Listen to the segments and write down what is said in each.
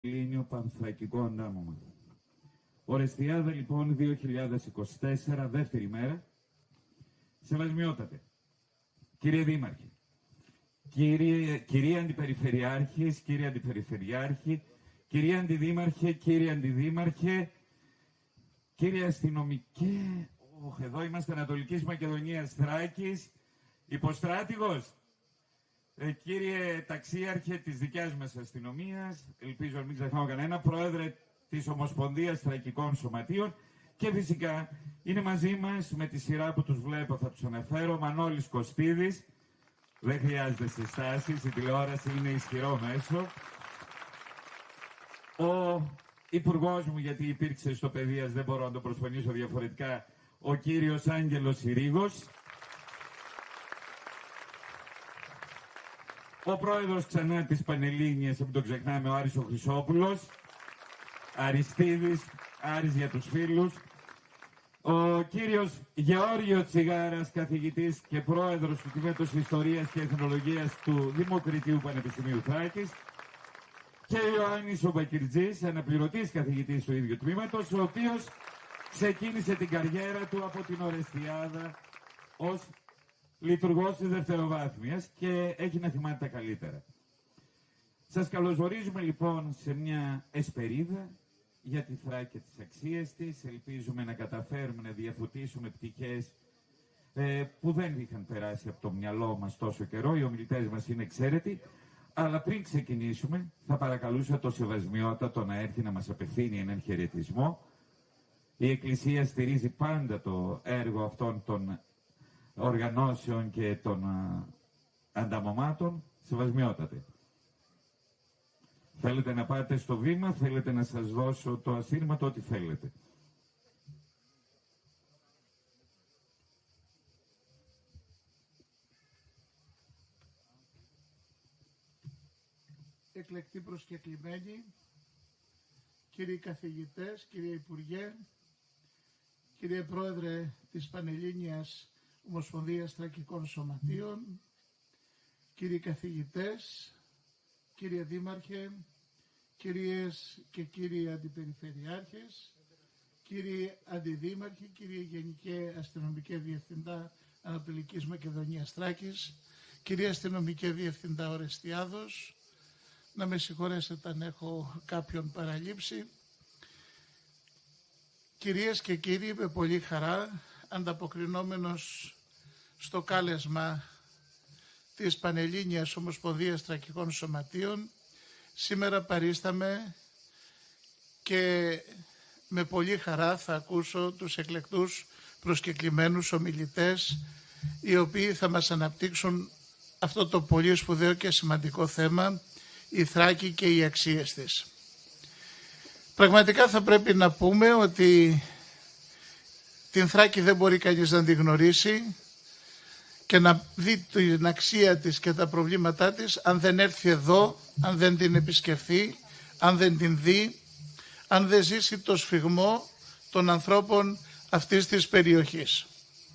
Πανελλήνιο Πανθρακικό Αντάμωμα. Ορεστιάδα λοιπόν 2024, δεύτερη μέρα. Σεβασμιότατε, κύριε Δήμαρχε, κύριε Αντιπεριφερειάρχης, κύριε Αντιπεριφερειάρχη, κύριε Αντιδήμαρχε, κύριε Αντιδήμαρχε, κύριε Αστυνομικέ, εδώ είμαστε Ανατολικής Μακεδονίας, Θράκης, υποστράτηγος, κύριε Ταξίαρχε της δικιάς μας αστυνομίας, ελπίζω να μην ξεχνάω κανένα, πρόεδρε της Ομοσπονδίας Θρακικών Σωματείων και φυσικά είναι μαζί μας με τη σειρά που τους βλέπω, θα τους αναφέρω, Μανώλης Κωστίδης, δεν χρειάζεται συστάσεις, η τηλεόραση είναι ισχυρό μέσο. Ο υπουργός μου, γιατί υπήρξε στο παιδείας, δεν μπορώ να το προσφωνήσω διαφορετικά, ο κύριος Άγγελος Συρίγος. Ο πρόεδρος ξανά της Πανελλήνιας, που τον ξεχνάμε, ο Άρης ο Χρυσόπουλος. Αριστίδης, Άρης για τους φίλους. Ο κύριος Γεώργιο Τσιγάρας, καθηγητής και πρόεδρος του Τμήματος Ιστορίας και Εθνολογίας του Δημοκριτικού Πανεπιστημίου Θράκης. Και ο Ιωάννης ο Μπακυρτζής, αναπληρωτής καθηγητής του ίδιου τμήματος, ο οποίος ξεκίνησε την καριέρα του από την Ορεστιάδα ως λειτουργός της δευτεροβάθμιας και έχει να θυμάται τα καλύτερα. Σας καλωσορίζουμε λοιπόν σε μια εσπερίδα για τη Θράκη και τις αξίες της. Ελπίζουμε να καταφέρουμε να διαφωτίσουμε πτυχές που δεν είχαν περάσει από το μυαλό μας τόσο καιρό. Οι ομιλητές μας είναι εξαίρετοι. Αλλά πριν ξεκινήσουμε, θα παρακαλούσα το Σεβασμιότατο να έρθει να μας απευθύνει έναν χαιρετισμό. Η Εκκλησία στηρίζει πάντα το έργο αυτών των οργανώσεων και των ανταμωμάτων. Σεβασμιότατε. Θέλετε να πάτε στο βήμα, θέλετε να σας δώσω το ασύρματο, ό,τι θέλετε. Εκλεκτοί προσκεκλημένοι, κύριοι καθηγητές, κύριε Υπουργέ, κύριε Πρόεδρε της Πανελλήνιας Ομοσπονδίας Θρακικών Σωματείων, κύριοι καθηγητές, κύριε Δήμαρχε, κυρίες και κύριοι Αντιπεριφερειάρχες, κύριοι Αντιδήμαρχοι, κύριε Γενικέ Αστυνομικέ Διευθυντά Ανατολικής Μακεδονίας Θράκης, κύριε Αστυνομικέ Διευθυντά Ορεστιάδος, να με συγχωρέσετε αν έχω κάποιον παραλείψει. Κυρίες και κύριοι, με πολύ χαρά, ανταποκρινόμενος στο κάλεσμα της Πανελλήνιας Ομοσπονδίας Θρακικών Σωματείων, σήμερα παρίσταμε και με πολύ χαρά θα ακούσω τους εκλεκτούς προσκεκλημένους ομιλητές, οι οποίοι θα μας αναπτύξουν αυτό το πολύ σπουδαίο και σημαντικό θέμα, η Θράκη και οι αξίες της. Πραγματικά θα πρέπει να πούμε ότι την Θράκη δεν μπορεί κανείς να την γνωρίσει και να δει την αξία της και τα προβλήματά της αν δεν έρθει εδώ, αν δεν την επισκεφθεί, αν δεν την δει, αν δεν ζήσει το σφιγμό των ανθρώπων αυτής της περιοχής.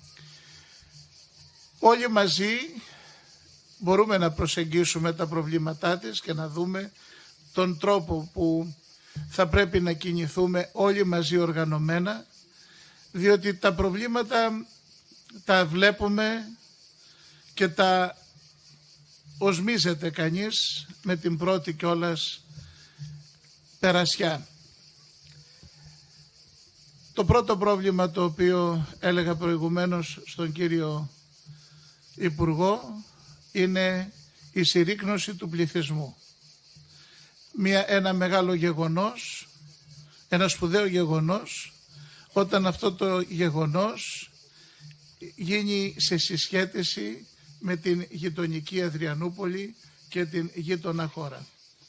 Όλοι μαζί μπορούμε να προσεγγίσουμε τα προβλήματά της και να δούμε τον τρόπο που θα πρέπει να κινηθούμε όλοι μαζί οργανωμένα, διότι τα προβλήματα τα βλέπουμε και τα οσμίζεται κανείς με την πρώτη κιόλας περασιά. Το πρώτο πρόβλημα, το οποίο έλεγα προηγουμένως στον κύριο Υπουργό, είναι η συρρίκνωση του πληθυσμού. Ένα μεγάλο γεγονός, ένα σπουδαίο γεγονός, όταν αυτό το γεγονός γίνει σε συσχέτιση με την γειτονική Αδριανούπολη και την γείτονα χώρα.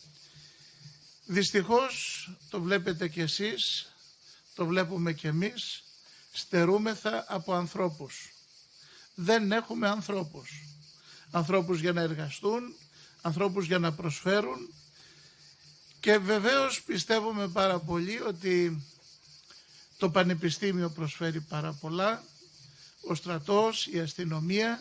Δυστυχώς, το βλέπετε κι εσείς, το βλέπουμε κι εμείς, στερούμεθα από ανθρώπους. Δεν έχουμε ανθρώπους. Ανθρώπους για να εργαστούν, ανθρώπους για να προσφέρουν και βεβαίως πιστεύουμε πάρα πολύ ότι το Πανεπιστήμιο προσφέρει πάρα πολλά, ο στρατός, η αστυνομία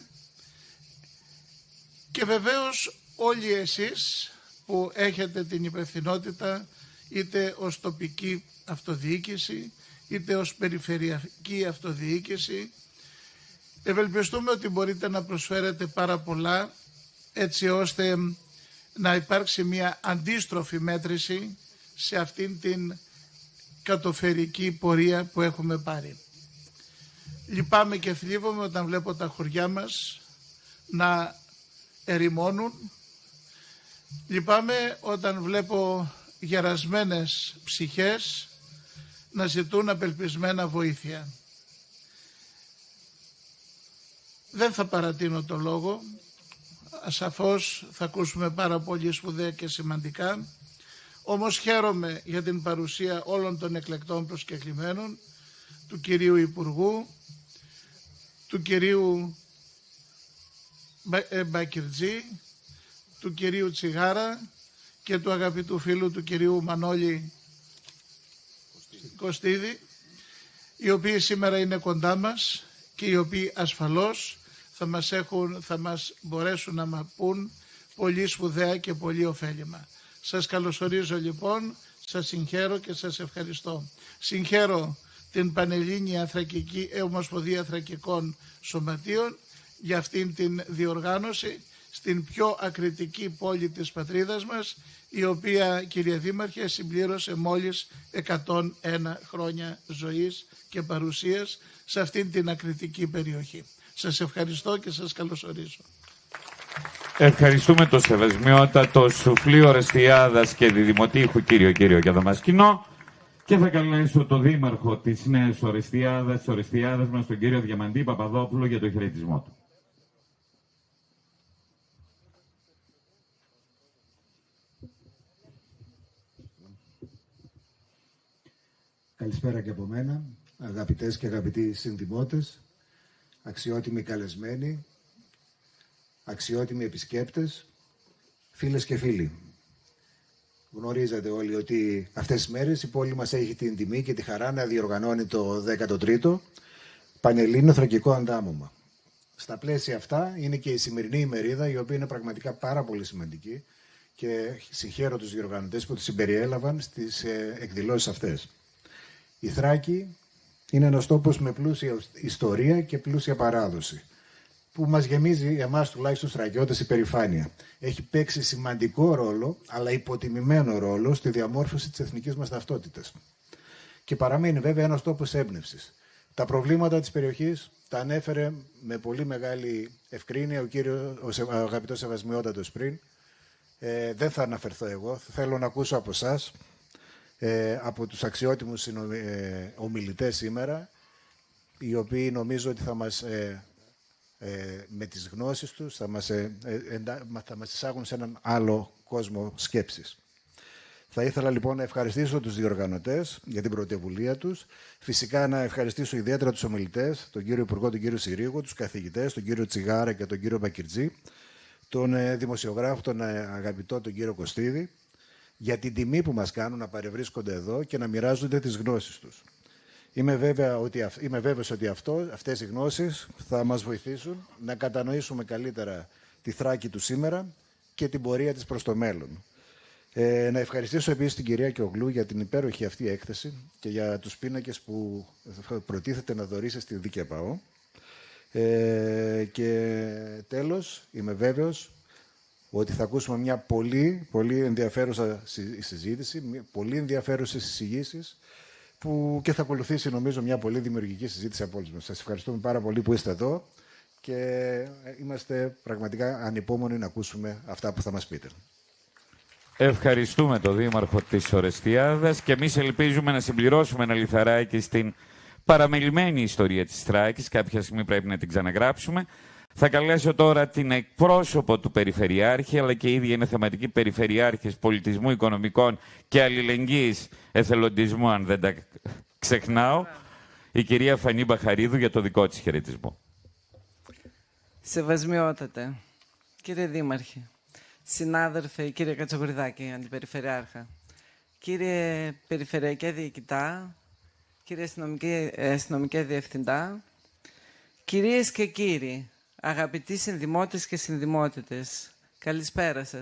και βεβαίως όλοι εσείς που έχετε την υπευθυνότητα είτε ως τοπική αυτοδιοίκηση, είτε ως περιφερειακή αυτοδιοίκηση. Ευελπιστούμε ότι μπορείτε να προσφέρετε πάρα πολλά, έτσι ώστε να υπάρξει μια αντίστροφη μέτρηση σε αυτήν την κατοφερική πορεία που έχουμε πάρει. Λυπάμαι και θλίβομαι όταν βλέπω τα χωριά μας να ερημώνουν. Λυπάμαι όταν βλέπω γερασμένες ψυχές να ζητούν απελπισμένα βοήθεια. Δεν θα παρατείνω το λόγο. Σαφώς θα ακούσουμε πάρα πολύ σπουδαία και σημαντικά. Όμως χαίρομαι για την παρουσία όλων των εκλεκτών προσκεκλημένων, του κυρίου Υπουργού, του κυρίου Μπακυρτζή, του κυρίου Τσιγάρα και του αγαπητού φίλου του κυρίου Μανώλη Κωστίδη, οι οποίοι σήμερα είναι κοντά μας και οι οποίοι ασφαλώς θα μας μπορέσουν να μας πούν πολύ σπουδαία και πολύ ωφέλιμα. Σας καλωσορίζω λοιπόν, σας συγχαίρω και σας ευχαριστώ. Συγχαίρω την Πανελλήνια Θρακική Ομοσπονδία Θρακικών Σωματείων για αυτήν την διοργάνωση στην πιο ακριτική πόλη της πατρίδας μας, η οποία, κύριε Δήμαρχε, συμπλήρωσε μόλις 101 χρόνια ζωής και παρουσίας σε αυτήν την ακριτική περιοχή. Σας ευχαριστώ και σας καλωσορίζω. Ευχαριστούμε το σεβασμιότατο Σουφλί Ορεστιάδας και τη Δημοτήχου κύριο Κιαδαμασκηνό, και θα καλέσω το Δήμαρχο της Νέας Ορεστιάδας μας, τον κύριο Διαμαντή Παπαδόπουλο, για το χαιρετισμό του. Καλησπέρα και από μένα, αγαπητές και αγαπητοί συνδημότες, αξιότιμοι καλεσμένοι, αξιότιμοι επισκέπτες, φίλες και φίλοι. Γνωρίζετε όλοι ότι αυτές τις μέρες η πόλη μας έχει την τιμή και τη χαρά να διοργανώνει το 13ο Πανελλήνιο Θρακικό Αντάμωμα. Στα πλαίσια αυτά είναι και η σημερινή ημερίδα, η οποία είναι πραγματικά πάρα πολύ σημαντική, και συγχαίρω τους διοργανωτές που τις συμπεριέλαβαν στις εκδηλώσεις αυτές. Η Θράκη είναι ένας τόπος με πλούσια ιστορία και πλούσια παράδοση, που μας γεμίζει εμάς τουλάχιστον Θρακιώτες υπερηφάνεια. Έχει παίξει σημαντικό ρόλο, αλλά υποτιμημένο ρόλο, στη διαμόρφωση της εθνικής μας ταυτότητας. Και παραμένει βέβαια ένας τόπος έμπνευσης. Τα προβλήματα της περιοχής τα ανέφερε με πολύ μεγάλη ευκρίνεια ο αγαπητός Σεβασμιότατος πριν. Δεν θα αναφερθώ εγώ, θέλω να ακούσω από εσάς, από τους αξιότιμους ομιλητές σήμερα, οι οποίοι νομίζω ότι θα μας, με τις γνώσεις τους θα μας εισάγουν σε έναν άλλο κόσμο σκέψης. Θα ήθελα λοιπόν να ευχαριστήσω τους διοργανωτές για την πρωτοβουλία τους. Φυσικά να ευχαριστήσω ιδιαίτερα τους ομιλητές, τον κύριο Υπουργό, τον κύριο Συρίγο, τους καθηγητές, τον κύριο Τσιγάρα και τον κύριο Μπακυρτζή, τον δημοσιογράφο, τον αγαπητό τον κύριο Κωστίδη, για την τιμή που μας κάνουν να παρευρίσκονται εδώ και να μοιράζονται τις γνώσεις τους. Είμαι βέβαιος ότι αυτές οι γνώσεις θα μας βοηθήσουν να κατανοήσουμε καλύτερα τη Θράκη του σήμερα και την πορεία της προς το μέλλον. Να ευχαριστήσω επίσης την κυρία Κιογλού για την υπέροχη αυτή έκθεση και για τους πίνακες που προτίθεται να δωρήσει στη ΔΚΠΑΟ. Και τέλος, είμαι βέβαιος ότι θα ακούσουμε μια πολύ ενδιαφέρουσα συζήτηση, πολύ ενδιαφέρουσες εισηγήσεις, που και θα ακολουθήσει νομίζω μια πολύ δημιουργική συζήτηση από όλους μας. Σας ευχαριστούμε πάρα πολύ που είστε εδώ και είμαστε πραγματικά ανυπόμονοι να ακούσουμε αυτά που θα μας πείτε. Ευχαριστούμε τον Δήμαρχο της Ορεστιάδας και εμείς ελπίζουμε να συμπληρώσουμε ένα λιθαράκι στην παραμελημένη ιστορία της Θράκης. Κάποια στιγμή πρέπει να την ξαναγράψουμε. Θα καλέσω τώρα την εκπρόσωπο του Περιφερειάρχη, αλλά και η ίδια είναι θεματική Περιφερειάρχης Πολιτισμού, Οικονομικών και Αλληλεγγύης Εθελοντισμού, αν δεν τα ξεχνάω, η κυρία Φανή Μπαχαρίδου, για το δικό της χαιρετισμό. Σεβασμιότατε, κύριε Δήμαρχε, συνάδελφε, κύριε Κατσογριδάκη, Αντιπεριφερειάρχα, κύριε Περιφερειακέ Διοικητά, κύριε Αστυνομικέ Διευθυντά, κυρίες και κύριοι, αγαπητοί συνδημότες και συνδημότητες, καλησπέρα σας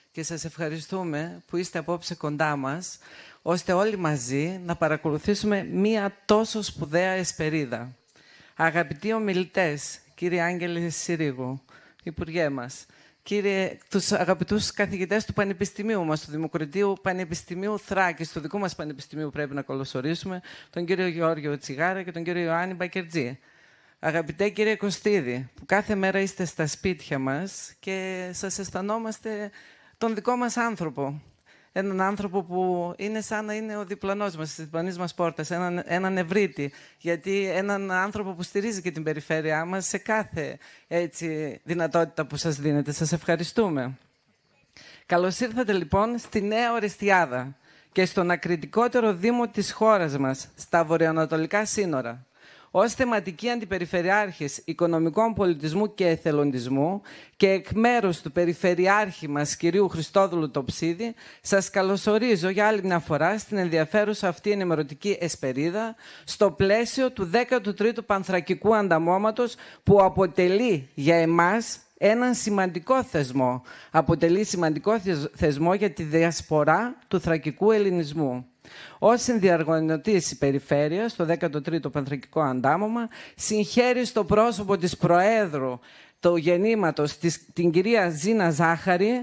και σας ευχαριστούμε που είστε απόψε κοντά μας, ώστε όλοι μαζί να παρακολουθήσουμε μία τόσο σπουδαία εσπερίδα. Αγαπητοί ομιλητές, κύριε Άγγελε Συρίγου, Υπουργέ μας, τους αγαπητούς καθηγητές του Πανεπιστημίου μας, του Δημοκρατίου Πανεπιστημίου Θράκης, του δικού μας Πανεπιστημίου πρέπει να καλωσορίσουμε, τον κύριο Γεώργιο Τσιγάρα και τον κύριο Ιωάννη Μπακερτζή. Αγαπητέ κύριε Κωστίδη, που κάθε μέρα είστε στα σπίτια μας και σας αισθανόμαστε τον δικό μας άνθρωπο. Έναν άνθρωπο που είναι σαν να είναι ο διπλανός μας, της διπλανής μας πόρτας, έναν ευρύτη, γιατί έναν άνθρωπο που στηρίζει και την περιφέρειά μας σε κάθε δυνατότητα που σας δίνεται. Σας ευχαριστούμε. Καλώς ήρθατε λοιπόν στη Νέα Ορεστιάδα και στον ακριτικότερο δήμο της χώρας μας, στα βορειοανατολικά σύνορα. Ως θεματική αντιπεριφερειάρχης οικονομικών πολιτισμού και εθελοντισμού και εκ μέρους του περιφερειάρχη μας κυρίου Χριστόδουλου Τοψίδη, σας καλωσορίζω για άλλη μια φορά στην ενδιαφέρουσα αυτή ενημερωτική εσπερίδα στο πλαίσιο του 13ου Πανθρακικού Ανταμώματος που αποτελεί για εμάς έναν σημαντικό θεσμό. Αποτελεί σημαντικό θεσμό για τη διασπορά του θρακικού ελληνισμού. Ως συνδιοργανωτής περιφέρειας, στο 13ο Πανθρακικό Αντάμωμα, συγχαίρει στο πρόσωπο της Προέδρου του γεννήματος, την κυρία Ζήνα Ζάχαρη,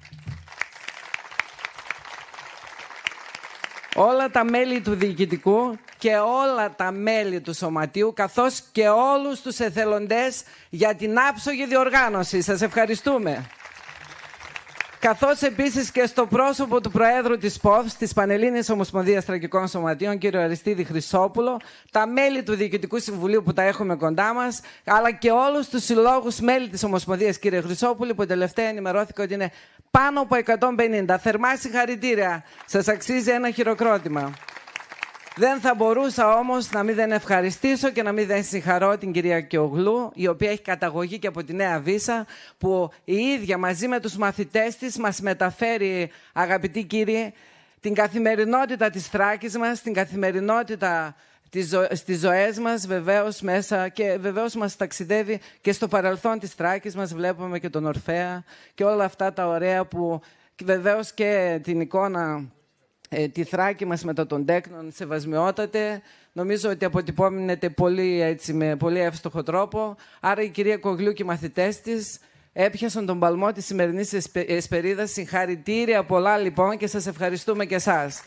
όλα τα μέλη του Διοικητικού και όλα τα μέλη του Σωματείου, καθώς και όλους τους εθελοντές για την άψογη διοργάνωση. Σας ευχαριστούμε. Καθώς επίσης και στο πρόσωπο του Προέδρου της ΠΟΦ, της Πανελλήνιας Ομοσπονδίας Θρακικών Σωματείων, κύριο Αριστίδη Χρυσόπουλο, τα μέλη του Διοικητικού Συμβουλίου που τα έχουμε κοντά μας, αλλά και όλους τους συλλόγους μέλη της Ομοσπονδίας, κύριε Χρυσόπουλο, που τελευταία ενημερώθηκε ότι είναι πάνω από 150. Θερμά συγχαρητήρια. Σας αξίζει ένα χειροκρότημα. Δεν θα μπορούσα όμως να μην δεν ευχαριστήσω και να μην δεν συγχαρώ την κυρία Κιογλού, η οποία έχει καταγωγή και από τη Νέα Βύσα, που η ίδια μαζί με τους μαθητές της μας μεταφέρει, αγαπητοί κύριοι, την καθημερινότητα της Θράκης μας, την καθημερινότητα στις ζωές μας, βεβαίως μέσα, και βεβαίως μας ταξιδεύει και στο παρελθόν της Θράκης μας. Βλέπουμε και τον Ορφέα και όλα αυτά τα ωραία που βεβαίως και την εικόνα, τη Θράκη μας μετά των τέκνων, σεβασμιότατε. Νομίζω ότι αποτυπώνεται πολύ, με πολύ εύστοχο τρόπο. Άρα η κυρία Κογλού και οι μαθητές της έπιασαν τον παλμό της σημερινής εσπερίδας. Συγχαρητήρια πολλά λοιπόν και σας ευχαριστούμε και εσάς.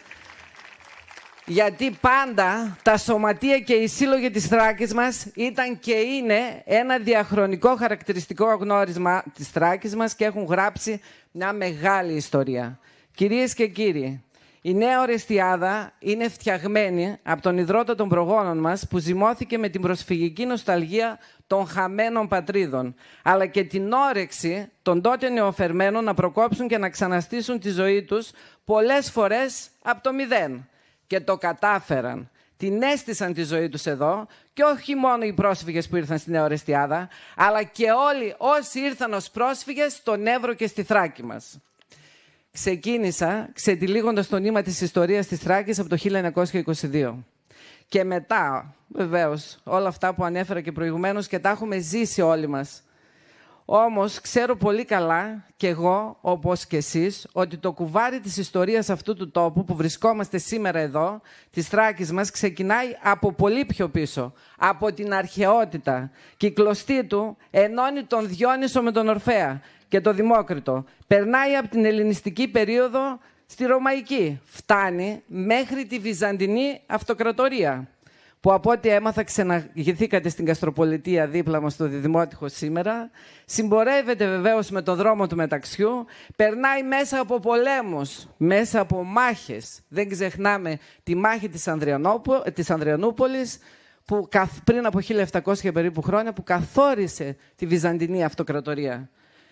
Γιατί πάντα τα σωματεία και οι σύλλογοι της Θράκης μας ήταν και είναι ένα διαχρονικό χαρακτηριστικό γνώρισμα της Θράκης μας και έχουν γράψει μια μεγάλη ιστορία. Κυρίες και κύριοι, η Νέα Ορεστιάδα είναι φτιαγμένη από τον ιδρώτα των προγόνων μας που ζυμώθηκε με την προσφυγική νοσταλγία των χαμένων πατρίδων, αλλά και την όρεξη των τότε νεοφερμένων να προκόψουν και να ξαναστήσουν τη ζωή τους πολλές φορές από το μηδέν. Και το κατάφεραν. Την έστησαν τη ζωή τους εδώ και όχι μόνο οι πρόσφυγες που ήρθαν στη Νέα Ορεστιάδα, αλλά και όλοι όσοι ήρθαν ως πρόσφυγες στον Εύρο και στη Θράκη μας. Ξεκίνησα ξετυλίγοντας το νήμα της ιστορίας της Θράκης από το 1922. Και μετά, βεβαίως, όλα αυτά που ανέφερα και προηγουμένως και τα έχουμε ζήσει όλοι μας. Όμως, ξέρω πολύ καλά, κι εγώ, όπως και εσείς, ότι το κουβάρι της ιστορίας αυτού του τόπου που βρισκόμαστε σήμερα εδώ, της Θράκης μας, ξεκινάει από πολύ πιο πίσω, από την αρχαιότητα. Και η κλωστή του ενώνει τον Διόνυσο με τον Ορφέα και τον Δημόκριτο. Περνάει από την ελληνιστική περίοδο στη Ρωμαϊκή. Φτάνει μέχρι τη Βυζαντινή Αυτοκρατορία, που από ό,τι έμαθα ξεναγηθήκατε στην Καστροπολιτεία δίπλα μας στο Διδημότυχο σήμερα. Συμπορεύεται βεβαίως με το δρόμο του μεταξιού. Περνάει μέσα από πολέμους, μέσα από μάχες. Δεν ξεχνάμε τη μάχη της Ανδριανούπολης, που πριν από 1700 περίπου χρόνια, που καθόρισε τη Βυζαντινή Αυτοκρατορία.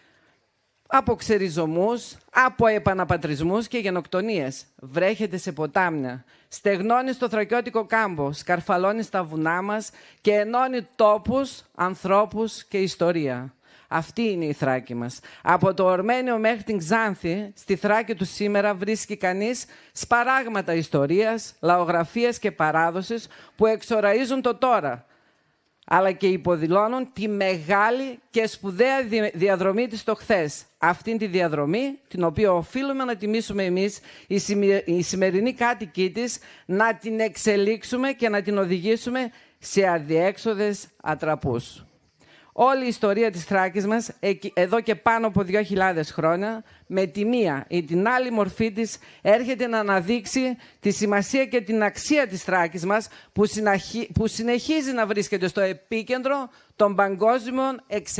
Από ξεριζωμούς, από επαναπατρισμούς και γενοκτονίες. Βρέχεται σε ποτάμια, στεγνώνει στο θρακιώτικο κάμπο, σκαρφαλώνει στα βουνά μας και ενώνει τόπους, ανθρώπους και ιστορία. Αυτή είναι η Θράκη μας. Από το Ορμένιο μέχρι την Ξάνθη, στη Θράκη του σήμερα βρίσκει κανείς σπαράγματα ιστορίας, λαογραφίας και παράδοσης που εξοραίζουν το τώρα, αλλά και υποδηλώνουν τη μεγάλη και σπουδαία διαδρομή της στο χθες, αυτήν τη διαδρομή, την οποία οφείλουμε να τιμήσουμε εμείς, οι σημερινοί κάτοικοι της, να την εξελίξουμε και να την οδηγήσουμε σε αδιέξοδες ατραπούς. Όλη η ιστορία της Θράκης μας, εδώ και πάνω από 2.000 χρόνια, με τη μία ή την άλλη μορφή της, έρχεται να αναδείξει τη σημασία και την αξία της Θράκης μας, που συνεχίζει να βρίσκεται στο επίκεντρο των παγκόσμιων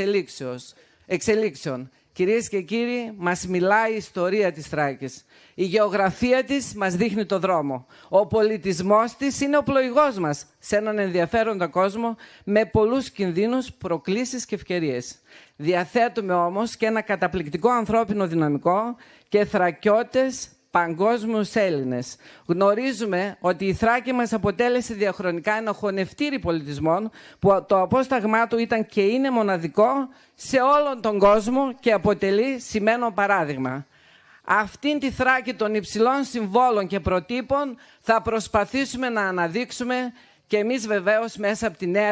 εξελίξεων. Κυρίες και κύριοι, μας μιλάει η ιστορία της Θράκης. Η γεωγραφία της μας δείχνει το δρόμο. Ο πολιτισμός της είναι ο πλοηγός μας σε έναν ενδιαφέροντα κόσμο με πολλούς κινδύνους, προκλήσεις και ευκαιρίες. Διαθέτουμε όμως και ένα καταπληκτικό ανθρώπινο δυναμικό και θρακιώτες παγκόσμιους Έλληνες. Γνωρίζουμε ότι η Θράκη μας αποτέλεσε διαχρονικά ένα χωνευτήρι πολιτισμών που το απόσταγμά του ήταν και είναι μοναδικό σε όλον τον κόσμο και αποτελεί σημαίνο παράδειγμα. Αυτήν τη Θράκη των υψηλών συμβόλων και προτύπων θα προσπαθήσουμε να αναδείξουμε και εμείς βεβαίως μέσα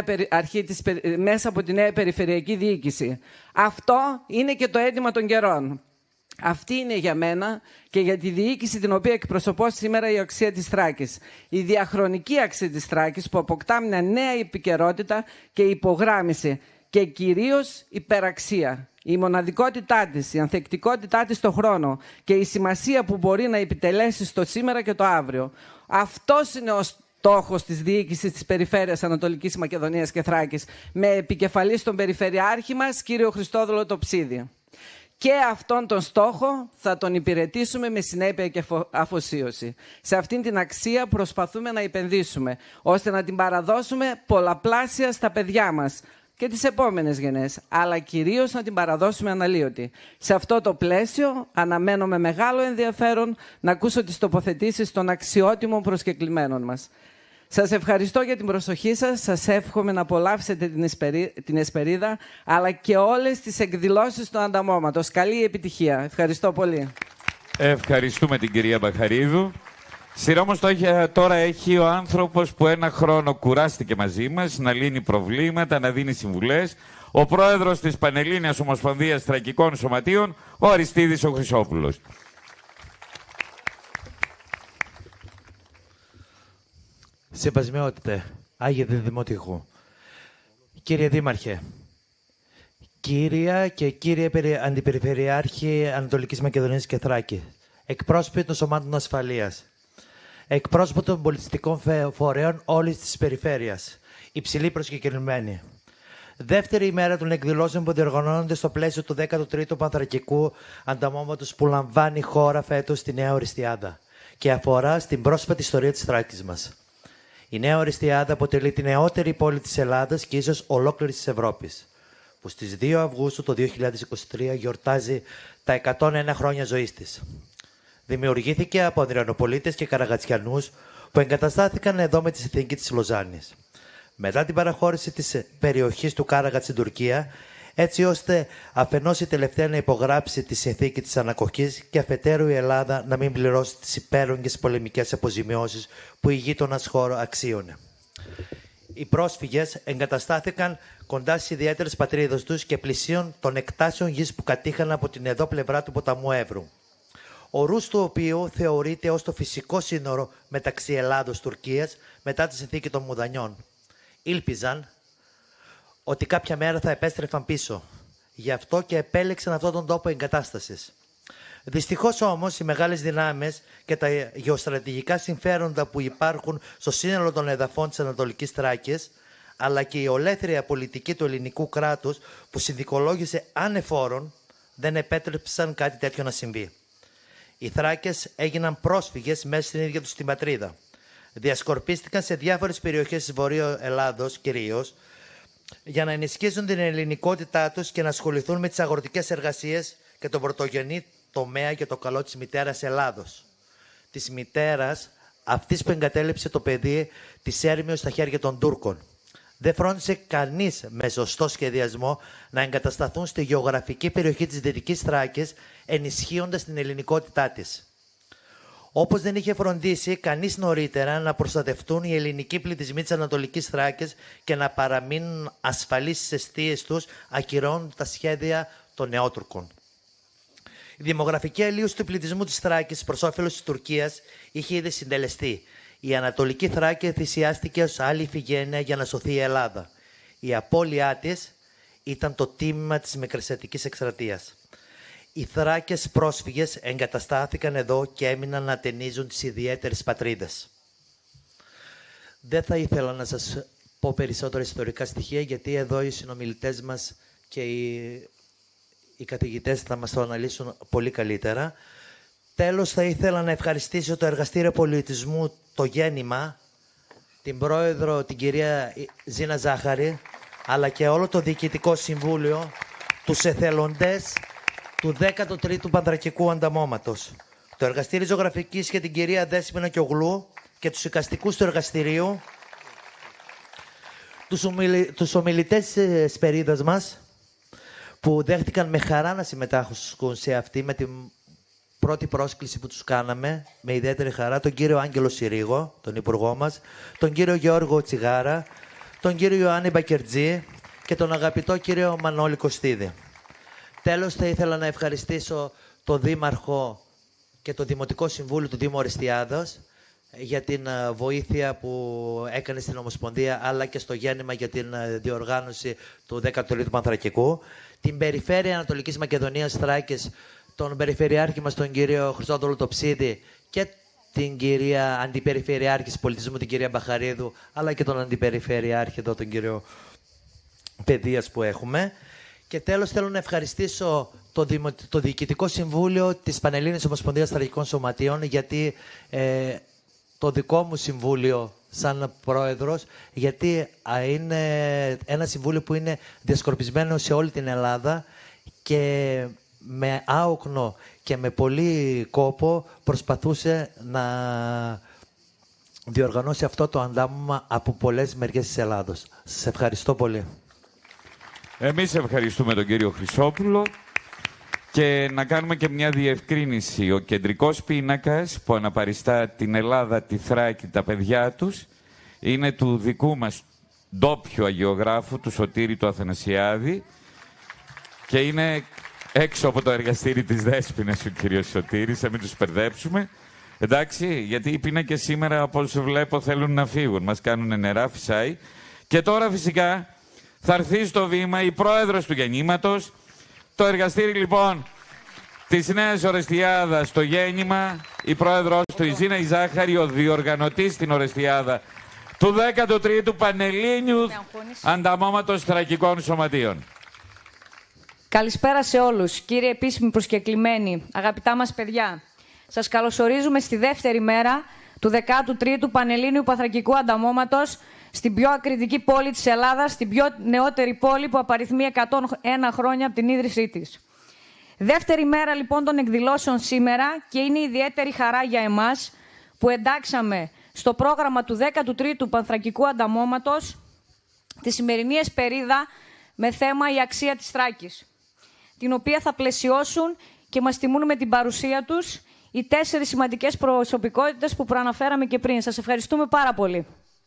από τη νέα περιφερειακή διοίκηση. Αυτό είναι και το αίτημα των καιρών. Αυτή είναι για μένα και για τη διοίκηση την οποία εκπροσωπώ σήμερα η αξία της Θράκης. Η διαχρονική αξία της Θράκης που αποκτά μια νέα επικαιρότητα και υπογράμμιση και κυρίως υπεραξία. Η μοναδικότητά της, η ανθεκτικότητά της στον χρόνο και η σημασία που μπορεί να επιτελέσει στο σήμερα και το αύριο. Αυτός είναι ο στόχος της διοίκησης της Περιφέρειας Ανατολικής Μακεδονίας και Θράκης, με επικεφαλή στον Περιφερειάρχη μας, κύριο Χριστόδουλο Τοψίδη. Και αυτόν τον στόχο θα τον υπηρετήσουμε με συνέπεια και αφοσίωση. Σε αυτήν την αξία προσπαθούμε να επενδύσουμε, ώστε να την παραδώσουμε πολλαπλάσια στα παιδιά μας και τις επόμενες γενιές, αλλά κυρίως να την παραδώσουμε αναλύωτη. Σε αυτό το πλαίσιο αναμένω με μεγάλο ενδιαφέρον να ακούσω τις τοποθετήσεις των αξιότιμων προσκεκλημένων μας. Σας ευχαριστώ για την προσοχή σας. Σας εύχομαι να απολαύσετε την Εσπερίδα, αλλά και όλες τις εκδηλώσεις του Ανταμώματος. Καλή επιτυχία. Ευχαριστώ πολύ. Ευχαριστούμε την κυρία Μπαχαρίδου. Σειρά όμως τώρα έχει ο άνθρωπος που ένα χρόνο κουράστηκε μαζί μας, να λύνει προβλήματα, να δίνει συμβουλές. Ο πρόεδρος της Πανελλήνιας Ομοσπονδίας Θρακικών Σωματείων, ο Αριστίδης ο Χρυσόπουλος. Σεβασμιότητε, Άγιε Δημοτικού, κύριε Δήμαρχε, κύρια και κύριε Αντιπεριφερειάρχη Ανατολικής Μακεδονίας και Θράκη, εκπρόσωποι των σωμάτων ασφαλείας, εκπρόσωποι των πολιτιστικών φορέων όλης της περιφέρειας, υψηλοί προσκεκλημένοι. Δεύτερη ημέρα των εκδηλώσεων που διοργανώνονται στο πλαίσιο του 13ου Πανθρακικού Ανταμώματος που λαμβάνει η χώρα φέτος στη Νέα Οριστιάδα και αφορά στην πρόσφατη ιστορία της Θράκης μας. Η Νέα Οριστιάδα αποτελεί τη νεότερη πόλη της Ελλάδας και ίσως ολόκληρης της Ευρώπης, που στις 2 Αυγούστου το 2023 γιορτάζει τα 101 χρόνια ζωής της. Δημιουργήθηκε από Ανδριανοπολίτες και Καραγατσιανούς που εγκαταστάθηκαν εδώ με τη συνθήκη της Λοζάνης. Μετά την παραχώρηση της περιοχής του Κάραγατ στην Τουρκία, έτσι ώστε αφενός η τελευταία να υπογράψει τη συνθήκη της ανακοχής και αφετέρου η Ελλάδα να μην πληρώσει τις υπέρογγες πολεμικές αποζημιώσεις που η γείτονας χώρα αξίωνε. Οι πρόσφυγες εγκαταστάθηκαν κοντά στις ιδιαίτερες πατρίδες τους και πλησίων των εκτάσεων γης που κατήχαν από την εδώ πλευρά του ποταμού Εύρου. Ο ρούς του οποίου θεωρείται ως το φυσικό σύνορο μεταξύ Ελλάδος-Τουρκίας μετά τη συνθήκη των Μουδανιών. Ήλπιζαν ότι κάποια μέρα θα επέστρεφαν πίσω. Γι' αυτό και επέλεξαν αυτόν τον τόπο εγκατάστασης. Δυστυχώς όμως οι μεγάλες δυνάμεις και τα γεωστρατηγικά συμφέροντα που υπάρχουν στο σύνολο των εδαφών της Ανατολικής Θράκης, αλλά και η ολέθρια πολιτική του ελληνικού κράτους που συνδικολόγησε ανεφόρον, δεν επέτρεψαν κάτι τέτοιο να συμβεί. Οι Θράκες έγιναν πρόσφυγες μέσα στην ίδια τους την πατρίδα. Διασκορπίστηκαν σε διάφορες περιοχές της Βορείου Ελλάδος κυρίως, για να ενισχύσουν την ελληνικότητά τους και να ασχοληθούν με τις αγροτικές εργασίες και τον πρωτογενή τομέα και το καλό της μητέρας Ελλάδος. Της μητέρας, αυτής που εγκατέλειψε το παιδί της έρμεως στα χέρια των Τούρκων. Δεν φρόντισε κανείς με σωστό σχεδιασμό να εγκατασταθούν στη γεωγραφική περιοχή της Δυτικής Θράκης, ενισχύοντας την ελληνικότητά της. Όπως δεν είχε φροντίσει κανείς νωρίτερα να προστατευτούν οι ελληνικοί πληθυσμοί της Ανατολικής Θράκης και να παραμείνουν ασφαλείς στις αιστείες τους, ακυρώνουν τα σχέδια των Νεότουρκων. Η δημογραφική αλλίωση του πληθυσμού της Θράκης προς όφελος της Τουρκίας είχε ήδη συντελεστεί. Η Ανατολική Θράκη θυσιάστηκε ως άλλη ηφηγένεια για να σωθεί η Ελλάδα. Η απώλειά της ήταν το τίμημα της Μικρασιατικής εκστρατείας. Οι Θράκες πρόσφυγες εγκαταστάθηκαν εδώ και έμειναν να ατενίζουν τις ιδιαίτερες πατρίδες. Δεν θα ήθελα να σας πω περισσότερα ιστορικά στοιχεία, γιατί εδώ οι συνομιλητές μας και οι καθηγητές θα μας το αναλύσουν πολύ καλύτερα. Τέλος, θα ήθελα να ευχαριστήσω το Εργαστήριο Πολιτισμού, το Γέννημα, την πρόεδρο, την κυρία Ζήνα Ζάχαρη, αλλά και όλο το Διοικητικό Συμβούλιο, τους εθελοντές του 13ου Πανθρακικού Ανταμώματος, το Εργαστήριο Ζωγραφικής και την κυρία Δέσποινα Κιογλού και τους εικαστικούς του εργαστηρίου, τους ομιλητές της περίδας μας, που δέχτηκαν με χαρά να συμμετάσχουν σε αυτή με την πρώτη πρόσκληση που τους κάναμε, με ιδιαίτερη χαρά, τον κύριο Άγγελο Συρίγο, τον υπουργό μας, τον κύριο Γιώργο Τσιγάρα, τον κύριο Ιωάννη Μπακερτζή και τον αγαπητό κύριο Μανώλη Κωστίδη. Τέλος, θα ήθελα να ευχαριστήσω τον Δήμαρχο και το Δημοτικό Συμβούλιο του Δήμου Ορεστιάδος για την βοήθεια που έκανε στην Ομοσπονδία, αλλά και στο Γέννημα για την διοργάνωση του 13ου Πανθρακικού, την Περιφέρεια Ανατολικής Μακεδονίας Θράκης, τον Περιφερειάρχη μας, τον κύριο Χρυσόδωλο Τοψίδη, και την κυρία Αντιπεριφερειάρχη Πολιτισμού, την κυρία Μπαχαρίδου, αλλά και τον Αντιπεριφερειάρχη εδώ, τον κύριο Παιδείας που έχουμε. Και τέλος, θέλω να ευχαριστήσω το Διοικητικό Συμβούλιο της Πανελλήνιας Ομοσπονδίας Θρακικών Σωματείων, γιατί το δικό μου συμβούλιο σαν πρόεδρος, γιατί είναι ένα συμβούλιο που είναι διασκορπισμένο σε όλη την Ελλάδα και με άοκνο και με πολύ κόπο προσπαθούσε να διοργανώσει αυτό το αντάμωμα από πολλές μεριές της Ελλάδος. Σας ευχαριστώ πολύ. Εμείς ευχαριστούμε τον κύριο Χρυσόπουλο και να κάνουμε και μια διευκρίνηση. Ο κεντρικός πίνακας που αναπαριστά την Ελλάδα, τη Θράκη, τα παιδιά τους, είναι του δικού μας ντόπιου αγιογράφου, του Σωτήρη του Αθανασιάδη, και είναι έξω από το εργαστήρι της Δέσποινας ο κύριος Σωτήρης, να μην τους μπερδέψουμε. Εντάξει, γιατί οι πίνακες σήμερα, από όσο βλέπω, θέλουν να φύγουν. Μας κάνουν νερά, φυσάει. Και τώρα φυσικά θα έρθει στο βήμα η πρόεδρος του Γεννήματος, το εργαστήρι λοιπόν της Νέας Ορεστιάδας στο Γέννημα, η πρόεδρος του, η Ζήνα η Ζάχαρη, ο διοργανωτής στην Ορεστιάδα του 13ου Πανελλήνιου Ανταμώματος Θρακικών Σωματείων. Καλησπέρα σε όλους, κύριε επίσημοι προσκεκλημένοι, αγαπητά μας παιδιά. Σας καλωσορίζουμε στη δεύτερη μέρα του 13ου Πανελλήνιου Πανθρακικού Ανταμώματος στην πιο ακριτική πόλη της Ελλάδας, στην πιο νεότερη πόλη που απαριθμεί 101 χρόνια από την ίδρυσή της. Δεύτερη μέρα λοιπόν των εκδηλώσεων σήμερα, και είναι ιδιαίτερη χαρά για εμάς που εντάξαμε στο πρόγραμμα του 13ου Πανθρακικού Ανταμώματος τη σημερινή εσπερίδα με θέμα η αξία της Θράκης, την οποία θα πλαισιώσουν και μας τιμούν με την παρουσία τους οι 4 σημαντικές προσωπικότητες που προαναφέραμε και πριν. Σας ευχαριστούμε πάρα πολύ.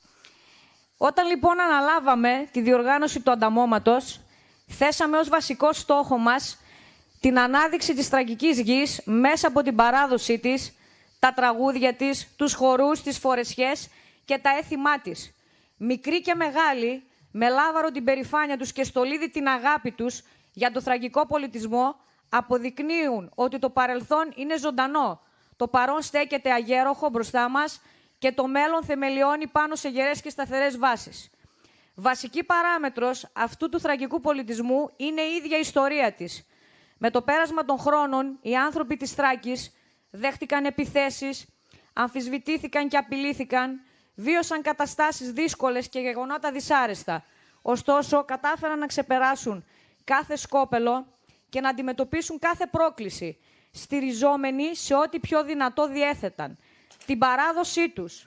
Όταν λοιπόν αναλάβαμε τη διοργάνωση του ανταμώματος, θέσαμε ως βασικό στόχο μας την ανάδειξη της θρακικής γης μέσα από την παράδοσή της, τα τραγούδια της, τους χορούς, τις φορεσιές και τα έθιμά της. Μικροί και μεγάλοι, με λάβαρο την περηφάνεια τους και στολίδι την αγάπη τους για το θρακικό πολιτισμό, αποδεικνύουν ότι το παρελθόν είναι ζωντανό, το παρόν στέκεται αγέροχο μπροστά μας και το μέλλον θεμελιώνει πάνω σε γερές και σταθερές βάσεις. Βασική παράμετρος αυτού του θρακικού πολιτισμού είναι η ίδια η ιστορία της. Με το πέρασμα των χρόνων, οι άνθρωποι της Θράκης δέχτηκαν επιθέσεις, αμφισβητήθηκαν και απειλήθηκαν, βίωσαν καταστάσεις δύσκολες και γεγονότα δυσάρεστα. Ωστόσο, κατάφεραν να ξεπεράσουν κάθε σκόπελο και να αντιμετωπίσουν κάθε πρόκληση, στηριζόμενοι σε ό,τι πιο δυνατό διέθεταν, την παράδοσή τους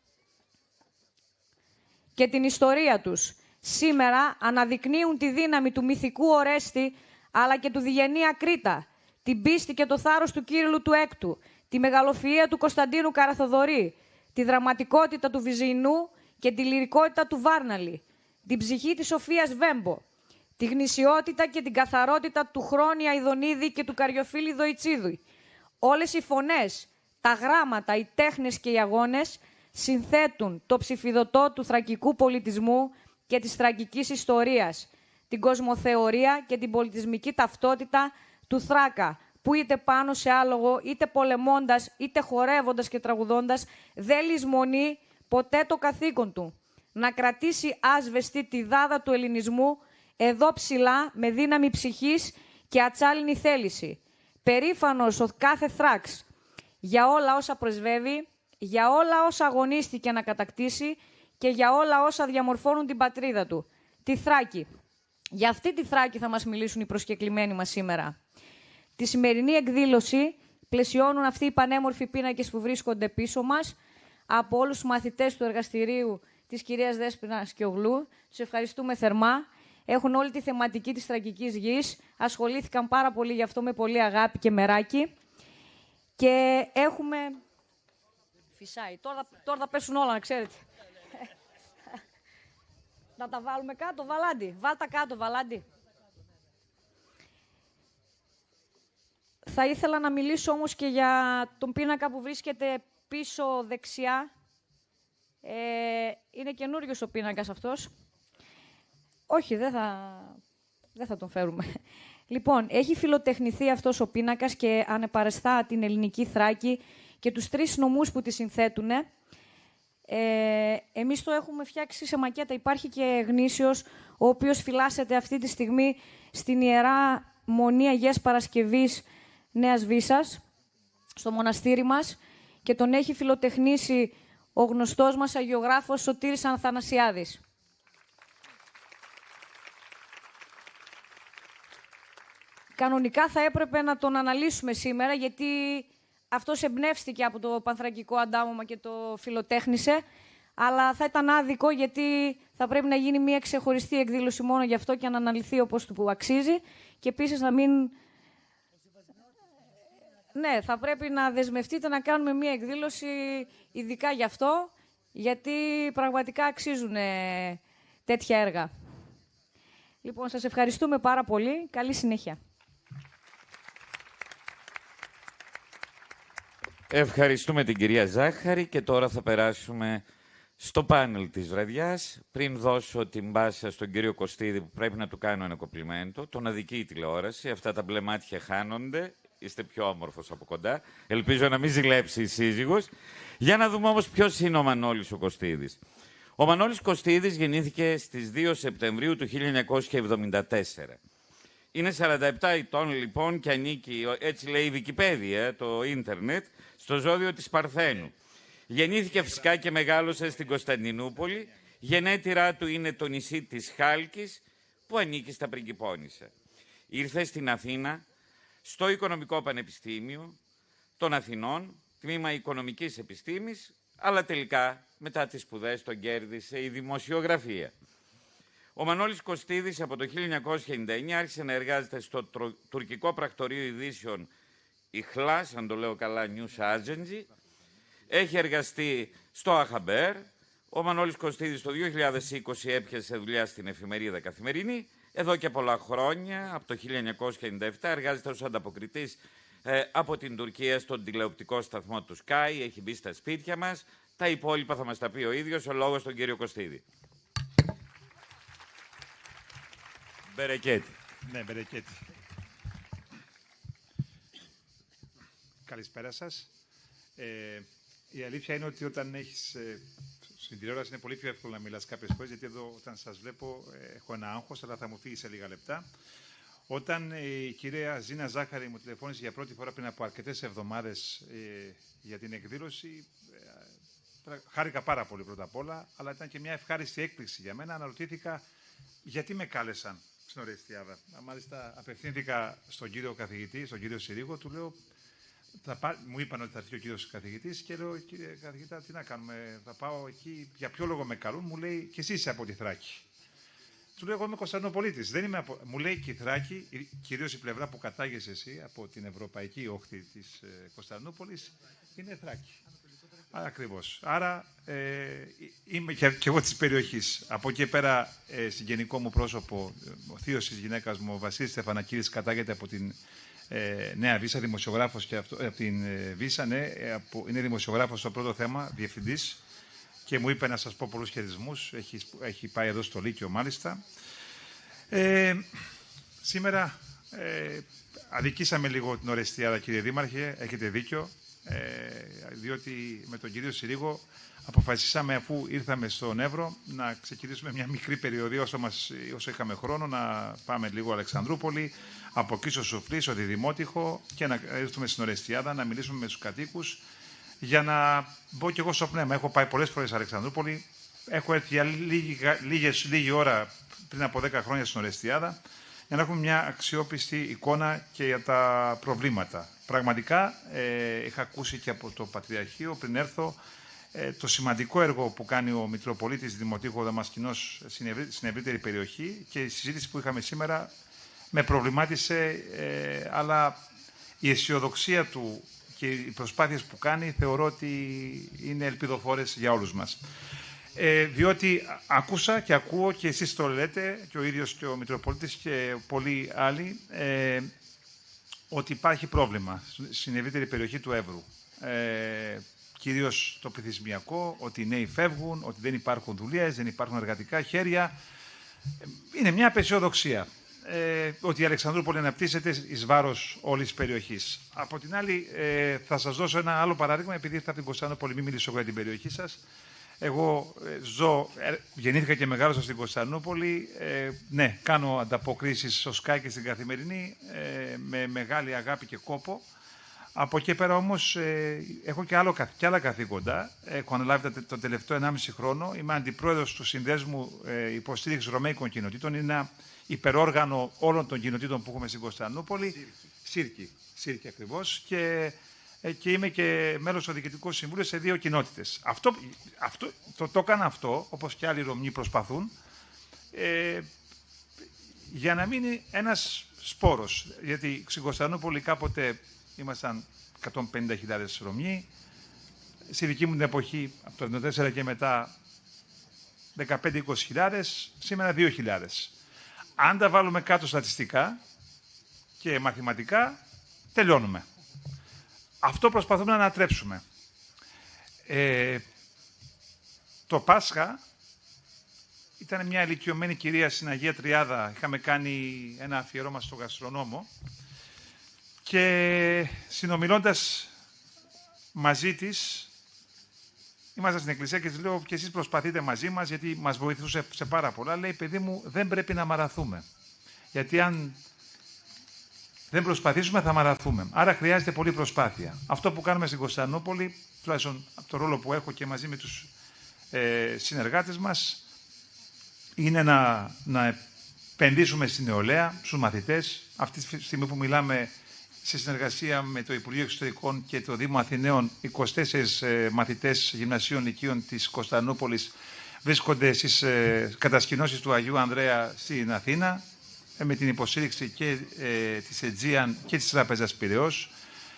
και την ιστορία τους. Σήμερα αναδεικνύουν τη δύναμη του μυθικού Ορέστη, αλλά και του Διγενή Ακρίτα, την πίστη και το θάρρος του Κύριλλου του Έκτου, τη μεγαλοφυΐα του Κωνσταντίνου Καραθοδωρή, τη δραματικότητα του Βυζινού και τη λυρικότητα του Βάρναλη, την ψυχή της Σοφίας Βέμπο, τη γνησιότητα και την καθαρότητα του Χρόνια Ιδονίδη και του Καριοφίλη Δοητσίδου. Όλες οι φωνές, τα γράμματα, οι τέχνες και οι αγώνες συνθέτουν το ψηφιδωτό του θρακικού πολιτισμού και της θρακικής ιστορίας, την κοσμοθεωρία και την πολιτισμική ταυτότητα του Θράκα, που είτε πάνω σε άλογο, είτε πολεμώντας, είτε χορεύοντας και τραγουδώντας, δεν λησμονεί ποτέ το καθήκον του. Να κρατήσει άσβεστη τη δάδα του ελληνισμού εδώ ψηλά, με δύναμη ψυχής και ατσάλινη θέληση. Περήφανος ο κάθε Θράκς για όλα όσα πρεσβεύει, για όλα όσα αγωνίστηκε να κατακτήσει και για όλα όσα διαμορφώνουν την πατρίδα του, τη Θράκη. Για αυτή τη Θράκη θα μας μιλήσουν οι προσκεκλημένοι μας σήμερα. Τη σημερινή εκδήλωση πλαισιώνουν αυτοί οι πανέμορφοι πίνακες που βρίσκονται πίσω μας από όλους τους μαθητές του εργαστηρίου της κυρίας Δέσποινα Σκιογλού. Τους ευχαριστούμε θερμά. Έχουν όλη τη θεματική της θρακικής γης. Ασχολήθηκαν πάρα πολύ γι' αυτό με πολύ αγάπη και μεράκι. Και έχουμε... Φυσάει. Τώρα θα πέσουν όλα, να ξέρετε. Να τα βάλουμε κάτω, Βαλάντι. Βάλ' τα κάτω, Βαλάντι. Θα ήθελα να μιλήσω όμως και για τον πίνακα που βρίσκεται πίσω δεξιά. Είναι καινούριος ο πίνακας αυτός. Όχι, δεν θα τον φέρουμε. Λοιπόν, έχει φιλοτεχνηθεί αυτός ο πίνακας και ανεπαρεστά την ελληνική Θράκη και τους 3 νομούς που τη συνθέτουν. Εμείς το έχουμε φτιάξει σε μακέτα. Υπάρχει και γνήσιος, ο οποίος φυλάσσεται αυτή τη στιγμή στην Ιερά Μονή Αγίας Παρασκευής Νέας Βίσσας, στο μοναστήρι μας, και τον έχει φιλοτεχνήσει ο γνωστός μας αγιογράφος Σωτήρης Ανθανασιάδης. Κανονικά θα έπρεπε να τον αναλύσουμε σήμερα, γιατί αυτός εμπνεύστηκε από το Πανθρακικό Αντάμωμα και το φιλοτέχνησε, αλλά θα ήταν άδικο, γιατί θα πρέπει να γίνει μια ξεχωριστή εκδήλωση μόνο γι' αυτό και να αναλυθεί όπως του αξίζει, και επίσης να μην... Ναι, θα πρέπει να δεσμευτείτε να κάνουμε μια εκδήλωση ειδικά γι' αυτό, γιατί πραγματικά αξίζουν τέτοια έργα. Λοιπόν, σας ευχαριστούμε πάρα πολύ. Καλή συνέχεια. Ευχαριστούμε την κυρία Ζάχαρη και τώρα θα περάσουμε στο πάνελ της βραδιάς. Πριν δώσω την μπάσα στον κύριο Κωστίδη, που πρέπει να του κάνω ένα κομπλιμέντο, τον αδικεί η τηλεόραση, αυτά τα μπλε μάτια χάνονται. Είστε πιο όμορφος από κοντά. Ελπίζω να μην ζηλέψει η σύζυγος. Για να δούμε όμως ποιος είναι ο Μανώλης ο Κωστίδης. Ο Μανώλης Κωστίδης γεννήθηκε στις 2 Σεπτεμβρίου του 1974. Είναι 47 ετών λοιπόν και ανήκει, έτσι λέει η Βικιπέδια, το ίντερνετ, στο ζώδιο της Παρθένου. Γεννήθηκε φυσικά και μεγάλωσε στην Κωνσταντινούπολη. Γενέτειρά του είναι το νησί της Χάλκης, που ανήκει στα Πριγκιπώνησα. Ήρθε στην Αθήνα, στο Οικονομικό Πανεπιστήμιο των Αθηνών, τμήμα Οικονομικής Επιστήμης, αλλά τελικά μετά τις σπουδές τον κέρδισε η δημοσιογραφία. Ο Μανώλης Κωστίδης από το 1999 άρχισε να εργάζεται στο τουρκικό πρακτορείο ειδήσεων Ιχλάς, αν το λέω καλά, News Agency. Έχει εργαστεί στο Αχαμπέρ. Ο Μανώλης Κωστίδης το 2020 έπιασε δουλειά στην εφημερίδα Καθημερινή. Εδώ και πολλά χρόνια, από το 1997, εργάζεται ως ανταποκριτής από την Τουρκία στον τηλεοπτικό σταθμό του Sky. Έχει μπει στα σπίτια μας. Τα υπόλοιπα θα μας τα πει ο ίδιος, ο λόγος στον κύριο Κωστίδη. Μπερεκέτη. Ναι, Μπερεκέτη. Καλησπέρα σας. Η αλήθεια είναι ότι όταν έχεις... στην τηλεόραση είναι πολύ πιο εύκολο να μιλάς κάποιες φορές, γιατί εδώ όταν σας βλέπω έχω ένα άγχος, αλλά θα μου φύγει σε λίγα λεπτά. Όταν η κυρία Ζήνα Ζάχαρη μου τηλεφώνησε για πρώτη φορά πριν από αρκετές εβδομάδες για την εκδήλωση, χάρηκα πάρα πολύ πρώτα απ' όλα, αλλά ήταν και μια ευχάριστη έκπληξη για μένα. Αναρωτήθηκα γιατί με κάλεσαν στην Ορεστιάδα. Μάλιστα απευθύνθηκα στον κύριο καθηγητή, στον κύριο Συρίγο, του λέω, μου είπαν ότι θα έρθει ο κύριος καθηγητής και λέω, κύριε καθηγητά, τι να κάνουμε, θα πάω εκεί, για ποιο λόγο με καλούν, μου λέει, και εσύ είσαι από τη Θράκη. Του λέω, εγώ είμαι Κωνσταντινοπολίτης, μου λέει και η Θράκη, κυρίως η πλευρά που κατάγεσαι εσύ από την ευρωπαϊκή όχθη της Κωνσταντινούπολης, είναι Θράκη. Ακριβώς. Άρα είμαι και εγώ της περιοχής. Από εκεί πέρα, συγγενικό μου πρόσωπο, ο θείος της γυναίκας μου, ο Βασίλης Στεφανακίδης, κατάγεται από την Νέα Βίσα, δημοσιογράφος και από την Βίσα, ναι, είναι δημοσιογράφος στο Πρώτο Θέμα, διευθυντής, και μου είπε να σας πω πολλούς χαιρετισμούς. Έχει πάει εδώ στο Λύκειο, μάλιστα. Σήμερα αδικήσαμε λίγο την Ορεστιάδα, κύριε Δήμαρχε, έχετε δίκιο, διότι με τον κύριο Συρίγο αποφασίσαμε, αφού ήρθαμε στον Εύρο, να ξεκινήσουμε μια μικρή περιοδία όσο είχαμε χρόνο, να πάμε λίγο Αλεξανδρούπολη, από εκεί στο Σουφλί, στο Διδημότυχο, και να έρθουμε στην Ορεστιάδα, να μιλήσουμε με τους κατοίκους, για να μπω κι εγώ στο πνεύμα. Έχω πάει πολλές φορές Αλεξανδρούπολη, έχω έρθει για λίγη ώρα πριν από 10 χρόνια στην Ορεστιάδα, για να έχουμε μια αξιόπιστη εικόνα και για τα προβλήματα. Πραγματικά, είχα ακούσει και από το Πατριαρχείο πριν έρθω το σημαντικό έργο που κάνει ο Μητροπολίτης Δημοτήχου Δαμασκηνός στην ευρύτερη περιοχή, και η συζήτηση που είχαμε σήμερα με προβλημάτισε, αλλά η αισιοδοξία του και οι προσπάθειες που κάνει θεωρώ ότι είναι ελπιδοφόρες για όλους μας. Διότι άκουσα και ακούω, και εσείς το λέτε, και ο ίδιος και ο Μητροπολίτης και πολλοί άλλοι, ότι υπάρχει πρόβλημα στην ευρύτερη περιοχή του Εύρου. Κυρίως το πληθυσμιακό, ότι οι νέοι φεύγουν, ότι δεν υπάρχουν δουλειές, δεν υπάρχουν εργατικά χέρια. Είναι μια απεσιοδοξία ότι η Αλεξανδρούπολη αναπτύσσεται εις βάρος όλης της περιοχής. Από την άλλη, θα σας δώσω ένα άλλο παράδειγμα, επειδή ήρθα από την Κωνσταντινούπολη, μην μιλήσω για την περιοχή σας. Εγώ γεννήθηκα και μεγάλωσα στην Κωνσταντινούπολη. Ναι, κάνω ανταποκρίσεις στο Sky και στην Καθημερινή με μεγάλη αγάπη και κόπο. Από εκεί πέρα όμως έχω και άλλα καθήκοντα. Έχω αναλάβει τον τελευταίο 1,5 χρόνο. Είμαι αντιπρόεδρος του Συνδέσμου Υποστήριξης Ρωμαϊκών Κοινοτήτων. Είναι ένα υπερόργανο όλων των κοινοτήτων που έχουμε στην Κωνσταντινούπολη. Σύρκη ακριβώς. Και είμαι και μέλος στο Διοικητικό Συμβούλιο σε 2 κοινότητες. Το έκανα αυτό, όπως και άλλοι Ρωμνοί προσπαθούν, για να μείνει ένας σπόρος. Γιατί στην Κωνσταντινούπολη κάποτε ήμασταν 150.000 Ρωμνοί. Στη δική μου την εποχή, από το 1994 και μετά, 15-20.000, σήμερα 2.000. Αν τα βάλουμε κάτω στατιστικά και μαθηματικά, τελειώνουμε. Αυτό προσπαθούμε να ανατρέψουμε. Το Πάσχα ήταν μια ηλικιωμένη κυρία στην Αγία Τριάδα. Είχαμε κάνει ένα αφιερώμα στο γαστρονόμο και συνομιλώντας μαζί της, ήμασταν στην εκκλησία και της λέω: και εσείς προσπαθείτε μαζί μας, γιατί μας βοηθούσε σε πάρα πολλά. Λέει: παιδί μου, δεν πρέπει να μαραθούμε. Γιατί αν δεν προσπαθήσουμε, θα μαραθούμε. Άρα χρειάζεται πολλή προσπάθεια. Αυτό που κάνουμε στην Κωνσταντινούπολη, τουλάχιστον από το ρόλο που έχω και μαζί με τους συνεργάτες μας, είναι να επενδύσουμε στην νεολαία, στους μαθητές. Αυτή τη στιγμή που μιλάμε, σε συνεργασία με το Υπουργείο Εξωτερικών και το Δήμο Αθηναίων, 24 μαθητές γυμνασίων λυκείων της Κωνσταντινούπολης βρίσκονται στις κατασκηνώσεις του Αγίου Ανδρέα στην Αθήνα, με την υποστήριξη και της Aegean και της Τράπεζας Πειραιώς,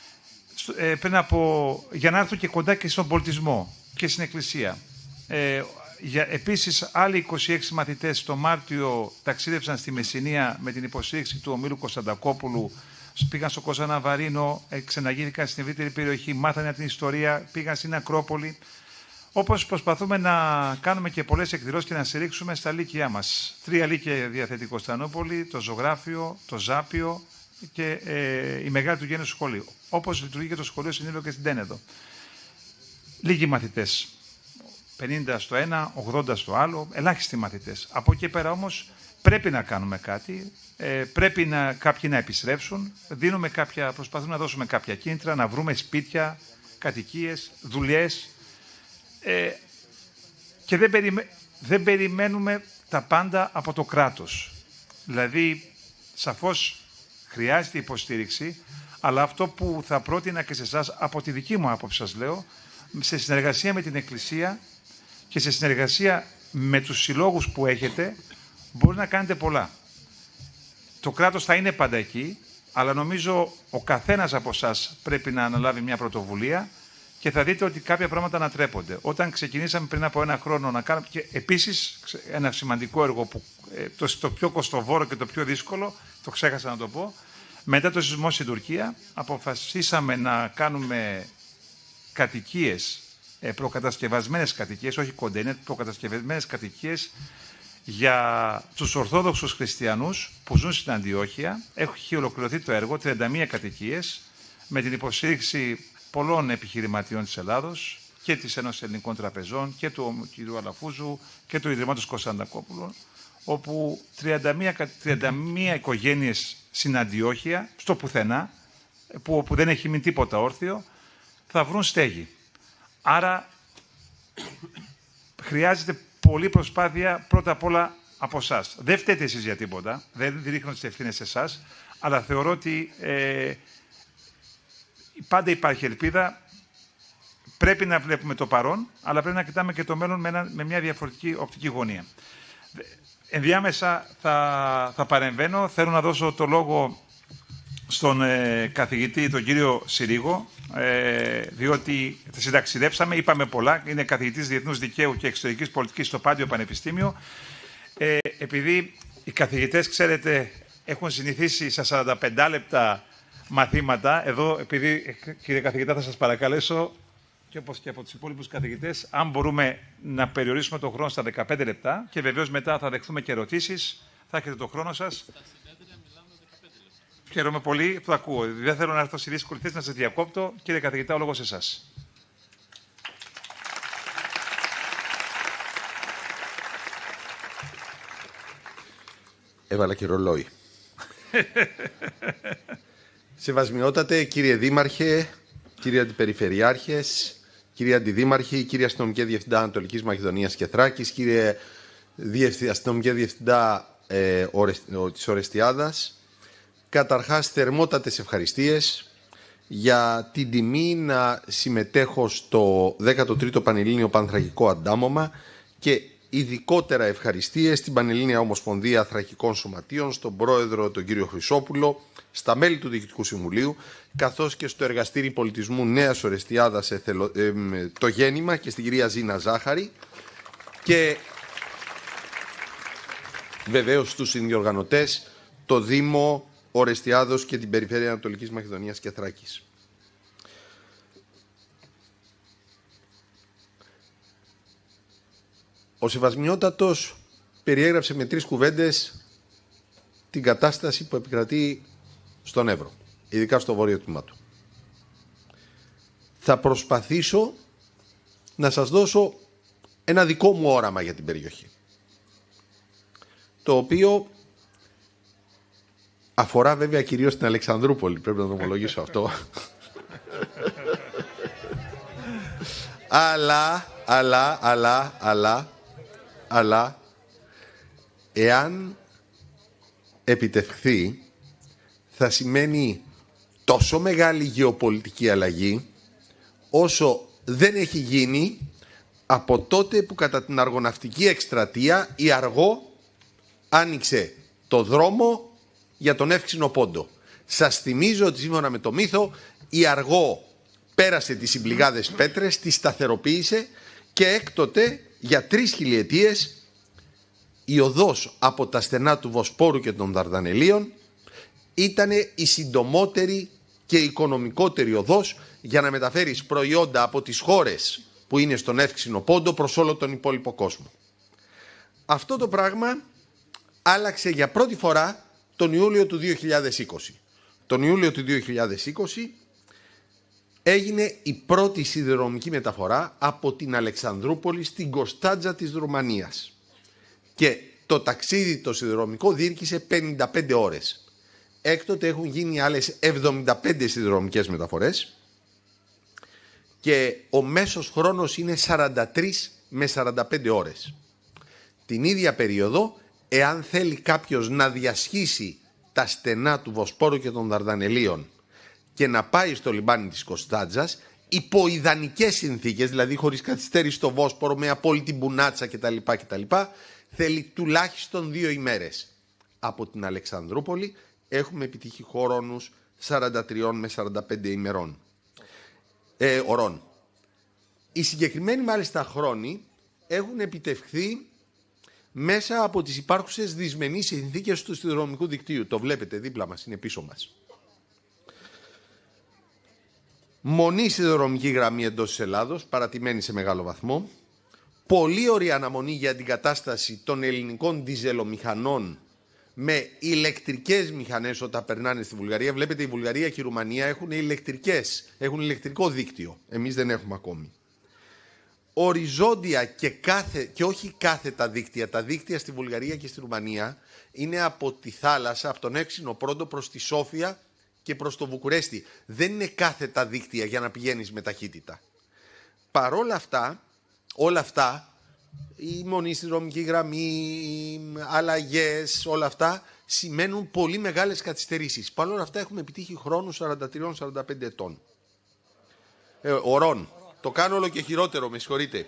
για να έρθουν και κοντά και στον πολιτισμό και στην Εκκλησία. Επίσης, άλλοι 26 μαθητές το Μάρτιο ταξίδεψαν στη Μεσσηνία με την υποστήριξη του ομίλου Κωνσταντακόπουλου. Πήγαν στο Κοζαναβαρίνο, ξεναγήθηκαν στην ευρύτερη περιοχή, μάθανε την ιστορία, πήγαν στην Ακρόπολη. Όπως προσπαθούμε να κάνουμε και πολλές εκδηλώσεις και να στηρίξουμε στα λύκειά μας. 3 λύκεια διαθέτει η Κωνσταντινούπολη, το Ζωγράφιο, το Ζάπιο και η Μεγάλη του Γέννου Σχολείο. Όπως λειτουργεί και το σχολείο στην Ήλιο και στην Τένεδο. Λίγοι μαθητές. 50 στο ένα, 80 στο άλλο, ελάχιστοι μαθητές. Από εκεί πέρα όμως πρέπει να κάνουμε κάτι, πρέπει κάποιοι να επιστρέψουν, προσπαθούμε να δώσουμε κάποια κίνητρα, να βρούμε σπίτια, κατοικίες, δουλειές, και δεν περιμένουμε τα πάντα από το κράτος. Δηλαδή, σαφώς χρειάζεται υποστήριξη, αλλά αυτό που θα πρότεινα και σε εσάς, από τη δική μου άποψη σας λέω, σε συνεργασία με την Εκκλησία και σε συνεργασία με τους συλλόγους που έχετε, μπορεί να κάνετε πολλά. Το κράτος θα είναι πάντα εκεί, αλλά νομίζω ο καθένας από εσάς πρέπει να αναλάβει μια πρωτοβουλία και θα δείτε ότι κάποια πράγματα ανατρέπονται. Όταν ξεκινήσαμε πριν από 1 χρόνο να κάνουμε. Και επίσης, ένα σημαντικό έργο που το πιο κοστοβόρο και το πιο δύσκολο, το ξέχασα να το πω. Μετά το σεισμό στην Τουρκία, αποφασίσαμε να κάνουμε κατοικίες, προκατασκευασμένες κατοικίες, όχι κοντέινερ, προκατασκευασμένες κατοικίες για τους Ορθόδοξους Χριστιανούς που ζουν στην Αντιόχεια. Έχει ολοκληρωθεί το έργο, 31 κατοικίες, με την υποστήριξη πολλών επιχειρηματιών της Ελλάδος και της Ένωσης Ελληνικών Τραπεζών και του κ. Αλαφούζου και του Ιδρύματος Κωνσταντακόπουλου, όπου 31 οικογένειες στην Αντιόχεια, στο πουθενά, που δεν έχει μείνει τίποτα όρθιο, θα βρουν στέγη. Άρα χρειάζεται πολλή προσπάθεια πρώτα απ' όλα από εσάς. Δεν φταίτε εσείς για τίποτα, δεν ρίχνω τις ευθύνες σε εσάς, αλλά θεωρώ ότι πάντα υπάρχει ελπίδα. Πρέπει να βλέπουμε το παρόν, αλλά πρέπει να κοιτάμε και το μέλλον με μια διαφορετική οπτική γωνία. Ενδιάμεσα θα παρεμβαίνω. Θέλω να δώσω το λόγο στον καθηγητή, τον κύριο Συρίγο, διότι συνταξιδέψαμε, είπαμε πολλά, είναι καθηγητής Διεθνούς Δικαίου και Εξωτερικής Πολιτικής στο Πάντιο Πανεπιστήμιο. Επειδή οι καθηγητές, ξέρετε, έχουν συνηθίσει στα 45 λεπτά μαθήματα, εδώ, επειδή, κύριε καθηγητά, θα σας παρακαλέσω, και όπως και από τους υπόλοιπους καθηγητές, αν μπορούμε να περιορίσουμε τον χρόνο στα 15 λεπτά και βεβαίως μετά θα δεχθούμε και ερωτήσεις, θα έχετε τον χρόνο σας. Χαίρομαι πολύ που το ακούω. Δεν θέλω να έρθω στη δύσκολη θέση να σας διακόπτω. Κύριε καθηγητά, ο λόγος σε εσάς. Έβαλα και ρολόι. Σεβασμιότατε, κύριε Δήμαρχε, κύριε Αντιπεριφερειάρχες, κύριε Αντιδήμαρχοι, κύριε Αστυνομική Διευθυντά Ανατολικής Μακεδονίας και Θράκης, κύριε Αστυνομική Διευθυντά της Ορεστιάδας, καταρχάς θερμότατες ευχαριστίες για την τιμή να συμμετέχω στο 13ο Πανελλήνιο Πανθρακικό Αντάμωμα και ειδικότερα ευχαριστίες στην Πανελλήνια Ομοσπονδία Θρακικών Σωματείων, στον πρόεδρο τον κύριο Χρυσόπουλο, στα μέλη του Διοικητικού Συμβουλίου, καθώς και στο Εργαστήρι Πολιτισμού Νέας Ορεστιάδας το Γέννημα και στην κυρία Ζήνα Ζάχαρη και βεβαίως στους συνδιοργανωτές, το Δήμο Ορεστιάδος και την Περιφέρεια Ανατολικής Μακεδονίας και Θράκης. Ο Σεβασμιότατος περιέγραψε με 3 κουβέντες την κατάσταση που επικρατεί στον Εύρο, ειδικά στο βόρειο τμήμα του. Θα προσπαθήσω να σας δώσω ένα δικό μου όραμα για την περιοχή, το οποίο αφορά βέβαια κυρίως την Αλεξανδρούπολη, πρέπει να το ομολογήσω αυτό. αλλά, εάν επιτευχθεί, θα σημαίνει τόσο μεγάλη γεωπολιτική αλλαγή, όσο δεν έχει γίνει από τότε που κατά την αργοναυτική εκστρατεία η Αργό άνοιξε το δρόμο για τον Εύξηνο Πόντο. Σας θυμίζω ότι σύμφωνα με το μύθο η Αργό πέρασε τις συμπληγάδες πέτρες, τις σταθεροποίησε και έκτοτε για 3 χιλιετίες η οδός από τα στενά του Βοσπόρου και των Δαρδανελίων ήταν η συντομότερη και οικονομικότερη οδός για να μεταφέρεις προϊόντα από τις χώρες που είναι στον Εύξηνο Πόντο προς όλο τον υπόλοιπο κόσμο. Αυτό το πράγμα άλλαξε για πρώτη φορά τον Ιούλιο του 2020. Τον Ιούλιο του 2020 έγινε η πρώτη σιδηροδρομική μεταφορά από την Αλεξανδρούπολη στην Κωνσταντζα της Ρουμανίας. Και το ταξίδι το σιδηροδρομικό διήρκησε 55 ώρες. Έκτοτε έχουν γίνει άλλες 75 σιδηροδρομικές μεταφορές και ο μέσος χρόνος είναι 43 με 45 ώρες. Την ίδια περίοδο, εάν θέλει κάποιος να διασχίσει τα στενά του Βοσπόρου και των Δαρδανελίων και να πάει στο λιμάνι της Κωνσταντζας, υπό ιδανικές συνθήκες, δηλαδή χωρίς καθυστέρηση στο Βόσπορο, με απόλυτη μπουνάτσα κτλ, θέλει τουλάχιστον 2 ημέρες. Από την Αλεξανδρούπολη έχουμε επιτύχει χρόνους 43 με 45 ωρών. Οι συγκεκριμένοι μάλιστα χρόνοι έχουν επιτευχθεί μέσα από τις υπάρχουσες δυσμενείς συνθήκες του σιδηροδρομικού δικτύου. Το βλέπετε δίπλα μας, είναι πίσω μας. Μονή σιδηροδρομική γραμμή εντός της Ελλάδος, παρατημένη σε μεγάλο βαθμό. Πολύ ωραία αναμονή για την κατάσταση των ελληνικών διζελομηχανών με ηλεκτρικές μηχανές όταν περνάνε στη Βουλγαρία. Βλέπετε, η Βουλγαρία και η Ρουμανία έχουν έχουν ηλεκτρικό δίκτυο. Εμείς δεν έχουμε ακόμη. Οριζόντια και όχι κάθετα δίκτυα. Τα δίκτυα στη Βουλγαρία και στη Ρουμανία είναι από τη θάλασσα, από τον Έξινο Πρόντο προς τη Σόφια και προς το Βουκουρέστι. Δεν είναι κάθετα δίκτυα για να πηγαίνεις με ταχύτητα. Παρόλα αυτά, όλα αυτά, η μονή στη δρομική γραμμή, οι αλλαγές, όλα αυτά σημαίνουν πολύ μεγάλες καθυστερήσεις. Παρ' όλα αυτά έχουμε επιτύχει χρόνους 43-45 ετών. Ωρών. Το κάνω όλο και χειρότερο, με συγχωρείτε.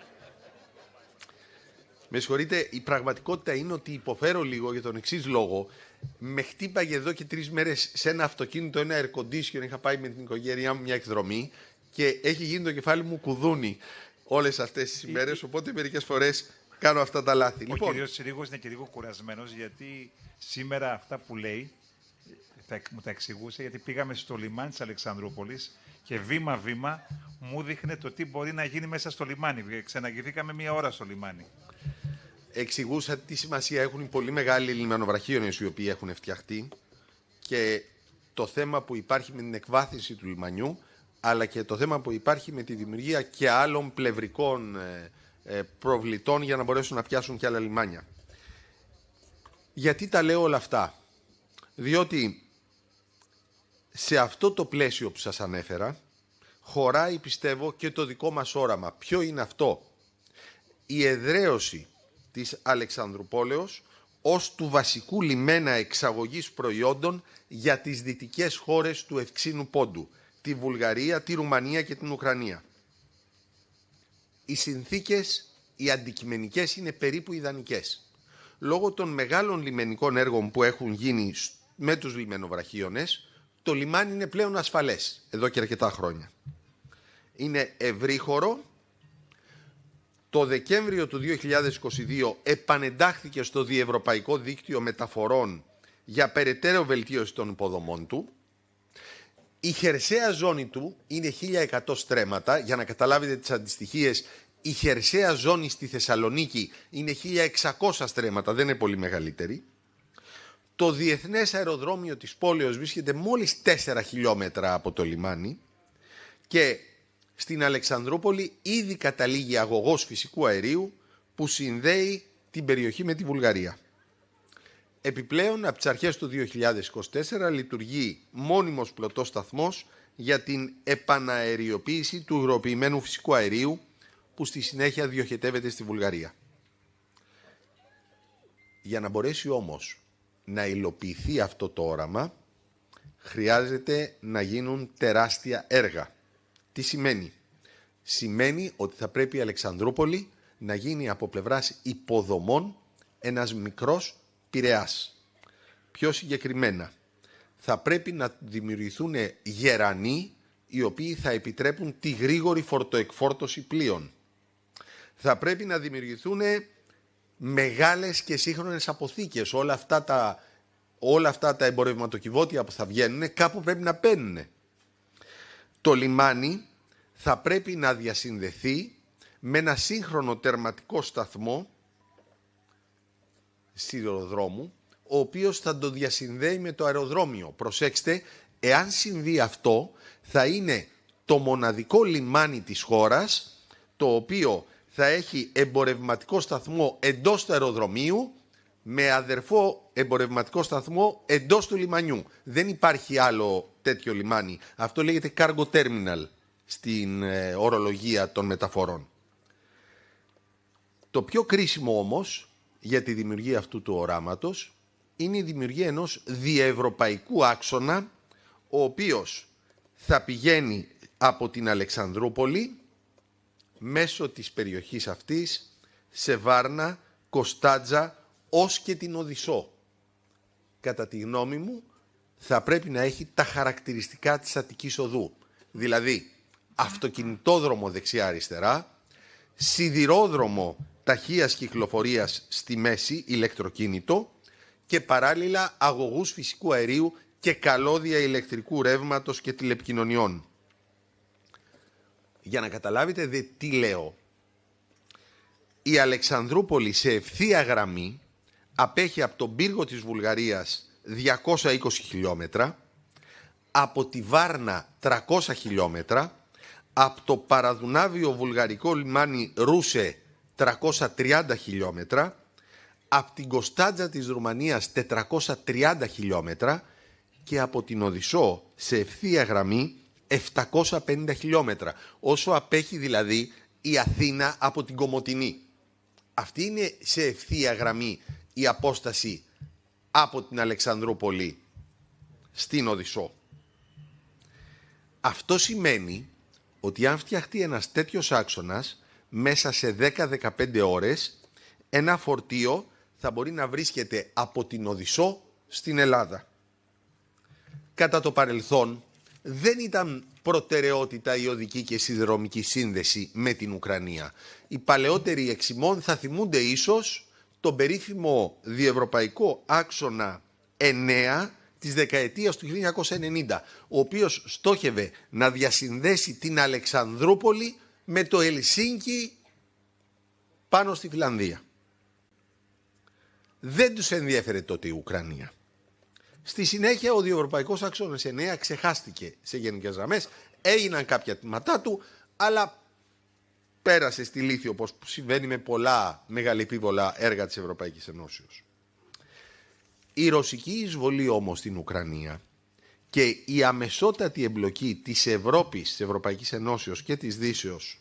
Με συγχωρείτε, η πραγματικότητα είναι ότι υποφέρω λίγο για τον εξής λόγο. Με χτύπαγε εδώ και 3 μέρες σε ένα αυτοκίνητο, ένα air condition, είχα πάει με την οικογένειά μου μια εκδρομή και έχει γίνει το κεφάλι μου κουδούνι όλες αυτές τις ημέρες, οπότε μερικές φορές κάνω αυτά τα λάθη. Ο κύριος Τσιρίγος είναι και λίγο κουρασμένος, γιατί σήμερα αυτά που λέει, μου τα εξηγούσε, γιατί πήγαμε στο λιμάνι της Αλεξανδρούπολης και βήμα-βήμα μου δείχνε το τι μπορεί να γίνει μέσα στο λιμάνι. Ξαναγυρθήκαμε 1 ώρα στο λιμάνι. Εξηγούσα τι σημασία έχουν οι πολύ μεγάλοι λιμανοβραχίονες οι οποίοι έχουν φτιαχτεί και το θέμα που υπάρχει με την εκβάθυνση του λιμανιού, αλλά και το θέμα που υπάρχει με τη δημιουργία και άλλων πλευρικών προβλητών για να μπορέσουν να πιάσουν και άλλα λιμάνια. Γιατί τα λέω όλα αυτά? Διότι σε αυτό το πλαίσιο που σας ανέφερα χωράει, πιστεύω, και το δικό μας όραμα. Ποιο είναι αυτό? Η εδραίωση της Αλεξανδρουπόλεως ως του βασικού λιμένα εξαγωγής προϊόντων για τις δυτικές χώρες του Ευξήνου Πόντου, τη Βουλγαρία, τη Ρουμανία και την Ουκρανία. Οι συνθήκες, οι αντικειμενικές, είναι περίπου ιδανικές. Λόγω των μεγάλων λιμενικών έργων που έχουν γίνει με τους λιμενοβραχίονες, το λιμάνι είναι πλέον ασφαλές εδώ και αρκετά χρόνια. Είναι ευρύχωρο. Το Δεκέμβριο του 2022 επανεντάχθηκε στο διευρωπαϊκό δίκτυο μεταφορών για περαιτέρω βελτίωση των υποδομών του. Η χερσαία ζώνη του είναι 1100 στρέμματα. Για να καταλάβετε τις αντιστοιχίες, η χερσαία ζώνη στη Θεσσαλονίκη είναι 1600 στρέμματα, δεν είναι πολύ μεγαλύτερη. Το διεθνές αεροδρόμιο της πόλεως βρίσκεται μόλις 4 χιλιόμετρα από το λιμάνι και στην Αλεξανδρούπολη ήδη καταλήγει αγωγός φυσικού αερίου που συνδέει την περιοχή με τη Βουλγαρία. Επιπλέον, από τις αρχές του 2024 λειτουργεί μόνιμος πλωτός σταθμός για την επαναεριοποίηση του υγροποιημένου φυσικού αερίου που στη συνέχεια διοχετεύεται στη Βουλγαρία. Για να μπορέσει όμως να υλοποιηθεί αυτό το όραμα, χρειάζεται να γίνουν τεράστια έργα. Τι σημαίνει? Σημαίνει ότι θα πρέπει η Αλεξανδρούπολη να γίνει από πλευράς υποδομών ένας μικρός Πειραιάς. Πιο συγκεκριμένα, θα πρέπει να δημιουργηθούν γερανοί οι οποίοι θα επιτρέπουν τη γρήγορη φορτοεκφόρτωση πλοίων. Θα πρέπει να δημιουργηθούν μεγάλες και σύγχρονες αποθήκες. Όλα αυτά τα εμπορευματοκιβώτια που θα βγαίνουν κάπου πρέπει να μπαίνουν. Το λιμάνι θα πρέπει να διασυνδεθεί με ένα σύγχρονο τερματικό σταθμό σιδηροδρόμου, ο οποίος θα το διασυνδέει με το αεροδρόμιο. Προσέξτε, εάν συμβεί αυτό, θα είναι το μοναδικό λιμάνι της χώρας, το οποίο θα έχει εμπορευματικό σταθμό εντός του αεροδρομίου, με αδερφό εμπορευματικό σταθμό εντός του λιμανιού. Δεν υπάρχει άλλο τέτοιο λιμάνι. Αυτό λέγεται cargo terminal στην ορολογία των μεταφορών. Το πιο κρίσιμο όμως για τη δημιουργία αυτού του οράματος είναι η δημιουργία ενός διευρωπαϊκού άξονα, ο οποίος θα πηγαίνει από την Αλεξανδρούπολη μέσω της περιοχής αυτής σε Βάρνα, Κοστάτζα ως και την Οδυσσό. Κατά τη γνώμη μου θα πρέπει να έχει τα χαρακτηριστικά της Αττικής Οδού. Δηλαδή αυτοκινητόδρομο δεξιά-αριστερά, σιδηρόδρομο ταχείας κυκλοφορίας στη μέση, ηλεκτροκίνητο, και παράλληλα αγωγούς φυσικού αερίου και καλώδια ηλεκτρικού ρεύματος και τηλεπικοινωνιών. Για να καταλάβετε τι λέω, η Αλεξανδρούπολη σε ευθεία γραμμή απέχει από τον πύργο της Βουλγαρίας 220 χιλιόμετρα, από τη Βάρνα 300 χιλιόμετρα, από το παραδουνάβιο βουλγαρικό λιμάνι Ρούσε 330 χιλιόμετρα, από την Κωνσταντζα της Ρουμανίας 430 χιλιόμετρα και από την Οδυσσό σε ευθεία γραμμή 750 χιλιόμετρα. Όσο απέχει δηλαδή η Αθήνα από την Κομοτηνή. Αυτή είναι σε ευθεία γραμμή η απόσταση από την Αλεξανδρούπολη στην Οδυσσό. Αυτό σημαίνει ότι αν φτιαχτεί ένας τέτοιος άξονας, μέσα σε 10-15 ώρες ένα φορτίο θα μπορεί να βρίσκεται από την Οδυσσό στην Ελλάδα. Κατά το παρελθόν δεν ήταν προτεραιότητα η οδική και σιδηροδρομική σύνδεση με την Ουκρανία. Οι παλαιότεροι εξημών θα θυμούνται ίσως τον περίφημο διευρωπαϊκό άξονα 9 της δεκαετίας του 1990, ο οποίος στόχευε να διασυνδέσει την Αλεξανδρούπολη με το Ελσίνκι πάνω στη Φιλανδία. Δεν τους ενδιέφερε τότε η Ουκρανία. Στη συνέχεια ο διευρωπαϊκός άξονας 9 ξεχάστηκε σε γενικές γραμμές, έγιναν κάποια τμήματά του, αλλά πέρασε στη λύθη, όπως συμβαίνει με πολλά μεγαλεπίβολα έργα της Ευρωπαϊκής Ενώσεως. Η ρωσική εισβολή όμως στην Ουκρανία και η αμεσότατη εμπλοκή της Ευρώπης, της Ευρωπαϊκής Ενώσεως και της Δύσεως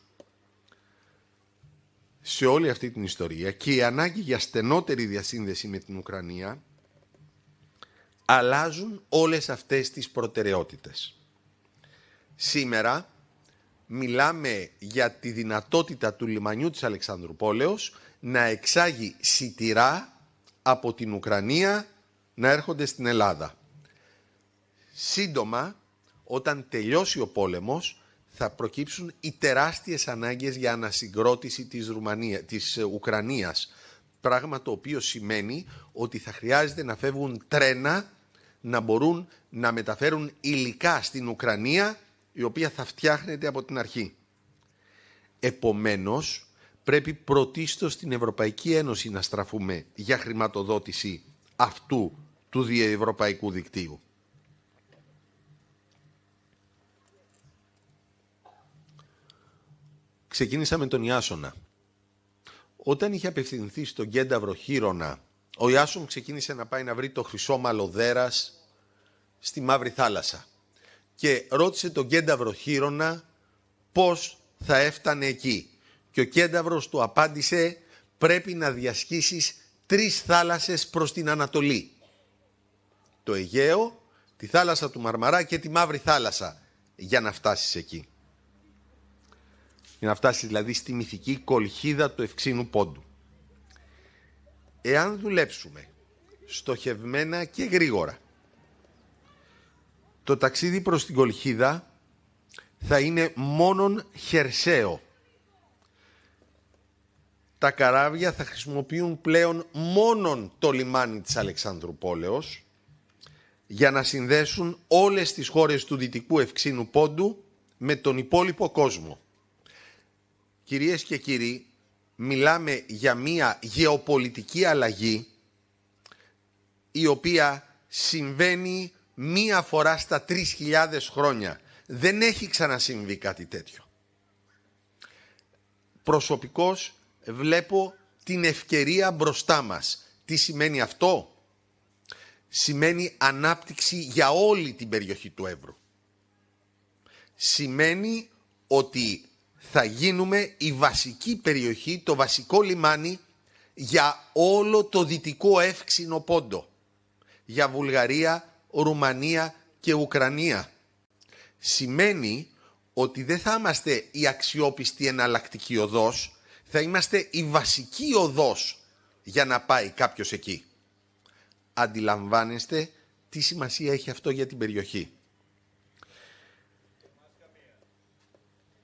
σε όλη αυτή την ιστορία και η ανάγκη για στενότερη διασύνδεση με την Ουκρανία αλλάζουν όλες αυτές τις προτεραιότητες. Σήμερα μιλάμε για τη δυνατότητα του λιμανιού της Αλεξανδρουπόλεως να εξάγει σιτηρά από την Ουκρανία να έρχονται στην Ελλάδα. Σύντομα, όταν τελειώσει ο πόλεμος, θα προκύψουν οι τεράστιες ανάγκες για ανασυγκρότηση της Ουκρανίας. Πράγμα το οποίο σημαίνει ότι θα χρειάζεται να φεύγουν τρένα να μπορούν να μεταφέρουν υλικά στην Ουκρανία, η οποία θα φτιάχνεται από την αρχή. Επομένως, πρέπει πρωτίστως στην Ευρωπαϊκή Ένωση να στραφούμε για χρηματοδότηση αυτού του διευρωπαϊκού δικτύου. Ξεκίνησα με τον Ιάσονα. Όταν είχε απευθυνθεί στον Κένταβρο Χείρονα, ο Ιάσον ξεκίνησε να πάει να βρει το χρυσόμαλο δέρας στη Μαύρη Θάλασσα και ρώτησε τον Κένταβρο Χείρονα πώς θα έφτανε εκεί. Και ο Κένταβρος του απάντησε: πρέπει να διασχίσεις 3 θάλασσες προς την Ανατολή. Το Αιγαίο, τη θάλασσα του Μαρμαρά και τη Μαύρη Θάλασσα για να φτάσεις εκεί. Για να φτάσεις δηλαδή στη μυθική κολχίδα του Ευξήνου Πόντου. Εάν δουλέψουμε στοχευμένα και γρήγορα, το ταξίδι προς την κολχίδα θα είναι μόνον χερσαίο. Τα καράβια θα χρησιμοποιούν πλέον μόνον το λιμάνι της Αλεξανδρουπόλεως για να συνδέσουν όλες τις χώρες του Δυτικού Ευξήνου Πόντου με τον υπόλοιπο κόσμο. Κυρίες και κύριοι, μιλάμε για μια γεωπολιτική αλλαγή η οποία συμβαίνει μία φορά στα 3.000 χρόνια. Δεν έχει ξανασυμβεί κάτι τέτοιο. Προσωπικώς βλέπω την ευκαιρία μπροστά μας. Τι σημαίνει αυτό? Σημαίνει ανάπτυξη για όλη την περιοχή του Εύρου. Σημαίνει ότι θα γίνουμε η βασική περιοχή, το βασικό λιμάνι για όλο το Δυτικό Εύξηνο Πόντο. Για Βουλγαρία, Ρουμανία και Ουκρανία. Σημαίνει ότι δεν θα είμαστε η αξιόπιστη εναλλακτική οδός, θα είμαστε η βασική οδός για να πάει κάποιος εκεί. Αντιλαμβάνεστε τι σημασία έχει αυτό για την περιοχή.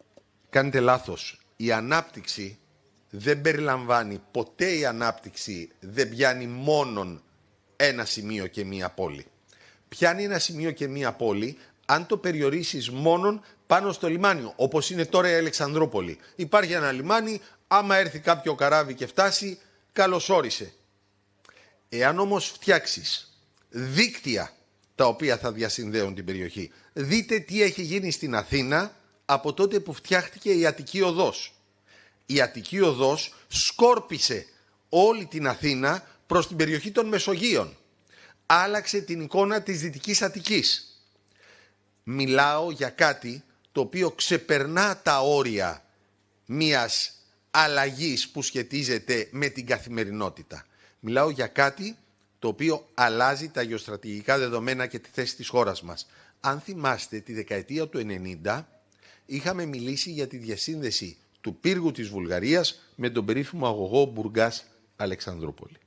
κάνετε λάθος. Η ανάπτυξη δεν περιλαμβάνει, ποτέ η ανάπτυξη δεν πιάνει μόνον ένα σημείο και μία πόλη. Πιάνει ένα σημείο και μία πόλη αν το περιορίσεις μόνον πάνω στο λιμάνι, όπως είναι τώρα η Αλεξανδρούπολη. Υπάρχει ένα λιμάνι, άμα έρθει κάποιο καράβι και φτάσει, καλώς όρισε. Εάν όμως φτιάξεις δίκτυα τα οποία θα διασυνδέουν την περιοχή, δείτε τι έχει γίνει στην Αθήνα από τότε που φτιάχτηκε η Αττική Οδός. Η Αττική Οδός σκόρπισε όλη την Αθήνα προς την περιοχή των Μεσογείων. Άλλαξε την εικόνα της Δυτικής Αττικής. Μιλάω για κάτι το οποίο ξεπερνά τα όρια μιας αλλαγής που σχετίζεται με την καθημερινότητα. Μιλάω για κάτι το οποίο αλλάζει τα γεωστρατηγικά δεδομένα και τη θέση της χώρας μας. Αν θυμάστε, τη δεκαετία του 90 είχαμε μιλήσει για τη διασύνδεση του πύργου της Βουλγαρίας με τον περίφημο αγωγό Μπουργκάς-Αλεξανδρούπολη.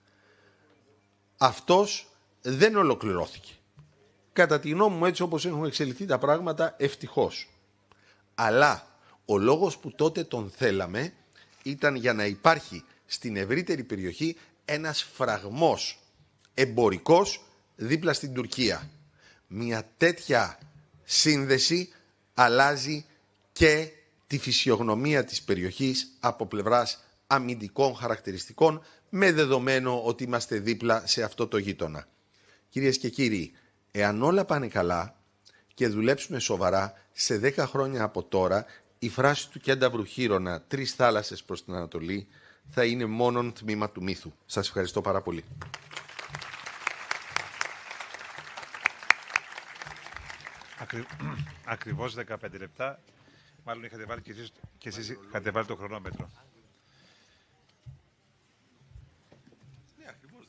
Αυτός δεν ολοκληρώθηκε. Κατά τη γνώμη μου, έτσι όπως έχουν εξελιχθεί τα πράγματα, ευτυχώς. Αλλά ο λόγος που τότε τον θέλαμε ήταν για να υπάρχει στην ευρύτερη περιοχή ένας φραγμός εμπορικός δίπλα στην Τουρκία. Μια τέτοια σύνδεση αλλάζει και τη φυσιογνωμία της περιοχής από πλευράς αμυντικών χαρακτηριστικών, με δεδομένο ότι είμαστε δίπλα σε αυτό το γείτονα. Κυρίες και κύριοι, εάν όλα πάνε καλά και δουλέψουμε σοβαρά, σε 10 χρόνια από τώρα η φράση του Κένταβρου Χείρονα «Τρεις θάλασσες προς την Ανατολή» θα είναι μόνον τμήμα του μύθου. Σας ευχαριστώ πάρα πολύ. Ακριβώς 15 λεπτά. Μάλλον είχατε βάλει και εσείς είχατε βάλει το χρονόμετρο. Ναι, ακριβώς.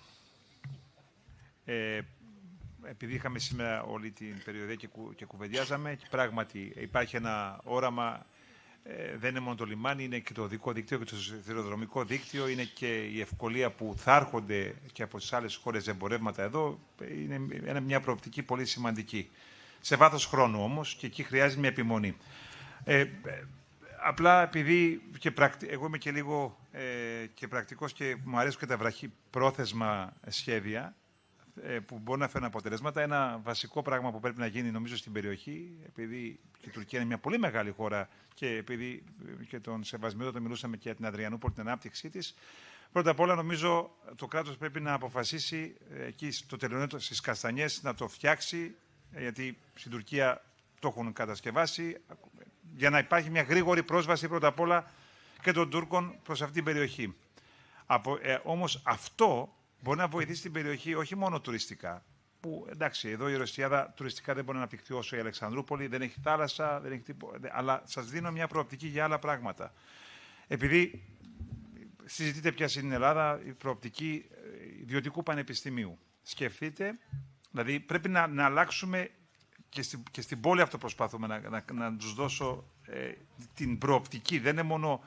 Επειδή είχαμε σήμερα όλη την περιοδία και κουβεντιάζαμε, και πράγματι υπάρχει ένα όραμα, δεν είναι μόνο το λιμάνι, είναι και το οδικό δίκτυο και το σιδηροδρομικό δίκτυο, είναι και η ευκολία που θα έρχονται και από τις άλλες χώρες εμπορεύματα εδώ, είναι μια προοπτική πολύ σημαντική. Σε βάθος χρόνου όμως, και εκεί χρειάζεται μια επιμονή. Απλά επειδή εγώ είμαι και λίγο και πρακτικός και μου αρέσουν και τα βραχυπρόθεσμα σχέδια που μπορούν να φέρουν αποτελέσματα, ένα βασικό πράγμα που πρέπει να γίνει νομίζω στην περιοχή, επειδή και η Τουρκία είναι μια πολύ μεγάλη χώρα και επειδή και τον σεβασμό όταν μιλούσαμε και για την Αδριανούπολη, την ανάπτυξή της, πρώτα απ' όλα νομίζω το κράτος πρέπει να αποφασίσει εκεί στο τελειώνιο στις Καστανιές να το φτιάξει, γιατί στην Τουρκία το έχουν κατασκευάσει, για να υπάρχει μια γρήγορη πρόσβαση πρώτα απ' όλα και των Τούρκων προς αυτή την περιοχή. Όμως αυτό μπορεί να βοηθήσει την περιοχή όχι μόνο τουριστικά, που εντάξει, εδώ η Ρωσιάδα τουριστικά δεν μπορεί να αναπτυχθεί όσο η Αλεξανδρούπολη, δεν έχει θάλασσα, δεν έχει τίποτα, αλλά σας δίνω μια προοπτική για άλλα πράγματα. Επειδή συζητείτε πια στην Ελλάδα η προοπτική ιδιωτικού πανεπιστημίου. Σκεφτείτε, δηλαδή πρέπει να αλλάξουμε και στην πόλη αυτό προσπαθούμε, να τους δώσω την προοπτική. Δεν είναι μόνο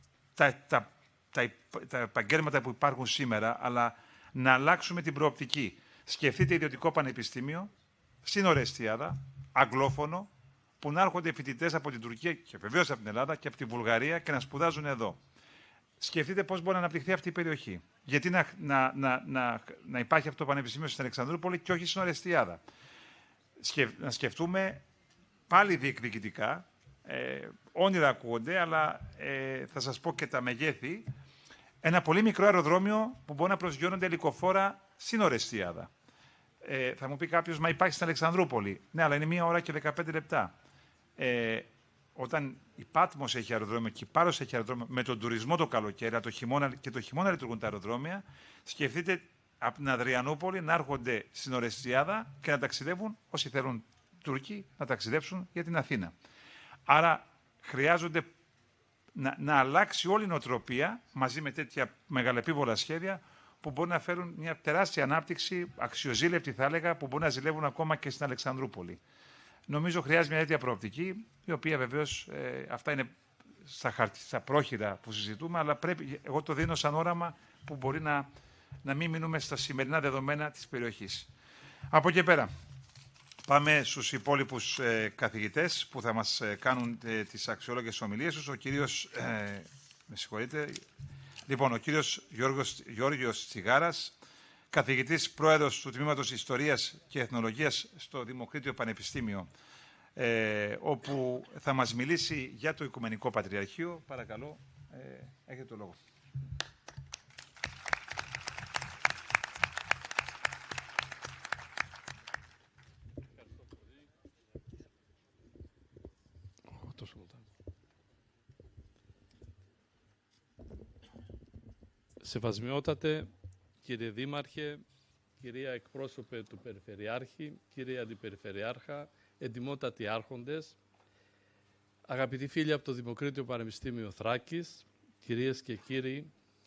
τα επαγγέλματα που υπάρχουν σήμερα, αλλά να αλλάξουμε την προοπτική. Σκεφτείτε ιδιωτικό πανεπιστήμιο στην Ορεστιάδα, αγγλόφωνο, που να έρχονται φοιτητές από την Τουρκία και βεβαίως από την Ελλάδα και από τη Βουλγαρία και να σπουδάζουν εδώ. Σκεφτείτε πώς μπορεί να αναπτυχθεί αυτή η περιοχή. Γιατί να υπάρχει αυτό το πανεπιστήμιο στην Αλεξανδρούπολη και όχι στην Ορεστιάδα. Να σκεφτούμε πάλι διεκδικητικά, όνειρα ακούγονται, αλλά θα σας πω και τα μεγέθη, ένα πολύ μικρό αεροδρόμιο που μπορεί να προσγειώνονται ελικοφόρα στην Ορεστιάδα. Θα μου πει κάποιος, μα υπάρχει στην Αλεξανδρούπολη. Ναι, αλλά είναι 1 ώρα και 15 λεπτά. Όταν η Πάτμος έχει αεροδρόμιο και η Πάρος έχει αεροδρόμιο, με τον τουρισμό το καλοκαίρι, το χειμώνα λειτουργούν τα αεροδρόμια, σκεφτείτε από την Αδριανούπολη να έρχονται στην Ορεστιάδα και να ταξιδεύουν όσοι θέλουν Τούρκοι να ταξιδέψουν για την Αθήνα. Άρα χρειάζονται να αλλάξει όλη η νοοτροπία μαζί με τέτοια μεγαλεπίβολα σχέδια που μπορεί να φέρουν μια τεράστια ανάπτυξη, αξιοζήλευτη θα έλεγα, που μπορεί να ζηλεύουν ακόμα και στην Αλεξανδρούπολη. Νομίζω χρειάζεται μια τέτοια προοπτική, η οποία βεβαίως αυτά είναι στα πρόχειρα που συζητούμε, αλλά εγώ το δίνω σαν όραμα που μπορεί να μην μείνουμε στα σημερινά δεδομένα της περιοχής. Από εκεί πέρα, Πάμε στους υπόλοιπους καθηγητές που θα μας κάνουν τις αξιόλογες ομιλίες τους. Ο κύριος, με συγχωρείτε, λοιπόν, ο κύριος Γιώργος Τσιγάρας, καθηγητής πρόεδρος του Τμήματος Ιστορίας και Εθνολογίας στο Δημοκρίτιο Πανεπιστήμιο, όπου θα μας μιλήσει για το Οικουμενικό Πατριαρχείο. Παρακαλώ, έχετε το λόγο. Σεβασμιότατε, κύριε Δήμαρχε, κυρία εκπρόσωπε του Περιφερειάρχη, κύριε Αντιπεριφερειάρχα, εντιμότατοι άρχοντες, αγαπητοί φίλοι από το Δημοκρίτιο Πανεπιστήμιο Θράκης, κυρίες και κύριοι,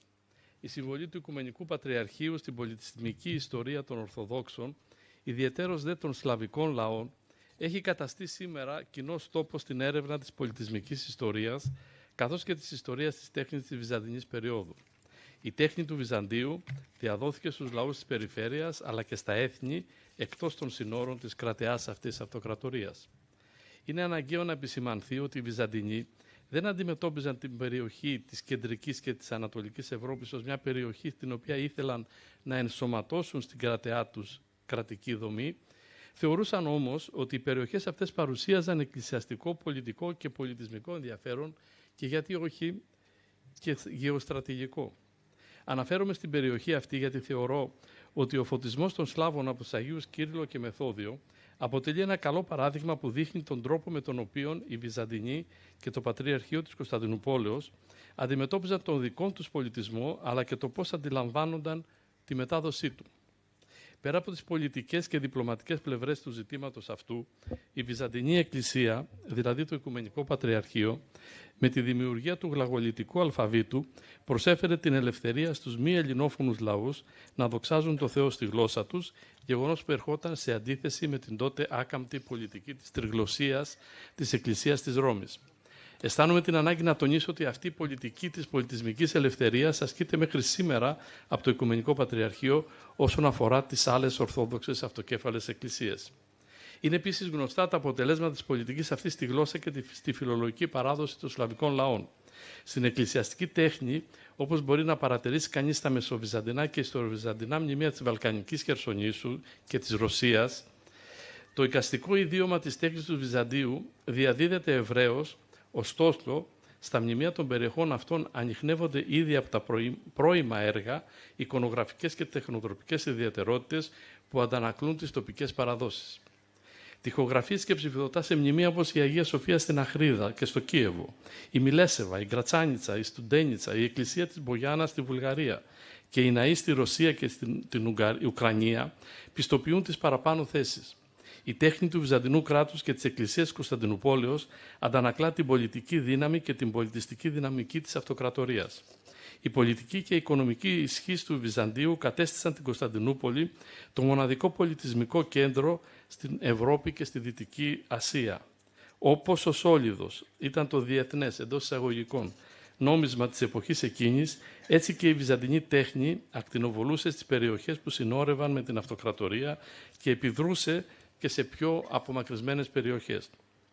η συμβολή του Οικουμενικού Πατριαρχείου στην πολιτισμική ιστορία των Ορθοδόξων, ιδιαιτέρως δε των σλαβικών λαών, έχει καταστεί σήμερα κοινός τόπος στην έρευνα της πολιτισμικής ιστορίας, καθώς και της ιστορίας της τέχνης της Βυζαντινής περίοδου. Η τέχνη του Βυζαντίου διαδόθηκε στους λαούς της περιφέρειας, αλλά και στα έθνη εκτός των συνόρων της κρατεάς αυτής αυτοκρατορίας. Είναι αναγκαίο να επισημανθεί ότι οι Βυζαντινοί δεν αντιμετώπιζαν την περιοχή της κεντρικής και της ανατολικής Ευρώπης ως μια περιοχή την οποία ήθελαν να ενσωματώσουν στην κρατεά τους κρατική δομή. Θεωρούσαν όμως ότι οι περιοχές αυτές παρουσίαζαν εκκλησιαστικό, πολιτικό και πολιτισμικό ενδιαφέρον και γιατί όχι και γεωστρατηγικό. Αναφέρομαι στην περιοχή αυτή γιατί θεωρώ ότι ο φωτισμός των Σλάβων από τους Αγίους Κύριλλο και Μεθόδιο αποτελεί ένα καλό παράδειγμα που δείχνει τον τρόπο με τον οποίο οι Βυζαντινοί και το Πατριαρχείο της Κωνσταντινούπολεως αντιμετώπιζαν τον δικό τους πολιτισμό, αλλά και το πώς αντιλαμβάνονταν τη μετάδοσή του. Πέρα από τις πολιτικές και διπλωματικές πλευρές του ζητήματος αυτού, η Βυζαντινή Εκκλησία, δηλαδή το Οικουμενικό Πατριαρχείο, με τη δημιουργία του γλαγολιτικού αλφαβήτου, προσέφερε την ελευθερία στους μη ελληνόφωνους λαούς να δοξάζουν το Θεό στη γλώσσα τους, γεγονός που ερχόταν σε αντίθεση με την τότε άκαμπτη πολιτική της τριγλωσσίας της Εκκλησίας της Ρώμης. Αισθάνομαι την ανάγκη να τονίσω ότι αυτή η πολιτική της πολιτισμικής ελευθερίας ασκείται μέχρι σήμερα από το Οικουμενικό Πατριαρχείο όσον αφορά τις άλλες ορθόδοξες αυτοκέφαλες εκκλησίες. Είναι επίσης γνωστά τα αποτελέσματα της πολιτικής αυτής στη γλώσσα και στη φιλολογική παράδοση των σλαβικών λαών. Στην εκκλησιαστική τέχνη, όπως μπορεί να παρατηρήσει κανείς στα μεσοβυζαντινά και ιστοροβυζαντινά μνημεία της Βαλκανικής Χερσονήσου και της Ρωσίας, το εικαστικό ιδίωμα της τέχνης του Βυζαντίου διαδίδεται ευρέως. Ωστόσο, στα μνημεία των περιοχών αυτών ανιχνεύονται ήδη από τα πρώιμα έργα, εικονογραφικές και τεχνοτροπικές ιδιαιτερότητες που αντανακλούν τις τοπικές παραδόσεις. Τοιχογραφίες και ψηφιδωτά σε μνημεία όπως η Αγία Σοφία στην Αχρίδα και στο Κίεβο, η Μιλέσεβα, η Γκρατσάνιτσα, η Στουντένιτσα, η Εκκλησία της Μπογιάννα στη Βουλγαρία και οι ναοί στη Ρωσία και στην Ουκρανία πιστοποιούν τις παραπάνω θέσεις. Η τέχνη του Βυζαντινού κράτους και της Εκκλησίας της Κωνσταντινουπόλεως αντανακλά την πολιτική δύναμη και την πολιτιστική δυναμική της αυτοκρατορίας. Η πολιτική και η οικονομική ισχύς του Βυζαντίου κατέστησαν την Κωνσταντινούπολη το μοναδικό πολιτισμικό κέντρο στην Ευρώπη και στη Δυτική Ασία. Όπως ο σόλιδος ήταν το διεθνές, εντός εισαγωγικών, νόμισμα της εποχής εκείνης, έτσι και η βυζαντινή τέχνη ακτινοβολούσε στις περιοχές που συνόρευαν με την αυτοκρατορία και επιδρούσε και σε πιο απομακρυσμένες περιοχές.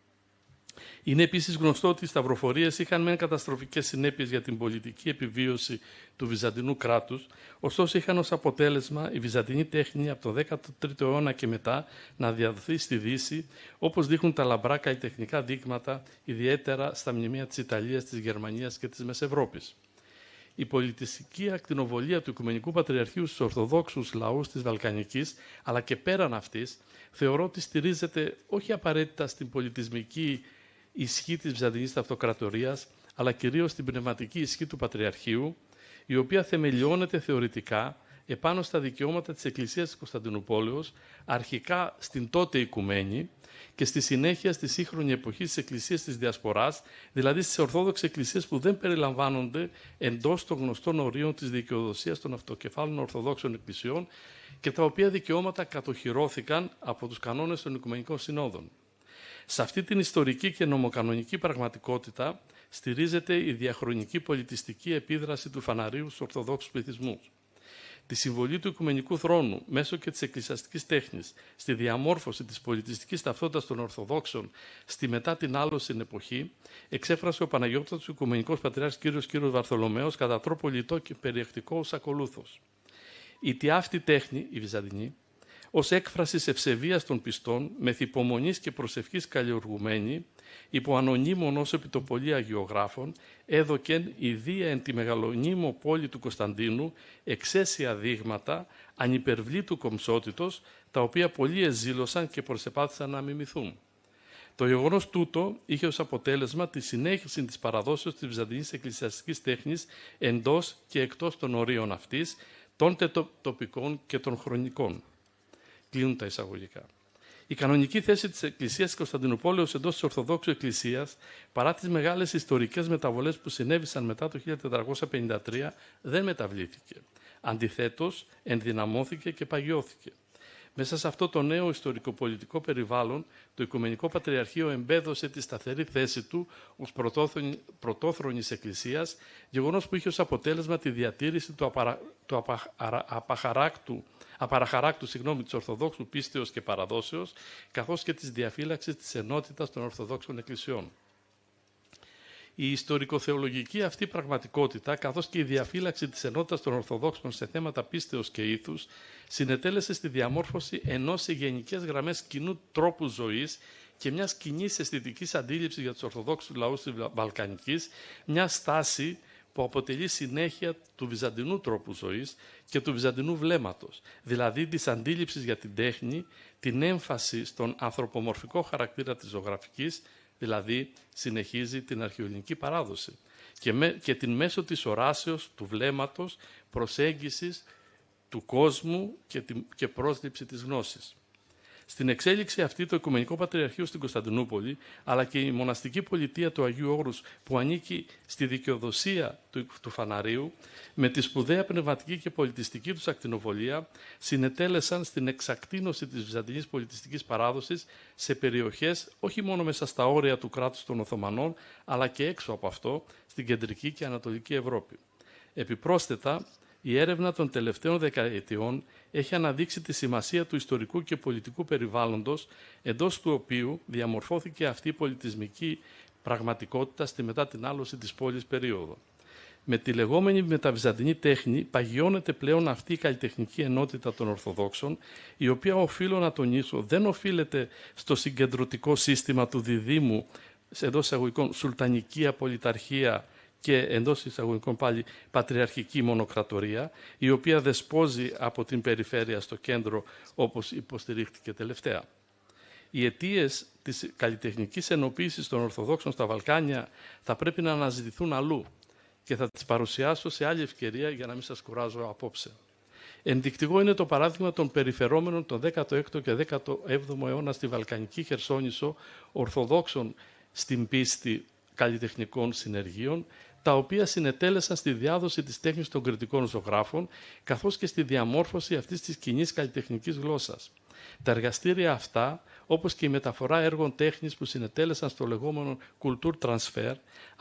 Είναι επίσης γνωστό ότι οι σταυροφορίες είχαν μεν καταστροφικές συνέπειες για την πολιτική επιβίωση του Βυζαντινού κράτους, ωστόσο είχαν ως αποτέλεσμα η βυζαντινή τέχνη από το 13ο αιώνα και μετά να διαδοθεί στη Δύση, όπως δείχνουν τα λαμπρά καλλιτεχνικά δείγματα, ιδιαίτερα στα μνημεία της Ιταλίας, της Γερμανίας και της Μεσευρώπης. Η πολιτιστική ακτινοβολία του Οικουμενικού Πατριαρχείου στους Ορθοδόξους λαούς της Βαλκανικής, αλλά και πέραν αυτής, θεωρώ ότι στηρίζεται όχι απαραίτητα στην πολιτισμική ισχύ της Βυζαντινής Αυτοκρατορίας, αλλά κυρίως στην πνευματική ισχύ του Πατριαρχείου, η οποία θεμελιώνεται θεωρητικά επάνω στα δικαιώματα της Εκκλησίας της Κωνσταντινουπόλεως, αρχικά στην τότε Οικουμένη και στη συνέχεια στη σύγχρονη εποχή της Εκκλησίας της Διασποράς, δηλαδή στις Ορθόδοξες Εκκλησίες που δεν περιλαμβάνονται εντός των γνωστών ορίων της δικαιοδοσίας των αυτοκεφάλων Ορθοδόξων Εκκλησιών και τα οποία δικαιώματα κατοχυρώθηκαν από τους κανόνες των Οικουμενικών Συνόδων. Σε αυτή την ιστορική και νομοκανονική πραγματικότητα στηρίζεται η διαχρονική πολιτιστική επίδραση του φαναρίου στους Ορθοδόξους πληθυσμούς. τη συμβολή του Οικουμενικού Θρόνου μέσω και της εκκλησιαστικής τέχνης στη διαμόρφωση της πολιτιστικής ταυτότητας των Ορθοδόξων στη μετά την άλωση εποχή, εξέφρασε ο Παναγιώτατος Οικουμενικός Πατριάρχης Κύριος Βαρθολομαίος κατά τρόπο λιτό και περιεκτικό ως ακολούθως. Η τιάφτη τέχνη, η Βυζαντινή, ως έκφραση ευσεβίας των πιστών, μεθυπομονής και προσευχής καλλιεργουμένη, υπό ανωνύμων ως επιτοπολή αγιογράφων, έδωκεν ιδία εν τη μεγαλονύμο πόλη του Κωνσταντίνου εξαίσια δείγματα ανυπερβλήτου κομψότητος, τα οποία πολλοί εζήλωσαν και προσεπάθησαν να μιμηθούν. Το γεγονός τούτο είχε ως αποτέλεσμα τη συνέχιση της παραδόσεως της Βυζαντινής εκκλησιαστικής τέχνης εντός και εκτός των ορίων αυτής, των τοπικών και των χρονικών. Κλείνουν τα εισαγωγικά. Η κανονική θέση της Εκκλησίας της Κωνσταντινούπολης εντός της Ορθοδόξου Εκκλησίας, παρά τις μεγάλες ιστορικές μεταβολές που συνέβησαν μετά το 1453, δεν μεταβλήθηκε. Αντιθέτως, ενδυναμώθηκε και παγιώθηκε. Μέσα σε αυτό το νέο ιστορικοπολιτικό περιβάλλον, το Οικουμενικό Πατριαρχείο εμπέδωσε τη σταθερή θέση του ως πρωτόθρονης Εκκλησίας, γεγονός που είχε ως αποτέλεσμα τη διατήρηση του απαραχαράκτου της Ορθοδόξου πίστεως και παραδόσεως, καθώς και της διαφύλαξης της ενότητας των Ορθοδόξων Εκκλησιών. Η ιστορικοθεολογική αυτή πραγματικότητα, καθώς και η διαφύλαξη της ενότητας των Ορθοδόξων σε θέματα πίστεως και ήθους, συνετέλεσε στη διαμόρφωση ενός σε γενικές γραμμές κοινού τρόπου ζωής και μιας κοινής αισθητικής αντίληψης για τους Ορθοδόξους λαούς της Βαλκανικής, μια στάση που αποτελεί συνέχεια του βυζαντινού τρόπου ζωής και του βυζαντινού βλέμματος, δηλαδή της αντίληψης για την τέχνη, την έμφαση στον ανθρωπομορφικό χαρακτήρα της ζωγραφικής, δηλαδή συνεχίζει την αρχαιοελληνική παράδοση και την μέσω της οράσεως, του βλέμματος, προσέγγισης του κόσμου και πρόσληψη της γνώσης. Στην εξέλιξη αυτή το Οικουμενικό Πατριαρχείο στην Κωνσταντινούπολη, αλλά και η μοναστική πολιτεία του Αγίου Όρους που ανήκει στη δικαιοδοσία του Φαναρίου, με τη σπουδαία πνευματική και πολιτιστική τους ακτινοβολία, συνετέλεσαν στην εξακτίνωση της βυζαντινής πολιτιστικής παράδοσης σε περιοχές όχι μόνο μέσα στα όρια του κράτους των Οθωμανών, αλλά και έξω από αυτό, στην κεντρική και ανατολική Ευρώπη. Επιπρόσθετα, η έρευνα των τελευταίων δεκαετιών έχει αναδείξει τη σημασία του ιστορικού και πολιτικού περιβάλλοντος, εντός του οποίου διαμορφώθηκε αυτή η πολιτισμική πραγματικότητα στη μετά την άλωση της πόλης περίοδο. Με τη λεγόμενη μεταβυζαντινή τέχνη παγιώνεται πλέον αυτή η καλλιτεχνική ενότητα των Ορθοδόξων, η οποία, οφείλω να τονίσω, δεν οφείλεται στο συγκεντρωτικό σύστημα του διδήμου, εντός εισαγωγικών σουλτανική απολυταρχία και εντός εισαγωγικών πάλι πατριαρχική μονοκρατορία, η οποία δεσπόζει από την περιφέρεια στο κέντρο, όπως υποστηρίχθηκε τελευταία. Οι αιτίες της καλλιτεχνικής ενοποίησης των Ορθοδόξων στα Βαλκάνια θα πρέπει να αναζητηθούν αλλού και θα τις παρουσιάσω σε άλλη ευκαιρία για να μην σας κουράζω απόψε. Ενδεικτικό είναι το παράδειγμα των περιφερόμενων τον 16ο και 17ο αιώνα στη Βαλκανική Χερσόνησο Ορθοδόξων στην πίστη καλλιτεχνικών συνεργείων, τα οποία συνετέλεσαν στη διάδοση της τέχνης των κριτικών ζωγράφων, καθώς και στη διαμόρφωση αυτής της κοινής καλλιτεχνικής γλώσσας. Τα εργαστήρια αυτά, όπως και η μεταφορά έργων τέχνης που συνετέλεσαν στο λεγόμενο culture transfer,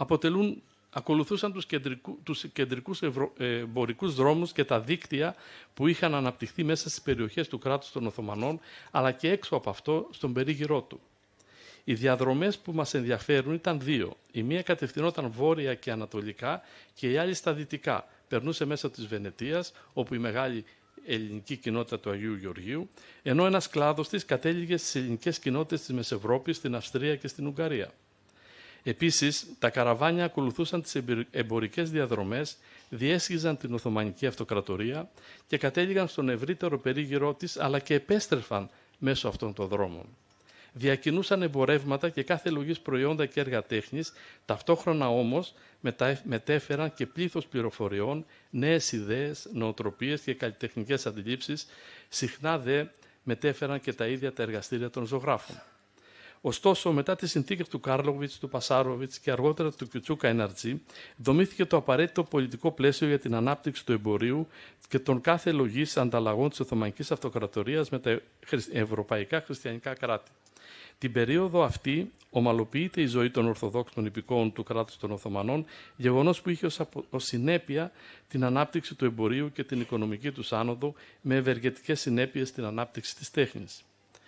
ακολουθούσαν τους κεντρικούς εμπορικούς δρόμους και τα δίκτυα που είχαν αναπτυχθεί μέσα στις περιοχές του κράτους των Οθωμανών, αλλά και έξω από αυτό στον περίγυρό του. Οι διαδρομές που μας ενδιαφέρουν ήταν δύο. Η μία κατευθυνόταν βόρεια και ανατολικά και η άλλη στα δυτικά. Περνούσε μέσα της Βενετίας, όπου η μεγάλη ελληνική κοινότητα του Αγίου Γεωργίου, ενώ ένας κλάδος της κατέληγε στις ελληνικές κοινότητες της Μεσευρώπης, στην Αυστρία και στην Ουγγαρία. Επίσης, τα καραβάνια ακολουθούσαν τις εμπορικές διαδρομές, διέσχιζαν την Οθωμανική Αυτοκρατορία και κατέληγαν στον ευρύτερο περίγυρό της, αλλά και επέστρεφαν μέσω αυτών των δρόμων. Διακινούσαν εμπορεύματα και κάθε λογής προϊόντα και έργα τέχνης, ταυτόχρονα όμως μετέφεραν και πλήθος πληροφοριών, νέες ιδέες, νοοτροπίες και καλλιτεχνικές αντιλήψεις, συχνά δε μετέφεραν και τα ίδια τα εργαστήρια των ζωγράφων. Ωστόσο, μετά τις συνθήκες του Κάρλοβιτς, του Πασάροβιτς και αργότερα του Κιουτσούκα Εναρτζή, δομήθηκε το απαραίτητο πολιτικό πλαίσιο για την ανάπτυξη του εμπορίου και των κάθε λογής ανταλλαγών της Οθωμανικής Αυτοκρατορίας με τα ευρωπαϊκά χριστιανικά κράτη. Την περίοδο αυτή ομαλοποιείται η ζωή των Ορθοδόξων υπηκόων του κράτους των Οθωμανών, γεγονός που είχε ως συνέπεια την ανάπτυξη του εμπορίου και την οικονομική τους άνοδο, με ευεργετικές συνέπειες στην ανάπτυξη της τέχνης.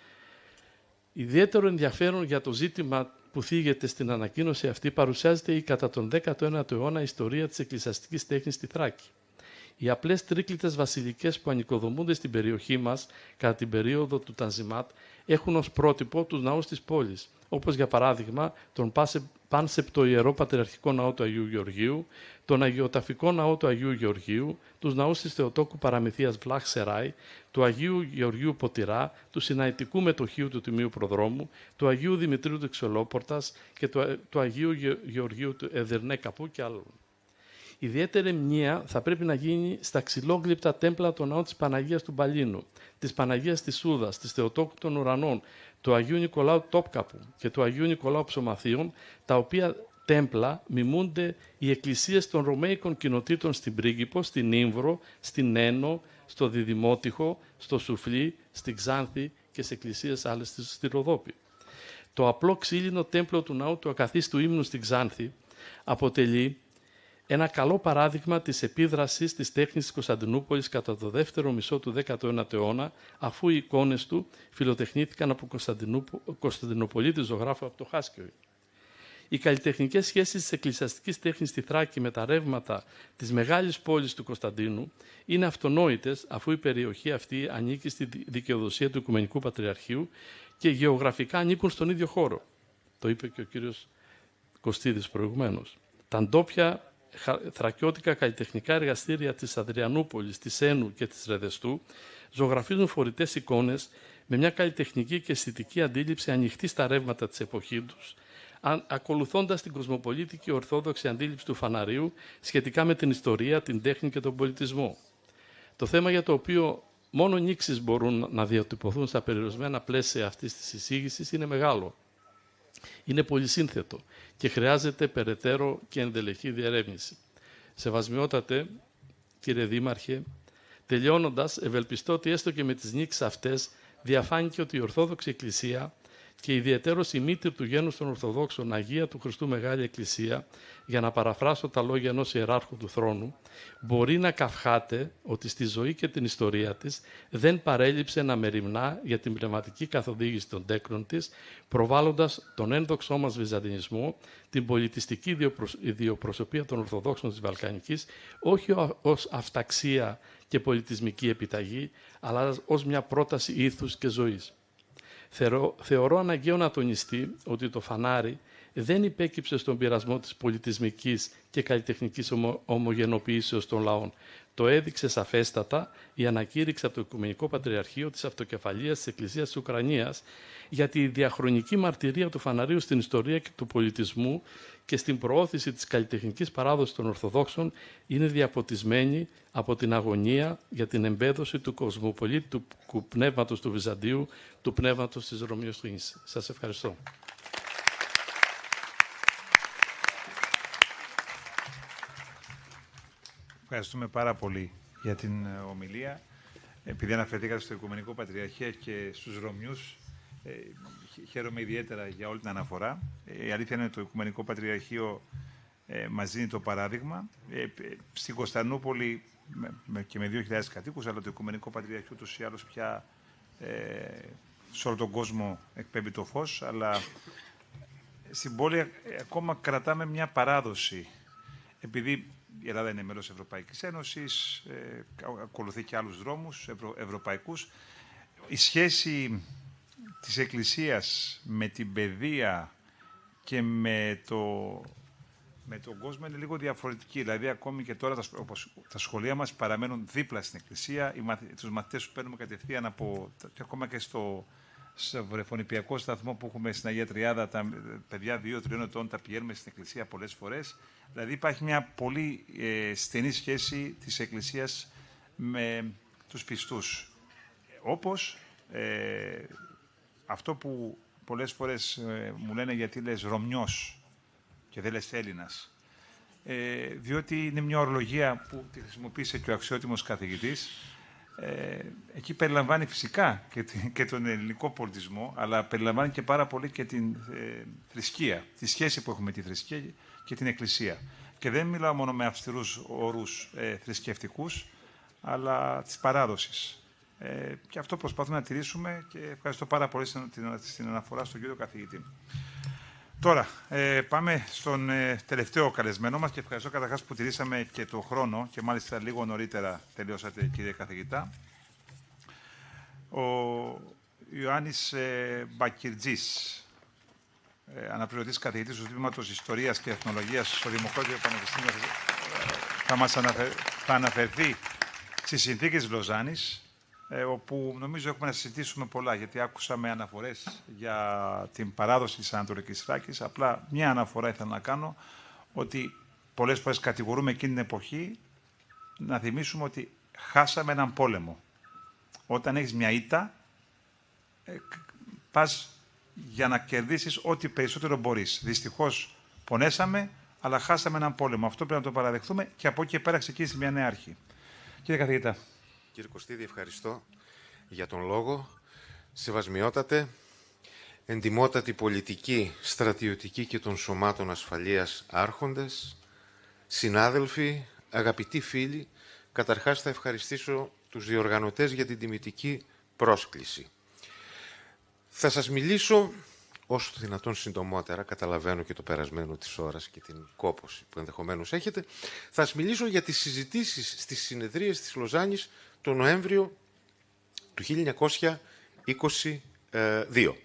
Ιδιαίτερο ενδιαφέρον για το ζήτημα που θίγεται στην ανακοίνωση αυτή παρουσιάζεται η κατά τον 19ο αιώνα ιστορία της εκκλησιαστικής τέχνης στη Θράκη. Οι απλές τρίκλητες βασιλικές που ανοικοδομούνται στην περιοχή μας κατά την περίοδο του Τανζιμάτ έχουν ως πρότυπο τους ναούς της πόλης, όπως για παράδειγμα τον Πάνσεπτο Ιερό Πατριαρχικό Ναό του Αγίου Γεωργίου, τον Αγιοταφικό Ναό του Αγίου Γεωργίου, τους ναούς της Θεοτόκου Παραμυθίας Βλάχ Σεράι, του Αγίου Γεωργίου Ποτηρά, του Συναϊτικού Μετοχείου του Τιμίου Προδρόμου, του Αγίου Δημητρίου του Ξελόπορτας και του Αγίου Γεωργίου του Εδερνέ Καπού και άλλων. Ιδιαίτερη μνήα θα πρέπει να γίνει στα ξυλόγλυπτα τέμπλα των ναών της Παναγίας του Μπαλίνου, της Παναγίας της Σούδας, της Θεοτόκου των Ουρανών, του Αγίου Νικολάου Τόπκαπου και του Αγίου Νικολάου Ψωμαθίων, τα οποία τέμπλα μιμούνται οι εκκλησίες των Ρωμαϊκών κοινοτήτων στην Πρίγκιπο, στην Ήμβρο, στην Ένο, στο Διδημότυχο, στο Σουφλί, στην Ξάνθη και σε εκκλησίες άλλες στη Ροδόπη. Το απλό ξύλινο τέμπλο του ναού του Ακαθίστου Ύμνου στην Ξάνθη αποτελεί ένα καλό παράδειγμα της επίδρασης της τέχνης της Κωνσταντινούπολης κατά το δεύτερο μισό του 19ου αιώνα, αφού οι εικόνες του φιλοτεχνήθηκαν από Κωνσταντινοπολίτη ζωγράφο από το Χάσκιο. Οι καλλιτεχνικές σχέσεις της εκκλησιαστικής τέχνης στη Θράκη με τα ρεύματα της μεγάλης πόλης του Κωνσταντίνου είναι αυτονόητες, αφού η περιοχή αυτή ανήκει στη δικαιοδοσία του Οικουμενικού Πατριαρχείου και γεωγραφικά ανήκουν στον ίδιο χώρο. Το είπε και ο κύριος Κωστίδης προηγουμένως. Τα ντόπια θρακιώτικα καλλιτεχνικά εργαστήρια της Αδριανούπολης, της Ένου και της Ρεδεστού ζωγραφίζουν φορητές εικόνες με μια καλλιτεχνική και αισθητική αντίληψη ανοιχτή στα ρεύματα της εποχής τους, ακολουθώντας την κοσμοπολίτικη ορθόδοξη αντίληψη του φαναρίου σχετικά με την ιστορία, την τέχνη και τον πολιτισμό. Το θέμα για το οποίο μόνο νήξεις μπορούν να διατυπωθούν στα περιορισμένα πλαίσια αυτής της εισήγησης είναι μεγάλο. Είναι πολυσύνθετο και χρειάζεται περαιτέρω και ενδελεχή διερεύνηση. Σεβασμιότατε, κύριε Δήμαρχε, τελειώνοντας, ευελπιστώ ότι έστω και με τις νήξεις αυτές διαφάνηκε ότι η Ορθόδοξη Εκκλησία και ιδιαιτέρως η μήτρη του γένους των Ορθοδόξων, Αγία του Χριστού Μεγάλη Εκκλησία, για να παραφράσω τα λόγια ενός ιεράρχου του θρόνου, μπορεί να καυχάται ότι στη ζωή και την ιστορία της δεν παρέλειψε να μεριμνά για την πνευματική καθοδήγηση των τέκνων της, προβάλλοντας τον ένδοξό μας βυζαντινισμό, την πολιτιστική ιδιοπροσωπία των Ορθοδόξων της Βαλκανικής, όχι ως αυταξία και πολιτισμική επιταγή, αλλά ως μια πρόταση ήθους και ζωής. Θεωρώ αναγκαίο να τονιστεί ότι το φανάρι δεν υπέκυψε στον πειρασμό της πολιτισμικής και καλλιτεχνικής ομογενοποιήσεως των λαών. Το έδειξε σαφέστατα η ανακήρυξη από το Οικουμενικό Πατριαρχείο της Αυτοκεφαλείας της Εκκλησίας της Ουκρανίας για τη διαχρονική μαρτυρία του φαναρίου στην ιστορία και του πολιτισμού και στην προώθηση της καλλιτεχνικής παράδοσης των Ορθοδόξων είναι διαποτισμένη από την αγωνία για την εμπέδωση του κοσμοπολίτου πνεύματος του Βυζαντίου, του πνεύματος της Ρωμιοσύνης. Σας ευχαριστώ. Ευχαριστούμε πάρα πολύ για την ομιλία. Επειδή αναφερθήκατε στο Οικουμενικό Πατριαρχείο και στους Ρωμιούς, χαίρομαι ιδιαίτερα για όλη την αναφορά. Η αλήθεια είναι ότι το Οικουμενικό Πατριαρχείο μας δίνει το παράδειγμα. Στην Κωνσταντινούπολη και με 2.000 κατοίκους, αλλά το Οικουμενικό Πατριαρχείο ούτως ή άλλως πια σε όλο τον κόσμο εκπέμπει το φως, αλλά στην πόλη ακόμα κρατάμε μια παράδοση. Επειδή η Ελλάδα είναι μέλος Ευρωπαϊκής Ένωσης, ακολουθεί και άλλους δρόμους ευρωπαϊκούς. Η σχέση της Εκκλησίας με την παιδεία και με τον κόσμο είναι λίγο διαφορετική. Δηλαδή, ακόμη και τώρα τα σχολεία μας παραμένουν δίπλα στην Εκκλησία. Τους μαθητές που παίρνουμε κατευθείαν και ακόμα και στο βρεφονιπιακό σταθμό που έχουμε στην Αγία Τριάδα, τα παιδιά 2-3 ετών τα πηγαίνουμε στην Εκκλησία πολλές φορές. Δηλαδή υπάρχει μια πολύ στενή σχέση της Εκκλησίας με τους πιστούς. Όπως αυτό που πολλές φορές μου λένε γιατί λες Ρωμιός και δεν λες Έλληνας. Διότι είναι μια ορολογία που τη χρησιμοποίησε και ο αξιότιμος καθηγητής. εκεί περιλαμβάνει φυσικά και τον ελληνικό πολιτισμό, αλλά περιλαμβάνει και πάρα πολύ και την θρησκεία, τη σχέση που έχουμε με τη θρησκεία και την Εκκλησία. Και δεν μιλάω μόνο με αυστηρούς όρους θρησκευτικούς, αλλά της παράδοσης. Και αυτό προσπαθούμε να τηρήσουμε και ευχαριστώ πάρα πολύ στην αναφορά στον κύριο καθηγητή. Τώρα, πάμε στον τελευταίο καλεσμένο μας και ευχαριστώ καταρχάς που τηρήσαμε και το χρόνο και μάλιστα λίγο νωρίτερα τελειώσατε, κύριε καθηγητά. Ο Ιωάννης Μπακυρτζής, αναπληρωτής καθηγητής του Τμήματος Ιστορίας και Εθνολογίας στο Δημοκράτιο Πανεπιστήμιο, θα αναφερθεί στις συνθήκες Λοζάνης, όπου νομίζω έχουμε να συζητήσουμε πολλά, γιατί άκουσαμε αναφορές για την παράδοση της Ανατολικής Θράκης. Απλά μια αναφορά ήθελα να κάνω, ότι πολλές φορές κατηγορούμε εκείνη την εποχή, να θυμίσουμε ότι χάσαμε έναν πόλεμο. Όταν έχεις μια ήττα, πας για να κερδίσεις ό,τι περισσότερο μπορείς. Δυστυχώς πονέσαμε, αλλά χάσαμε έναν πόλεμο. Αυτό πρέπει να το παραδεχτούμε και από εκεί και πέρα ξεκίνησε μια νέα αρχή. Κύριε καθηγητά. Κύριε Κωστίδη, ευχαριστώ για τον λόγο. Σεβασμιότατε, εντιμότατη πολιτική, στρατιωτική και των σωμάτων ασφαλείας άρχοντες, συνάδελφοι, αγαπητοί φίλοι, καταρχάς θα ευχαριστήσω τους διοργανωτές για την τιμητική πρόσκληση. Θα σας μιλήσω όσο το δυνατόν συντομότερα, καταλαβαίνω και το περασμένο της ώρας και την κόπωση που ενδεχομένως έχετε, θα σας μιλήσω για τις συζητήσεις στις συνεδρίες της Λοζάνης το Νοέμβριο του 1922.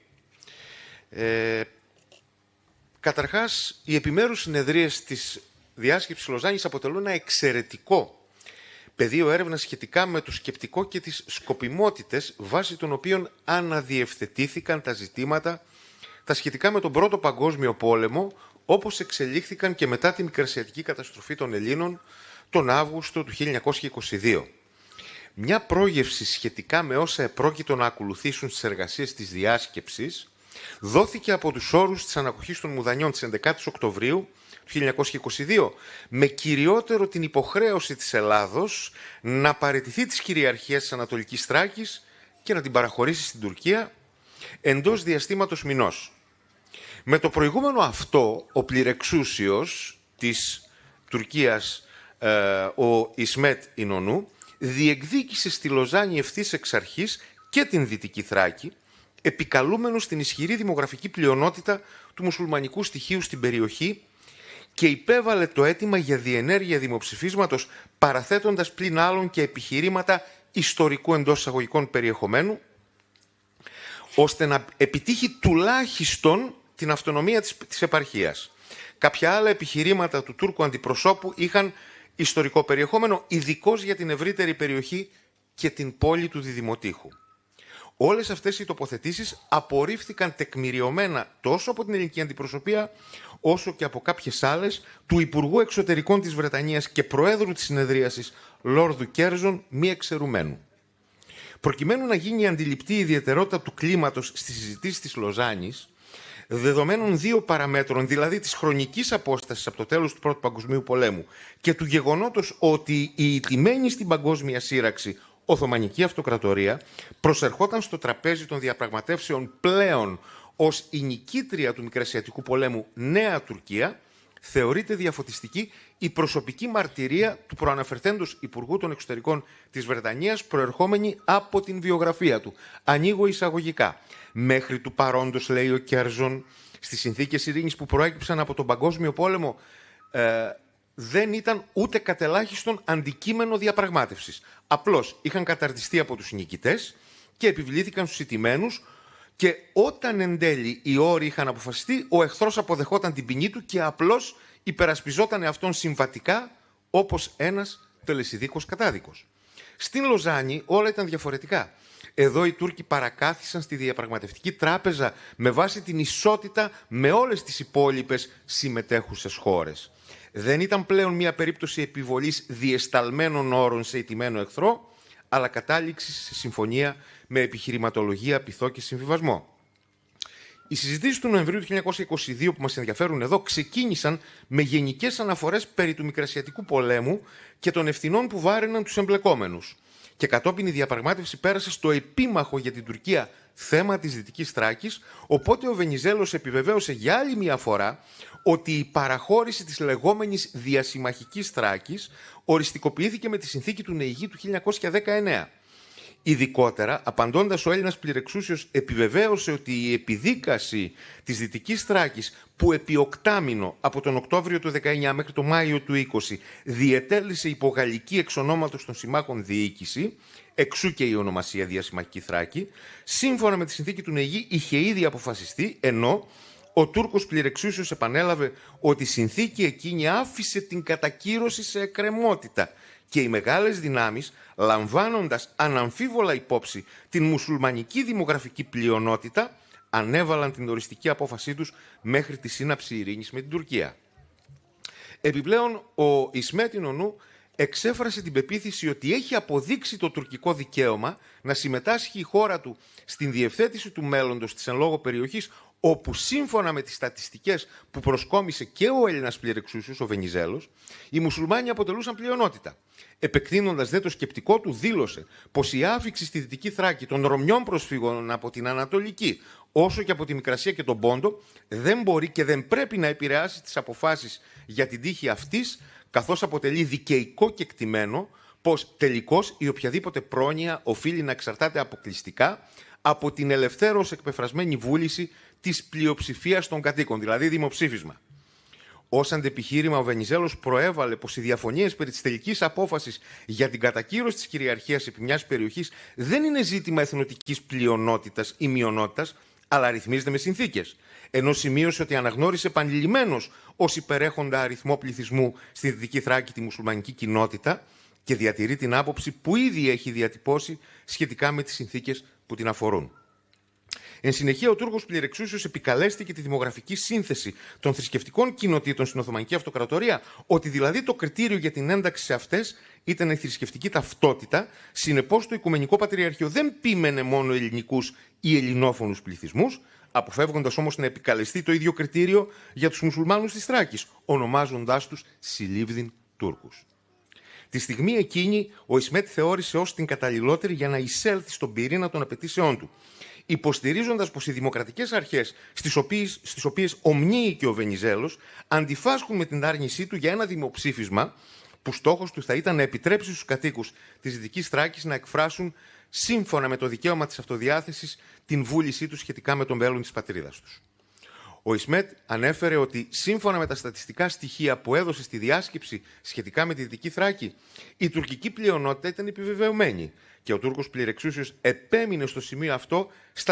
Καταρχάς, οι επιμέρους συνεδρίες της διάσκεψης Λοζάνης αποτελούν ένα εξαιρετικό πεδίο έρευνας σχετικά με το σκεπτικό και τις σκοπιμότητες βάσει των οποίων αναδιευθετήθηκαν τα ζητήματα τα σχετικά με τον Πρώτο Παγκόσμιο Πόλεμο, όπως εξελίχθηκαν και μετά τη μικρασιατική καταστροφή των Ελλήνων τον Αύγουστο του 1922. Μια πρόγευση σχετικά με όσα επρόκειτο να ακολουθήσουν στις εργασίες της διάσκεψης δόθηκε από τους όρους της ανακοχής των Μουδανιών της 11ης Οκτωβρίου του 1922, με κυριότερο την υποχρέωση της Ελλάδος να παραιτηθεί της κυριαρχίας της Ανατολικής Θράκης και να την παραχωρήσει στην Τουρκία εντός διαστήματος μηνός. Με το προηγούμενο αυτό, ο πληρεξούσιος της Τουρκίας, ο Ισμέτ Ινονού, διεκδίκησε στη Λοζάνη ευθύς εξ αρχής και την Δυτική Θράκη, επικαλούμενος την ισχυρή δημογραφική πλειονότητα του μουσουλμανικού στοιχείου στην περιοχή και υπέβαλε το αίτημα για διενέργεια δημοψηφίσματος, παραθέτοντας πλην άλλων και επιχειρήματα ιστορικού εντός εισαγωγικών περιεχομένου, ώστε να επιτύχει τουλάχιστον την αυτονομία της επαρχίας. Κάποια άλλα επιχειρήματα του Τούρκου αντιπροσώπου είχαν ιστορικό περιεχόμενο, ειδικώς για την ευρύτερη περιοχή και την πόλη του Διδημοτήχου. Όλες αυτές οι τοποθετήσεις απορρίφθηκαν τεκμηριωμένα τόσο από την ελληνική αντιπροσωπεία, όσο και από κάποιες άλλες του Υπουργού Εξωτερικών της Βρετανίας και Προέδρου της συνεδρίασης Λόρδου Κέρζον, μη εξαιρουμένου. Προκειμένου να γίνει αντιληπτή η ιδιαιτερότητα του κλίματος στις συζητήσεις της Λοζάνης, δεδομένων δύο παραμέτρων, δηλαδή της χρονικής απόστασης από το τέλος του Πρώτου Παγκοσμίου Πολέμου και του γεγονότος ότι η ηττημένη στην παγκόσμια σύραξη Οθωμανική Αυτοκρατορία προσερχόταν στο τραπέζι των διαπραγματεύσεων πλέον ως η νικήτρια του Μικρασιατικού Πολέμου Νέα Τουρκία, θεωρείται διαφωτιστική η προσωπική μαρτυρία του προαναφερθέντος Υπουργού των Εξωτερικών της Βρετανίας, προερχόμενη από την βιογραφία του. Ανοίγω εισαγωγικά. Μέχρι του παρόντος, λέει ο Κέρζον, στις συνθήκες ειρήνης που προέκυψαν από τον Παγκόσμιο Πόλεμο, δεν ήταν ούτε κατελάχιστον αντικείμενο διαπραγμάτευσης. Απλώς είχαν καταρτιστεί από τους νικητές και επιβλήθηκαν στους ηττημένους, και όταν εν τέλει οι όροι είχαν αποφασιστεί, ο εχθρός αποδεχόταν την ποινή του και απλώς υπερασπιζόταν αυτόν συμβατικά, όπως ένας τελεσιδίκος κατάδικος. Στην Λοζάνη όλα ήταν διαφορετικά. Εδώ οι Τούρκοι παρακάθισαν στη διαπραγματευτική τράπεζα με βάση την ισότητα με όλες τις υπόλοιπες συμμετέχουσες χώρες. Δεν ήταν πλέον μια περίπτωση επιβολής διεσταλμένων όρων σε ηττημένο εχθρό, αλλά κατάληξη σε συμφωνία με επιχειρηματολογία, πειθό και συμβιβασμό. Οι συζητήσεις του Νοεμβρίου του 1922 που μας ενδιαφέρουν εδώ ξεκίνησαν με γενικές αναφορές περί του Μικρασιατικού Πολέμου και των ευθυνών που βάραιναν τους εμπλεκόμενους. και κατόπιν η διαπραγμάτευση πέρασε στο επίμαχο για την Τουρκία θέμα της Δυτικής Θράκης, οπότε ο Βενιζέλος επιβεβαίωσε για άλλη μια φορά ότι η παραχώρηση της λεγόμενης διασημαχικής Θράκης οριστικοποιήθηκε με τη συνθήκη του Νεηγή του 1919. Ειδικότερα, απαντώντας, ο Έλληνας πληρεξούσιος επιβεβαίωσε ότι η επιδίκαση της Δυτικής Θράκης, που επί οκτάμηνο από τον Οκτώβριο του 19 μέχρι τον Μάιο του 20 διετέλησε υπό γαλλική εξ ονόματος των συμμάχων διοίκηση, εξού και η ονομασία Διασημαχική Θράκη, σύμφωνα με τη συνθήκη του Νεηγή είχε ήδη αποφασιστεί, ενώ ο Τούρκος πληρεξούσιος επανέλαβε ότι η συνθήκη εκείνη άφησε την κατακύρωση σε εκκρεμότητα και οι μεγάλες δυνάμεις, λαμβάνοντας αναμφίβολα υπόψη την μουσουλμανική δημογραφική πλειονότητα, ανέβαλαν την οριστική απόφασή τους μέχρι τη σύναψη ειρήνης με την Τουρκία. Επιπλέον, ο Ισμέτ Ινονού εξέφρασε την πεποίθηση ότι έχει αποδείξει το τουρκικό δικαίωμα να συμμετάσχει η χώρα του στην διευθέτηση του μέλλοντος της εν λόγω περιοχής, όπου σύμφωνα με τις στατιστικές που προσκόμισε και ο Έλληνας πληρεξούσιος, ο Βενιζέλος, οι μουσουλμάνοι αποτελούσαν πλειονότητα. Επεκτείνοντας δε το σκεπτικό του, δήλωσε πως η άφιξη στη Δυτική Θράκη των Ρωμιών προσφύγων από την Ανατολική, όσο και από τη Μικρασία και τον Πόντο, δεν μπορεί και δεν πρέπει να επηρεάσει τις αποφάσεις για την τύχη αυτής, καθώς αποτελεί δικαιικό κεκτημένο πως τελικώς η οποιαδήποτε πρόνοια οφείλει να εξαρτάται αποκλειστικά από την ελευθέρως εκπεφρασμένη βούληση της πλειοψηφίας των κατοίκων, δηλαδή δημοψήφισμα. Ως αντεπιχείρημα, ο Βενιζέλος προέβαλε πως οι διαφωνίες περί της τελικής απόφασης για την κατακύρωση της κυριαρχίας επί μιας περιοχής δεν είναι ζήτημα εθνοτικής πλειονότητας ή μειονότητας, αλλά ρυθμίζεται με συνθήκες. Ενώ σημείωσε ότι αναγνώρισε επανειλημμένος ως υπερέχοντα αριθμό πληθυσμού στη Δυτική Θράκη τη μουσουλμανική κοινότητα και διατηρεί την άποψη που ήδη έχει διατυπώσει σχετικά με τις συνθήκες που την αφορούν. Εν συνεχεία, ο Τούρκος πληρεξούσιος επικαλέστηκε τη δημογραφική σύνθεση των θρησκευτικών κοινοτήτων στην Οθωμανική Αυτοκρατορία, ότι δηλαδή το κριτήριο για την ένταξη σε αυτές ήταν η θρησκευτική ταυτότητα, συνεπώς το Οικουμενικό Πατριαρχείο δεν πείμενε μόνο ελληνικούς ή ελληνόφωνους πληθυσμούς, αποφεύγοντας όμως να επικαλεστεί το ίδιο κριτήριο για τους μουσουλμάνους της Θράκης, ονομάζοντάς τους Σιλίβδιν Τούρκους. Τη στιγμή εκείνη, ο Ισμέτ θεώρησε ως την καταλληλότερη για να εισέλθει στον πυρήνα των απαιτήσεών του, υποστηρίζοντας πως οι δημοκρατικές αρχές στις οποίες ομνύει και ο Βενιζέλος αντιφάσκουν με την άρνησή του για ένα δημοψήφισμα που στόχος του θα ήταν να επιτρέψει στους κατοίκους της Δυτικής Θράκης να εκφράσουν σύμφωνα με το δικαίωμα της αυτοδιάθεσης την βούλησή τους σχετικά με το μέλλον της πατρίδας τους. Ο Ισμέτ ανέφερε ότι σύμφωνα με τα στατιστικά στοιχεία που έδωσε στη διάσκεψη σχετικά με τη Δυτική Θράκη, η τουρκική πλειονότητα ήταν επιβεβαιωμένη και ο Τούρκος πληρεξούσιος επέμεινε στο σημείο αυτό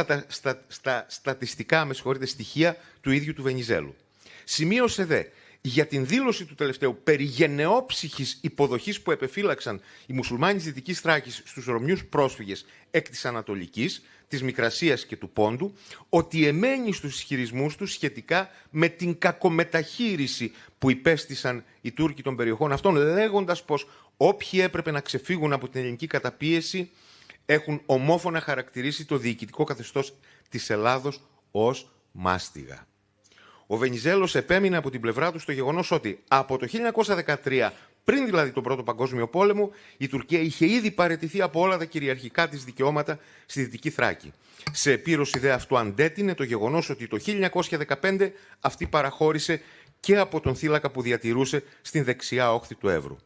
στα στατιστικά στοιχεία του ίδιου του Βενιζέλου. Σημείωσε δε για την δήλωση του τελευταίου περί γενναιόψυχης υποδοχής που επεφύλαξαν οι μουσουλμάνοι της Δυτικής Θράκης στους Ρωμιούς πρόσφυγες εκ της Ανατολικής, της Μικρασίας και του Πόντου, ότι εμένει στους ισχυρισμούς τους σχετικά με την κακομεταχείριση που υπέστησαν οι Τούρκοι των περιοχών αυτών, λέγοντας πως όποιοι έπρεπε να ξεφύγουν από την ελληνική καταπίεση έχουν ομόφωνα χαρακτηρίσει το διοικητικό καθεστώς της Ελλάδος ως μάστιγα. Ο Βενιζέλος επέμεινε από την πλευρά του στο γεγονός ότι από το 1913, πριν δηλαδή τον Πρώτο Παγκόσμιο Πόλεμο, η Τουρκία είχε ήδη παραιτηθεί από όλα τα κυριαρχικά της δικαιώματα στη Δυτική Θράκη. Σε επίρρωση δε αυτού αντέτεινε το γεγονός ότι το 1915 αυτή παραχώρησε και από τον θύλακα που διατηρούσε στην δεξιά όχθη του Εύρου.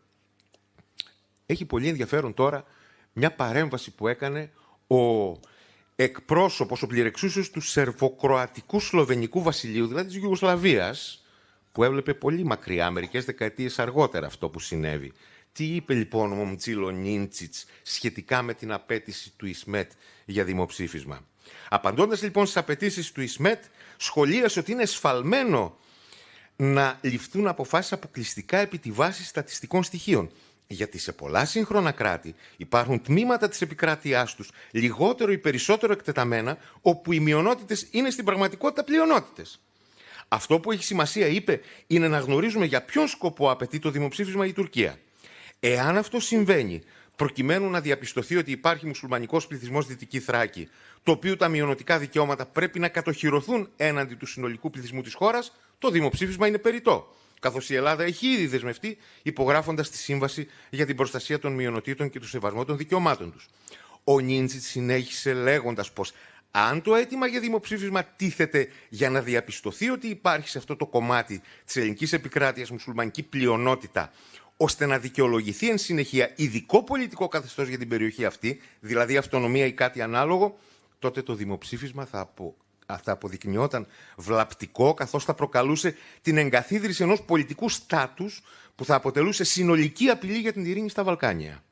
Έχει πολύ ενδιαφέρον τώρα μια παρέμβαση που έκανε ο εκπρόσωπος, ο πληρεξούσιος του Σερβοκροατικού Σλοβενικού Βασιλείου, δηλαδή της Ιουγκοσλαβίας, που έβλεπε πολύ μακριά, μερικές δεκαετίες αργότερα αυτό που συνέβη. Τι είπε λοιπόν ο Μομτσίλο Νίντσιτς σχετικά με την απέτηση του Ισμέτ για δημοψήφισμα? Απαντώντας λοιπόν στις απαιτήσεις του Ισμέτ, σχολίασε ότι είναι σφαλμένο να ληφθούν αποφάσεις αποκλειστικά επί τη βάση στατιστικών στοιχείων. Γιατί σε πολλά σύγχρονα κράτη υπάρχουν τμήματα της επικράτειάς τους, λιγότερο ή περισσότερο εκτεταμένα, όπου οι μειονότητες είναι στην πραγματικότητα πλειονότητες. Αυτό που έχει σημασία, είπε, είναι να γνωρίζουμε για ποιον σκοπό απαιτεί το δημοψήφισμα η Τουρκία. Εάν αυτό συμβαίνει, προκειμένου να διαπιστωθεί ότι υπάρχει μουσουλμανικός πληθυσμός στη Δυτική Θράκη, το οποίο τα μειονοτικά δικαιώματα πρέπει να κατοχυρωθούν έναντι του συνολικού πληθυσμού της χώρας, το δημοψήφισμα είναι περιττό. καθώς η Ελλάδα έχει ήδη δεσμευτεί υπογράφοντας τη Σύμβαση για την Προστασία των Μειονοτήτων και του Σεβασμό των Δικαιωμάτων τους. Ο Νίντσιτς συνέχισε λέγοντας πως αν το αίτημα για δημοψήφισμα τίθεται για να διαπιστωθεί ότι υπάρχει σε αυτό το κομμάτι της ελληνικής επικράτειας μουσουλμανική πλειονότητα, ώστε να δικαιολογηθεί εν συνεχεία ειδικό πολιτικό καθεστώς για την περιοχή αυτή, δηλαδή αυτονομία ή κάτι ανάλογο, τότε το δημοψήφισμα θα αποδεικνυόταν βλαπτικό, καθώς θα προκαλούσε την εγκαθίδρυση ενός πολιτικού στάτους που θα αποτελούσε συνολική απειλή για την ειρήνη στα Βαλκάνια.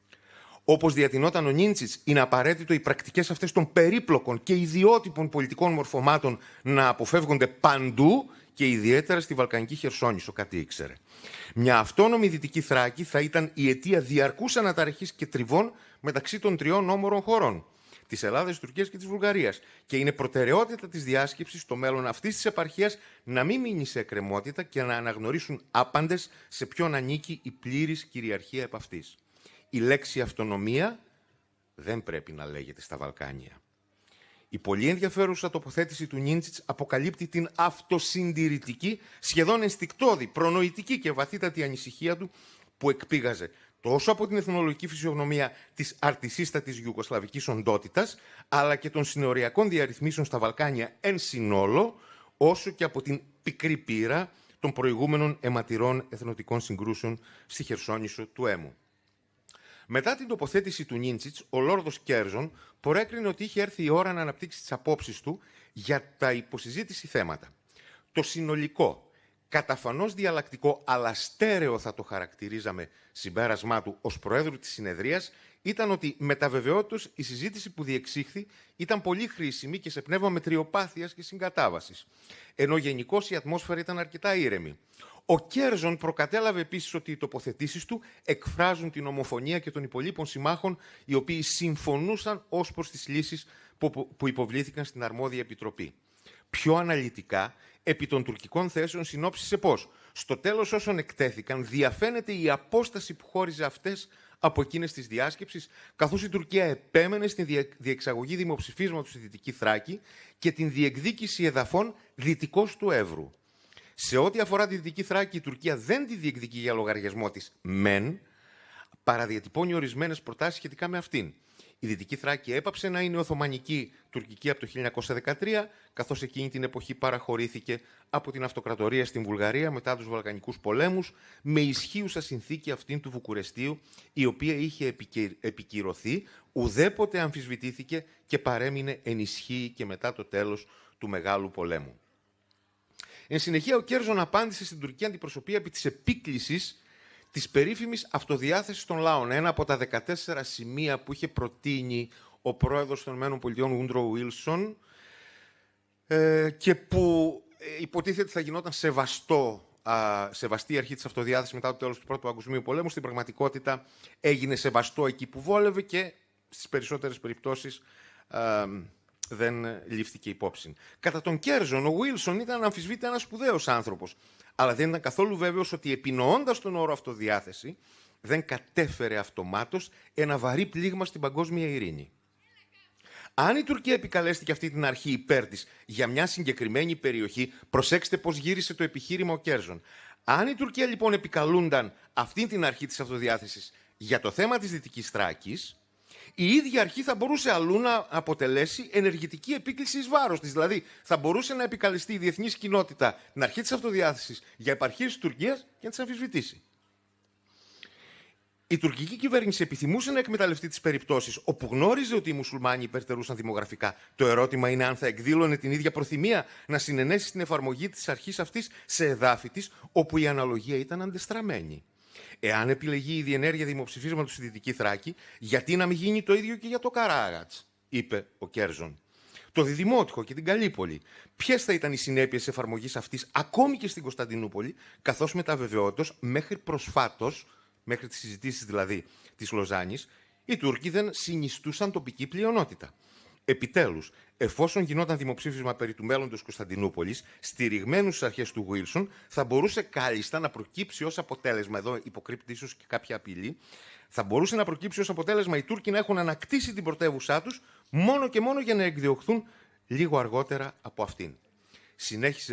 Όπως διατηνόταν ο Νίντσιτς, είναι απαραίτητο οι πρακτικές αυτές των περίπλοκων και ιδιότυπων πολιτικών μορφωμάτων να αποφεύγονται παντού και ιδιαίτερα στη Βαλκανική Χερσόνησο, κάτι ήξερε. Μια αυτόνομη Δυτική Θράκη θα ήταν η αιτία διαρκούς αναταραχής και τριβών μεταξύ των τριών όμορων χωρών, της Ελλάδας, της Τουρκίας και της Βουλγαρίας. Και είναι προτεραιότητα της διάσκεψης στο μέλλον αυτής της επαρχίας να μην μείνει σε εκκρεμότητα και να αναγνωρίσουν άπαντες σε ποιον ανήκει η πλήρης κυριαρχία επ' αυτής. Η λέξη αυτονομία δεν πρέπει να λέγεται στα Βαλκάνια. Η πολύ ενδιαφέρουσα τοποθέτηση του Νίντσιτς αποκαλύπτει την αυτοσυντηρητική, σχεδόν ενστικτώδη, προνοητική και βαθύτατη ανησυχία του που εκπήγαζε τόσο από την εθνολογική φυσιογνωμία της αρτισίστατης γιουγκοσλαβικής οντότητας, αλλά και των συνοριακών διαρρυθμίσεων στα Βαλκάνια εν συνόλο, όσο και από την πικρή πείρα των προηγούμενων αιματηρών εθνοτικών συγκρούσεων στη Χερσόνησο του Έμου. Μετά την τοποθέτηση του Νίντσιτς, ο Λόρδος Κέρζον προέκρινε ότι είχε έρθει η ώρα να αναπτύξει τις απόψεις του για τα υποσυζήτηση θέματα. Το συνολικό, καταφανώς διαλλακτικό, αλλά στέρεο θα το χαρακτηρίζαμε συμπέρασμά του ως Προέδρου της Συνεδρίας, ήταν ότι με τα βεβαιότητος η συζήτηση που διεξήχθη ήταν πολύ χρήσιμη και σε πνεύμα μετριοπάθειας και συγκατάβασης, ενώ γενικώς η ατμόσφαιρα ήταν αρκετά ήρεμη. Ο Κέρζον προκατέλαβε επίσης ότι οι τοποθετήσεις του εκφράζουν την ομοφωνία και των υπολείπων συμμάχων, οι οποίοι συμφωνούσαν ως προς τις λύσεις που υποβλήθηκαν στην αρμόδια επιτροπή. Πιο αναλυτικά, επί των τουρκικών θέσεων συνόψισε πως στο τέλος όσων εκτέθηκαν διαφαίνεται η απόσταση που χώριζε αυτές από εκείνες της διάσκεψης, καθώς η Τουρκία επέμενε στην διεξαγωγή δημοψηφίσματος στη Δυτική Θράκη και την διεκδίκηση εδαφών δυτικώς του Εύρου. Σε ό,τι αφορά τη Δυτική Θράκη, η Τουρκία δεν τη διεκδικεί για λογαριασμό της μεν, παραδιατυπώνει ορισμένες προτάσεις σχετικά με αυτήν. Η Δυτική Θράκη έπαψε να είναι Οθωμανική τουρκική από το 1913, καθώς εκείνη την εποχή παραχωρήθηκε από την αυτοκρατορία στην Βουλγαρία μετά τους Βαλκανικούς πολέμους, με ισχύουσα συνθήκη αυτήν του Βουκουρεστίου, η οποία είχε επικυρωθεί, ουδέποτε αμφισβητήθηκε και παρέμεινε εν ισχύει και μετά το τέλος του Μεγάλου Πολέμου. Εν συνεχεία, ο Κέρζον απάντησε στην τουρκική αντιπροσωπεία επί της επίκλησης της περίφημης αυτοδιάθεσης των λαών, ένα από τα 14 σημεία που είχε προτείνει ο πρόεδρος των ΗΠΑ, Woodrow Wilson, και που υποτίθεται θα γινόταν σεβαστή η αρχή της αυτοδιάθεσης μετά το τέλος του Πρώτου Παγκοσμίου Πολέμου. Στην πραγματικότητα έγινε σεβαστό εκεί που βόλευε και στις περισσότερες περιπτώσεις δεν λήφθηκε υπόψη. Κατά τον Κέρζον, ο Βίλσον ήταν αναμφισβήτητα ένας σπουδαίος άνθρωπος, αλλά δεν ήταν καθόλου βέβαιος ότι επινοώντας τον όρο αυτοδιάθεση δεν κατέφερε αυτομάτως ένα βαρύ πλήγμα στην παγκόσμια ειρήνη. Αν η Τουρκία επικαλέστηκε αυτή την αρχή υπέρ της για μια συγκεκριμένη περιοχή, προσέξτε πώς γύρισε το επιχείρημα ο Κέρζον. Αν η Τουρκία λοιπόν επικαλούνταν αυτή την αρχή της αυτοδιάθεσης για το θέμα της Δυτικής Θράκης, η ίδια αρχή θα μπορούσε αλλού να αποτελέσει ενεργητική επίκληση εις βάρος της. Δηλαδή, θα μπορούσε να επικαλεστεί η διεθνής κοινότητα την αρχή της αυτοδιάθεσης για επαρχίες της Τουρκίας και να τις αμφισβητήσει. Η τουρκική κυβέρνηση επιθυμούσε να εκμεταλλευτεί τις περιπτώσεις όπου γνώριζε ότι οι μουσουλμάνοι υπερτερούσαν δημογραφικά. Το ερώτημα είναι αν θα εκδήλωνε την ίδια προθυμία να συνενέσει στην εφαρμογή της αρχής αυτής σε εδάφη της, όπου η αναλογία ήταν αντεστραμμένη. Εάν επιλεγεί η διενέργεια δημοψηφίσματος στη Δυτική Θράκη, γιατί να μην γίνει το ίδιο και για το Καράγατς, είπε ο Κέρζον. Το Διδημότυχο και την Καλύπολη. Ποιες θα ήταν οι συνέπειες εφαρμογής αυτής ακόμη και στην Κωνσταντινούπολη, καθώς με τα βεβαιότητος μέχρι προσφάτως, μέχρι τις συζητήσεις δηλαδή της Λοζάνης, οι Τούρκοι δεν συνιστούσαν τοπική πλειονότητα. Επιτέλους, εφόσον γινόταν δημοψήφισμα περί του μέλλοντος Κωνσταντινούπολης, στηριγμένους στις αρχές του Βίλσον, θα μπορούσε κάλλιστα να προκύψει ως αποτέλεσμα, εδώ υποκρύπτει ίσως και κάποια απειλή, θα μπορούσε να προκύψει ως αποτέλεσμα οι Τούρκοι να έχουν ανακτήσει την πρωτεύουσά τους μόνο και μόνο για να εκδιωχθούν λίγο αργότερα από αυτήν. Συνέχισε δε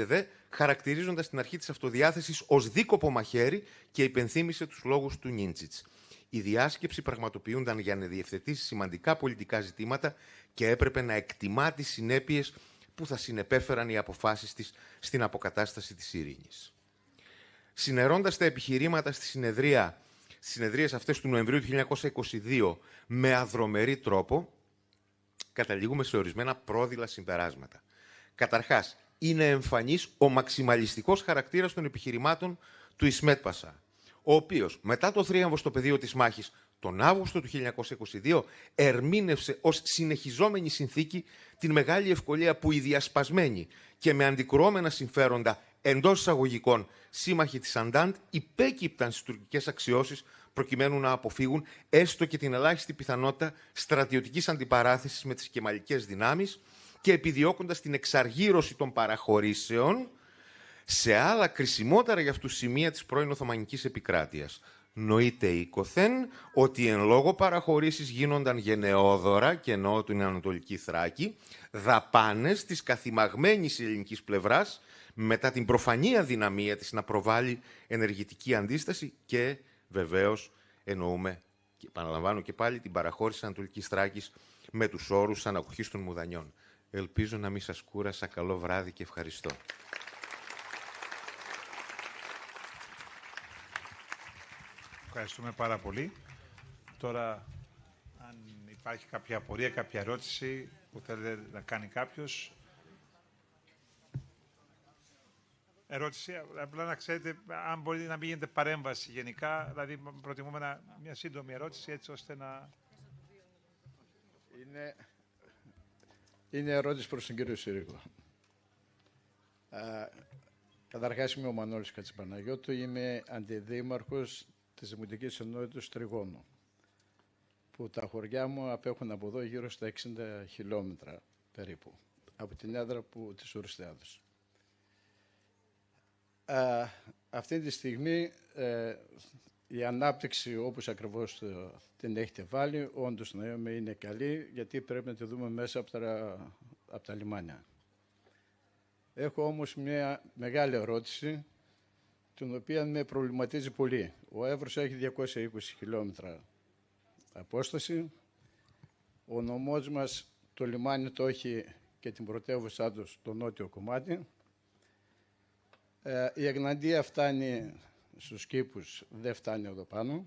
χαρακτηρίζοντας την αρχή της αυτοδιάθεσης ως δίκοπο μαχαίρι και υπενθύμησε τους λόγους του Νίντσιτς. Η διάσκεψη πραγματοποιούνταν για να διευθετήσει σημαντικά πολιτικά ζητήματα και έπρεπε να εκτιμά τις συνέπειες που θα συνεπέφεραν οι αποφάσεις της στην αποκατάσταση της ειρήνης. Συνερώντας τα επιχειρήματα στις συνεδρίες αυτές του Νοεμβρίου του 1922 με αδρομερή τρόπο, καταλήγουμε σε ορισμένα πρόδειλα συμπεράσματα. Καταρχάς, είναι εμφανής ο μαξιμαλιστικός χαρακτήρας των επιχειρημάτων του Ισμέτ Πασά, ο οποίος μετά το θρίαμβο στο πεδίο της μάχης τον Αύγουστο του 1922 ερμήνευσε ως συνεχιζόμενη συνθήκη την μεγάλη ευκολία που οι διασπασμένοι και με αντικρουόμενα συμφέροντα εντός εισαγωγικών σύμμαχοι της Αντάντ υπέκυπταν στις τουρκικές αξιώσεις προκειμένου να αποφύγουν έστω και την ελάχιστη πιθανότητα στρατιωτικής αντιπαράθεσης με τις κεμαλικές δυνάμεις και επιδιώκοντας την εξαργύρωση των παραχωρήσεων σε άλλα κρισιμότερα για αυτούς σημεία της πρώην Οθωμανικής επικράτειας. Νοείται οίκοθεν ότι εν λόγω παραχωρήσεις γίνονταν γενναιόδωρα, και εννοώ την Ανατολική Θράκη, δαπάνες της καθημαγμένης ελληνικής πλευράς μετά την προφανή αδυναμία της να προβάλλει ενεργητική αντίσταση και βεβαίως εννοούμε, και επαναλαμβάνω και πάλι, την παραχώρηση της Ανατολικής Θράκης με τους όρους ανακοχής των Μουδανιών. Ελπίζω να μην σας κούρασα. Καλό βράδυ και ευχαριστώ. Ευχαριστούμε πάρα πολύ. Τώρα, αν υπάρχει κάποια απορία, κάποια ερώτηση που θέλετε να κάνει κάποιος. Ερώτηση, απλά να ξέρετε, αν μπορείτε να μην γίνεται παρέμβαση γενικά, δηλαδή προτιμούμε μια σύντομη ερώτηση, έτσι ώστε να... Είναι ερώτηση προς τον κύριο Συρίγο. Καταρχάς είμαι ο Μανώλης Κατσιπαναγιώτου, είμαι αντιδήμαρχος της Δημοτικής Ενότητας Τριγώνου, που τα χωριά μου απέχουν από εδώ γύρω στα 60 χιλιόμετρα περίπου, από την έδρα της Ουριστεάδος. Αυτή τη στιγμή η ανάπτυξη, όπως ακριβώς την έχετε βάλει, όντως είναι καλή, γιατί πρέπει να τη δούμε μέσα από τα λιμάνια. Έχω όμως μια μεγάλη ερώτηση, την οποία με προβληματίζει πολύ. Ο Εύρος έχει 220 χιλιόμετρα απόσταση. Ο νομός μας το λιμάνι το έχει και την πρωτεύουσά του στο νότιο κομμάτι. Η Εγναντία φτάνει στους κήπους, δεν φτάνει εδώ πάνω.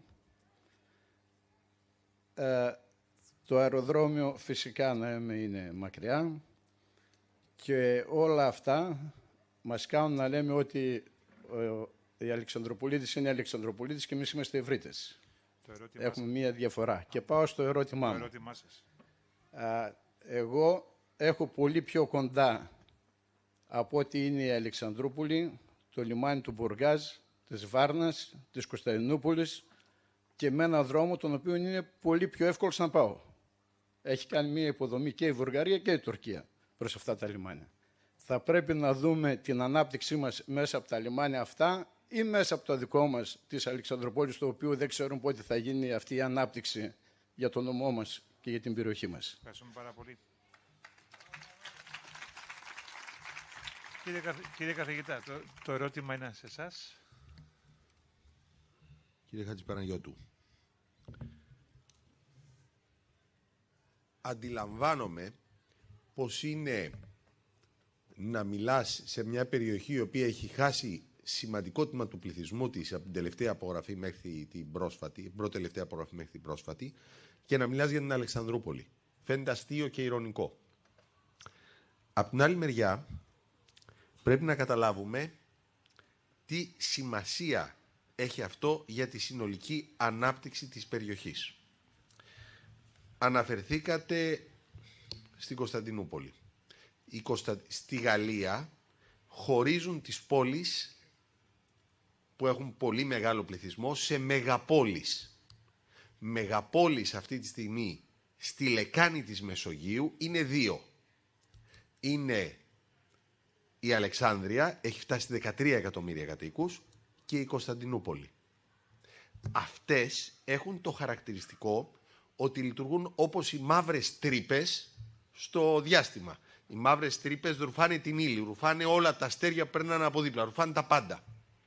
Το αεροδρόμιο φυσικά είναι μακριά. Και όλα αυτά μας κάνουν να λέμε ότι η Αλεξανδροπολίτης είναι Αλεξανδροπολίτης και εμείς είμαστε Ευρύτες. Έχουμε μία διαφορά. Και πάω στο ερώτημά μου. Εγώ έχω πολύ πιο κοντά από ό,τι είναι η Αλεξανδρούπολη, το λιμάνι του Μπουργκάζ, της Βάρνας, της Κωνσταντινούπολης και με έναν δρόμο τον οποίο είναι πολύ πιο εύκολος να πάω. Έχει κάνει μία υποδομή και η Βουλγαρία και η Τουρκία προς αυτά τα λιμάνια. Θα πρέπει να δούμε την ανάπτυξή μας μέσα από τα λιμάνια αυτά ή μέσα από το δικό μας της Αλεξανδροπόλης, το οποίο δεν ξέρουν πότε θα γίνει αυτή η ανάπτυξη για τον νομό μας και για την περιοχή μας. Ευχαριστούμε πάρα πολύ. Κύριε καθηγητά, το ερώτημα είναι σε εσάς. Κύριε Χατζηπαναγιώτου, αντιλαμβάνομαι πως είναι να μιλάς σε μια περιοχή η οποία έχει χάσει σημαντικό τμήμα του πληθυσμού της από την τελευταία απογραφή μέχρι την πρόσφατη, πρώτη τελευταία απογραφή μέχρι την πρόσφατη, και να μιλάς για την Αλεξανδρούπολη. Φαίνεται αστείο και ειρωνικό. Απ' την άλλη μεριά, πρέπει να καταλάβουμε τι σημασία έχει αυτό για τη συνολική ανάπτυξη της περιοχής. Αναφερθήκατε στην Κωνσταντινούπολη. Στη Γαλλία χωρίζουν τις πόλεις που έχουν πολύ μεγάλο πληθυσμό σε μεγαπόλεις. Μεγαπόλεις αυτή τη στιγμή στη λεκάνη της Μεσογείου είναι δύο. Είναι η Αλεξάνδρεια, έχει φτάσει 13 εκατομμύρια κατοίκους, και η Κωνσταντινούπολη. Αυτές έχουν το χαρακτηριστικό ότι λειτουργούν όπως οι μαύρες τρύπες στο διάστημα. Οι μαύρες τρύπες ρουφάνε την ύλη, ρουφάνε όλα τα αστέρια που παίρνουν από δίπλα, ρουφάνε τα πάντα.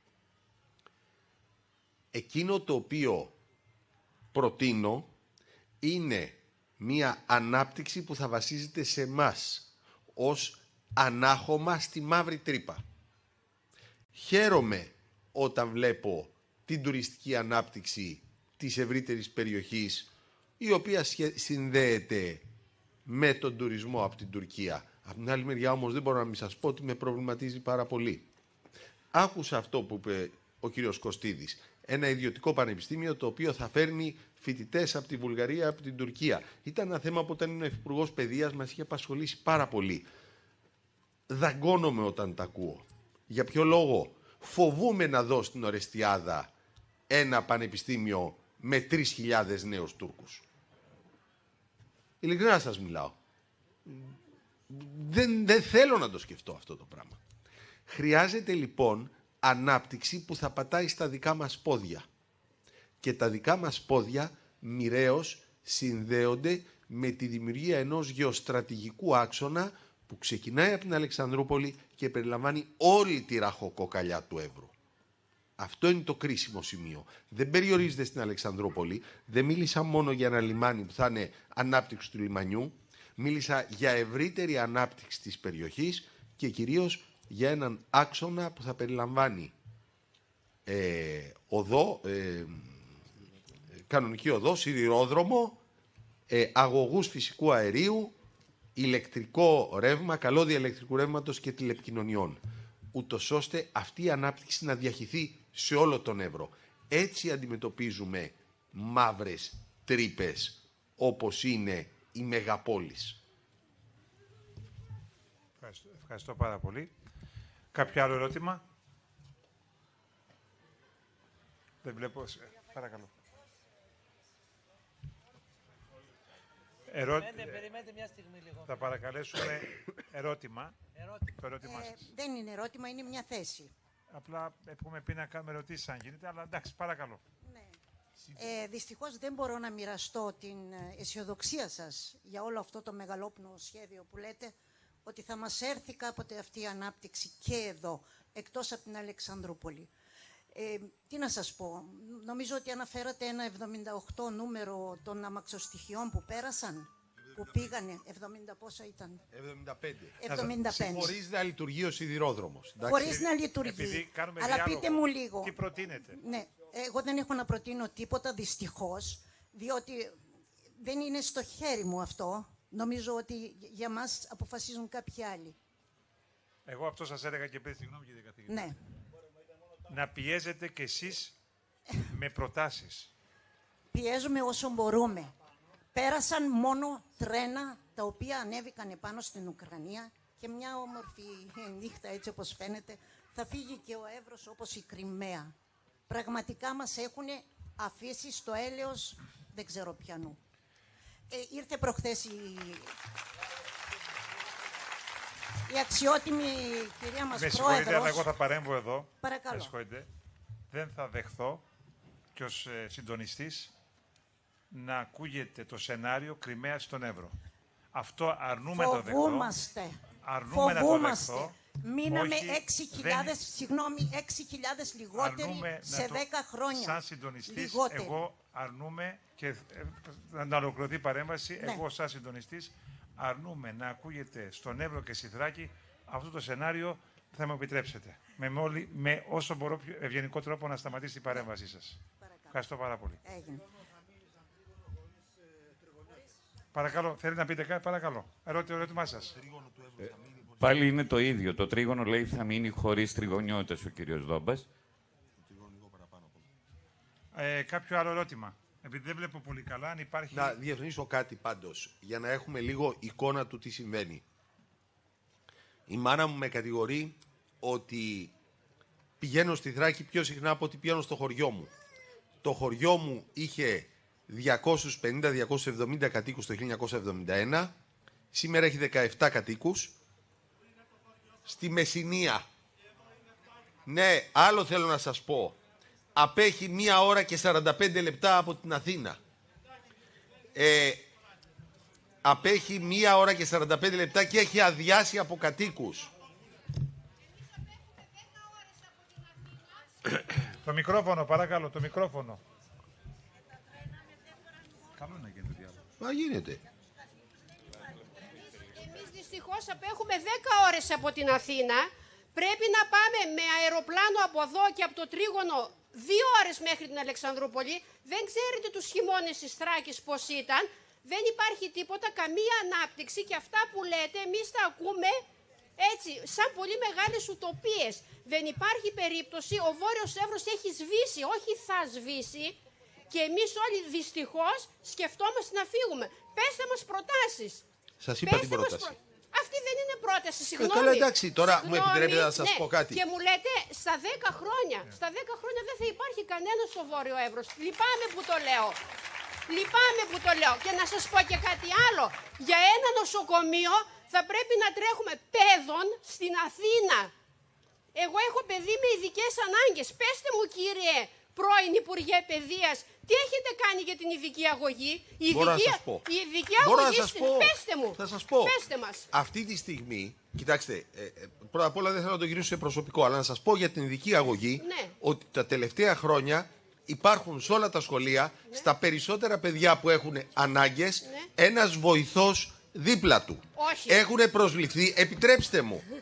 Εκείνο το οποίο προτείνω είναι μία ανάπτυξη που θα βασίζεται σε εμάς ως ανάχωμα στη μαύρη τρύπα. Χαίρομαι όταν βλέπω την τουριστική ανάπτυξη της ευρύτερης περιοχής, η οποία συνδέεται με τον τουρισμό από την Τουρκία. Από την άλλη μεριά όμως δεν μπορώ να μην σας πω ότι με προβληματίζει πάρα πολύ. Άκουσα αυτό που είπε ο κύριος Κωστίδης. Ένα ιδιωτικό πανεπιστήμιο το οποίο θα φέρνει φοιτητές από τη Βουλγαρία, από την Τουρκία. Ήταν ένα θέμα που όταν ήμουν υπουργός παιδείας μας είχε απασχολήσει πάρα πολύ. Δαγκώνομαι όταν τα ακούω. Για ποιο λόγο? Φοβούμαι να δω στην Ορεστιάδα ένα πανεπιστήμιο με 3.000 νέους Τούρκους. Ειλικρινά σας μιλάω. Δεν θέλω να το σκεφτώ αυτό το πράγμα. Χρειάζεται λοιπόν ανάπτυξη που θα πατάει στα δικά μας πόδια. Και τα δικά μας πόδια μοιραίως συνδέονται με τη δημιουργία ενός γεωστρατηγικού άξονα που ξεκινάει από την Αλεξανδρούπολη και περιλαμβάνει όλη τη ραχοκοκαλιά του Εύρου. Αυτό είναι το κρίσιμο σημείο. Δεν περιορίζεται στην Αλεξανδρούπολη. Δεν μίλησα μόνο για ένα λιμάνι που θα είναι ανάπτυξη του λιμανιού. Μίλησα για ευρύτερη ανάπτυξη της περιοχής και κυρίως για έναν άξονα που θα περιλαμβάνει κανονική οδό, σιδηρόδρομο, αγωγούς φυσικού αερίου, ηλεκτρικό ρεύμα, καλώδια ηλεκτρικού ρεύματος και τηλεπικοινωνιών, ούτως ώστε αυτή η ανάπτυξη να διαχυθεί σε όλο τον Εύρο. Έτσι αντιμετωπίζουμε μαύρες τρύπες όπως είναι οι μεγαπόλεις. Ευχαριστώ πάρα πολύ. Κάποιο άλλο ερώτημα? Δεν βλέπω. Παρακαλώ. Περιμένετε μια στιγμή λίγο. Θα παρακαλέσουμε ερώτημα. Το ερώτημά σας. Δεν είναι ερώτημα, είναι μια θέση. Απλά έχουμε πει να κάνουμε ερωτήσεις αν γίνεται, αλλά εντάξει, παρακαλώ. Ναι. Δυστυχώς δεν μπορώ να μοιραστώ την αισιοδοξία σας για όλο αυτό το μεγαλόπνοο σχέδιο που λέτε, ότι θα μας έρθει κάποτε αυτή η ανάπτυξη και εδώ, εκτός από την Αλεξανδρούπολη. Τι να σας πω, νομίζω ότι αναφέρατε ένα 78 νούμερο των αμαξοστοιχειών που πέρασαν, που πήγανε, 70 πόσα ήταν? 75. Χωρίς να λειτουργεί ο σιδηρόδρομος. Χωρίς να λειτουργεί. Αλλά πείτε μου λίγο. Τι προτείνετε? Ναι, εγώ δεν έχω να προτείνω τίποτα, δυστυχώς, διότι δεν είναι στο χέρι μου αυτό. Νομίζω ότι για μας αποφασίζουν κάποιοι άλλοι. Εγώ αυτό σας έλεγα και πριν, συγγνώμη κύριε καθηγητή. Ναι. Να πιέζετε κι εσείς με προτάσεις. Πιέζουμε όσο μπορούμε. Πέρασαν μόνο τρένα τα οποία ανέβηκαν επάνω στην Ουκρανία και μια όμορφη νύχτα, έτσι όπως φαίνεται, θα φύγει και ο Εύρος όπως η Κριμαία. Πραγματικά μας έχουν αφήσει στο έλεος δεν ξέρω ποιανού. Ήρθε προχθές η αξιότιμη κυρία μας πρόεδρος. Με συγχωρείτε, αλλά εγώ θα παρέμβω εδώ. Παρακαλώ. Με συγχωρείτε. Δεν θα δεχθώ και ως συντονιστής να ακούγεται το σενάριο Κριμαία στον Εύρο. Αυτό αρνούμε να το δεχθώ. Φοβούμαστε. Αρνούμε να το δεχθώ. Μείναμε 6.000 λιγότεροι σε 10 χρόνια. Σαν συντονιστής, λιγότεροι. εγώ αρνούμε και να ολοκληρωθεί η παρέμβαση, ναι. Εγώ σαν συντονιστής αρνούμε να ακούγεται στον Εύρο και στη Θράκη αυτό το σενάριο, θα μου επιτρέψετε. Με όσο μπορώ πιο ευγενικό τρόπο να σταματήσει η παρέμβασή σας. Ευχαριστώ πάρα πολύ. Έγινε. Παρακαλώ, θέλετε να πείτε κάτι, παρακαλώ. Ερώτημά σας. Πάλι είναι το ίδιο. Το τρίγωνο λέει θα μείνει χωρίς τριγωνιότητες ο κύριος Δόμπας. Κάποιο άλλο ερώτημα? Επειδή δεν βλέπω πολύ καλά, αν υπάρχει... Να διευκρινίσω κάτι πάντως, για να έχουμε λίγο εικόνα του τι συμβαίνει. Η μάνα μου με κατηγορεί ότι πηγαίνω στη Θράκη πιο συχνά από ότι πηγαίνω στο χωριό μου. Το χωριό μου είχε 250-270 κατοίκους το 1971. Σήμερα έχει 17 κατοίκους. Στη Μεσσηνία. Ναι, άλλο θέλω να σας πω. Απέχει 1 ώρα και 45 λεπτά από την Αθήνα. απέχει 1 ώρα και 45 λεπτά και έχει αδειάσει από κατοίκους. Το μικρόφωνο, παρακαλώ, το μικρόφωνο. Καλό να γίνει το διάλογο. Μα γίνεται. Εμείς δυστυχώς απέχουμε 10 ώρες από την Αθήνα. Πρέπει να πάμε με αεροπλάνο από εδώ και από το Τρίγωνο 2 ώρες μέχρι την Αλεξανδρούπολη. Δεν ξέρετε τους χειμώνες της Θράκης πώς ήταν. Δεν υπάρχει τίποτα, καμία ανάπτυξη και αυτά που λέτε εμείς τα ακούμε έτσι, σαν πολύ μεγάλες ουτοπίες. Δεν υπάρχει περίπτωση, ο Βόρειος Εύρος έχει σβήσει, όχι θα σβήσει και εμείς όλοι δυστυχώς σκεφτόμαστε να φύγουμε. Πέστε μας προτάσεις. Σας είπα την πρόταση. Αυτή δεν είναι πρόταση, συγγνώμη. Καλά, εντάξει, τώρα μου επιτρέπετε να σας πω κάτι. Και μου λέτε στα 10 χρόνια, στα 10 χρόνια δεν θα υπάρχει κανένας στο Βόρειο Εύρος. Λυπάμαι που το λέω. Λυπάμαι που το λέω. Και να σας πω και κάτι άλλο. Για ένα νοσοκομείο θα πρέπει να τρέχουμε παιδών στην Αθήνα. Εγώ έχω παιδί με ειδικές ανάγκες. Πέστε μου, κύριε πρώην Υπουργέ Παιδείας, τι έχετε κάνει για την ειδική αγωγή? Μπορώ να σας πω. Η ειδική αγωγή πέστε μου. Θα σας πω. Πέστε μας. Αυτή τη στιγμή, κοιτάξτε, πρώτα απ' όλα δεν θέλω να το γυρίσω σε προσωπικό, αλλά να σας πω για την ειδική αγωγή, ναι, ότι τα τελευταία χρόνια υπάρχουν σε όλα τα σχολεία, ναι, στα περισσότερα παιδιά που έχουν ανάγκες, ναι, ένας βοηθός δίπλα του. Όχι. Έχουν προσληφθεί, επιτρέψτε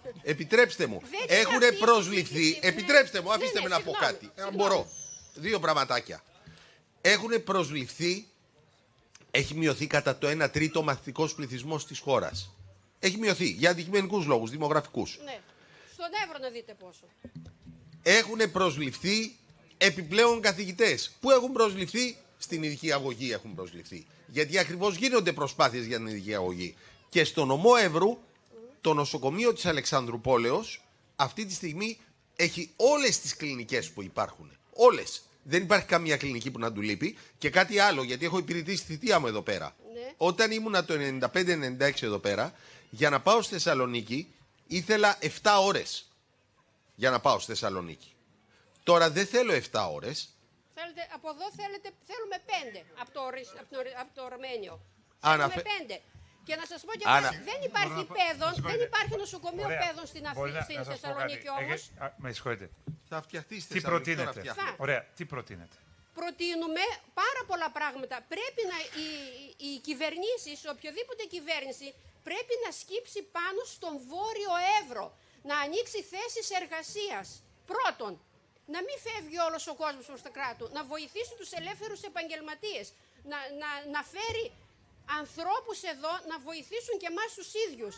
μου, έχουν προσληφθεί, επιτρέψτε μου, αφήστε με να πω κάτι, αν μπορώ. 2 πραγματάκια. Έχουν προσληφθεί, έχει μειωθεί κατά το 1/3 ο μαθητικός πληθυσμός της χώρας. Έχει μειωθεί για αντικειμενικούς λόγους, δημογραφικούς. Ναι. Στον Εύρο να δείτε πόσο. Έχουν προσληφθεί επιπλέον καθηγητές. Πού έχουν προσληφθεί? Στην ειδική αγωγή έχουν προσληφθεί. Γιατί ακριβώς γίνονται προσπάθειες για την ειδική αγωγή. Και στο νομό Εύρου, το νοσοκομείο της Αλεξανδρουπόλεως αυτή τη στιγμή έχει όλες τις κλινικές που υπάρχουν. Όλες. Δεν υπάρχει καμία κλινική που να του λείπει. Και κάτι άλλο, γιατί έχω υπηρετήσει τη θητεία μου εδώ πέρα. Ναι. Όταν ήμουνα το 95-96 εδώ πέρα, για να πάω στη Θεσσαλονίκη, ήθελα 7 ώρες για να πάω στη Θεσσαλονίκη. Τώρα δεν θέλω 7 ώρες. Από εδώ θέλουμε 5 από το Ορμένιο. Θέλουμε 5. Και να σας πω και κάτι, δεν υπάρχει παιδόν, δεν υπάρχει νοσοκομείο παιδών στην Θεσσαλονίκη όμως. Με συγχωρείτε. Θα φτιαχτεί στη Τι προτείνετε? Ωραία, τι προτείνετε? Προτείνουμε πάρα πολλά πράγματα. Πρέπει να οι κυβερνήσεις, οποιοδήποτε κυβέρνηση, πρέπει να σκύψει πάνω στον Βόρειο Εύρο, να ανοίξει θέσεις εργασίας. Πρώτον, να μην φεύγει όλος ο κόσμος προς τα κράτη, να βοηθήσει τους ελεύθερους επαγγελματίες, να φέρει ανθρώπους εδώ να βοηθήσουν και εμάς τους ίδιους.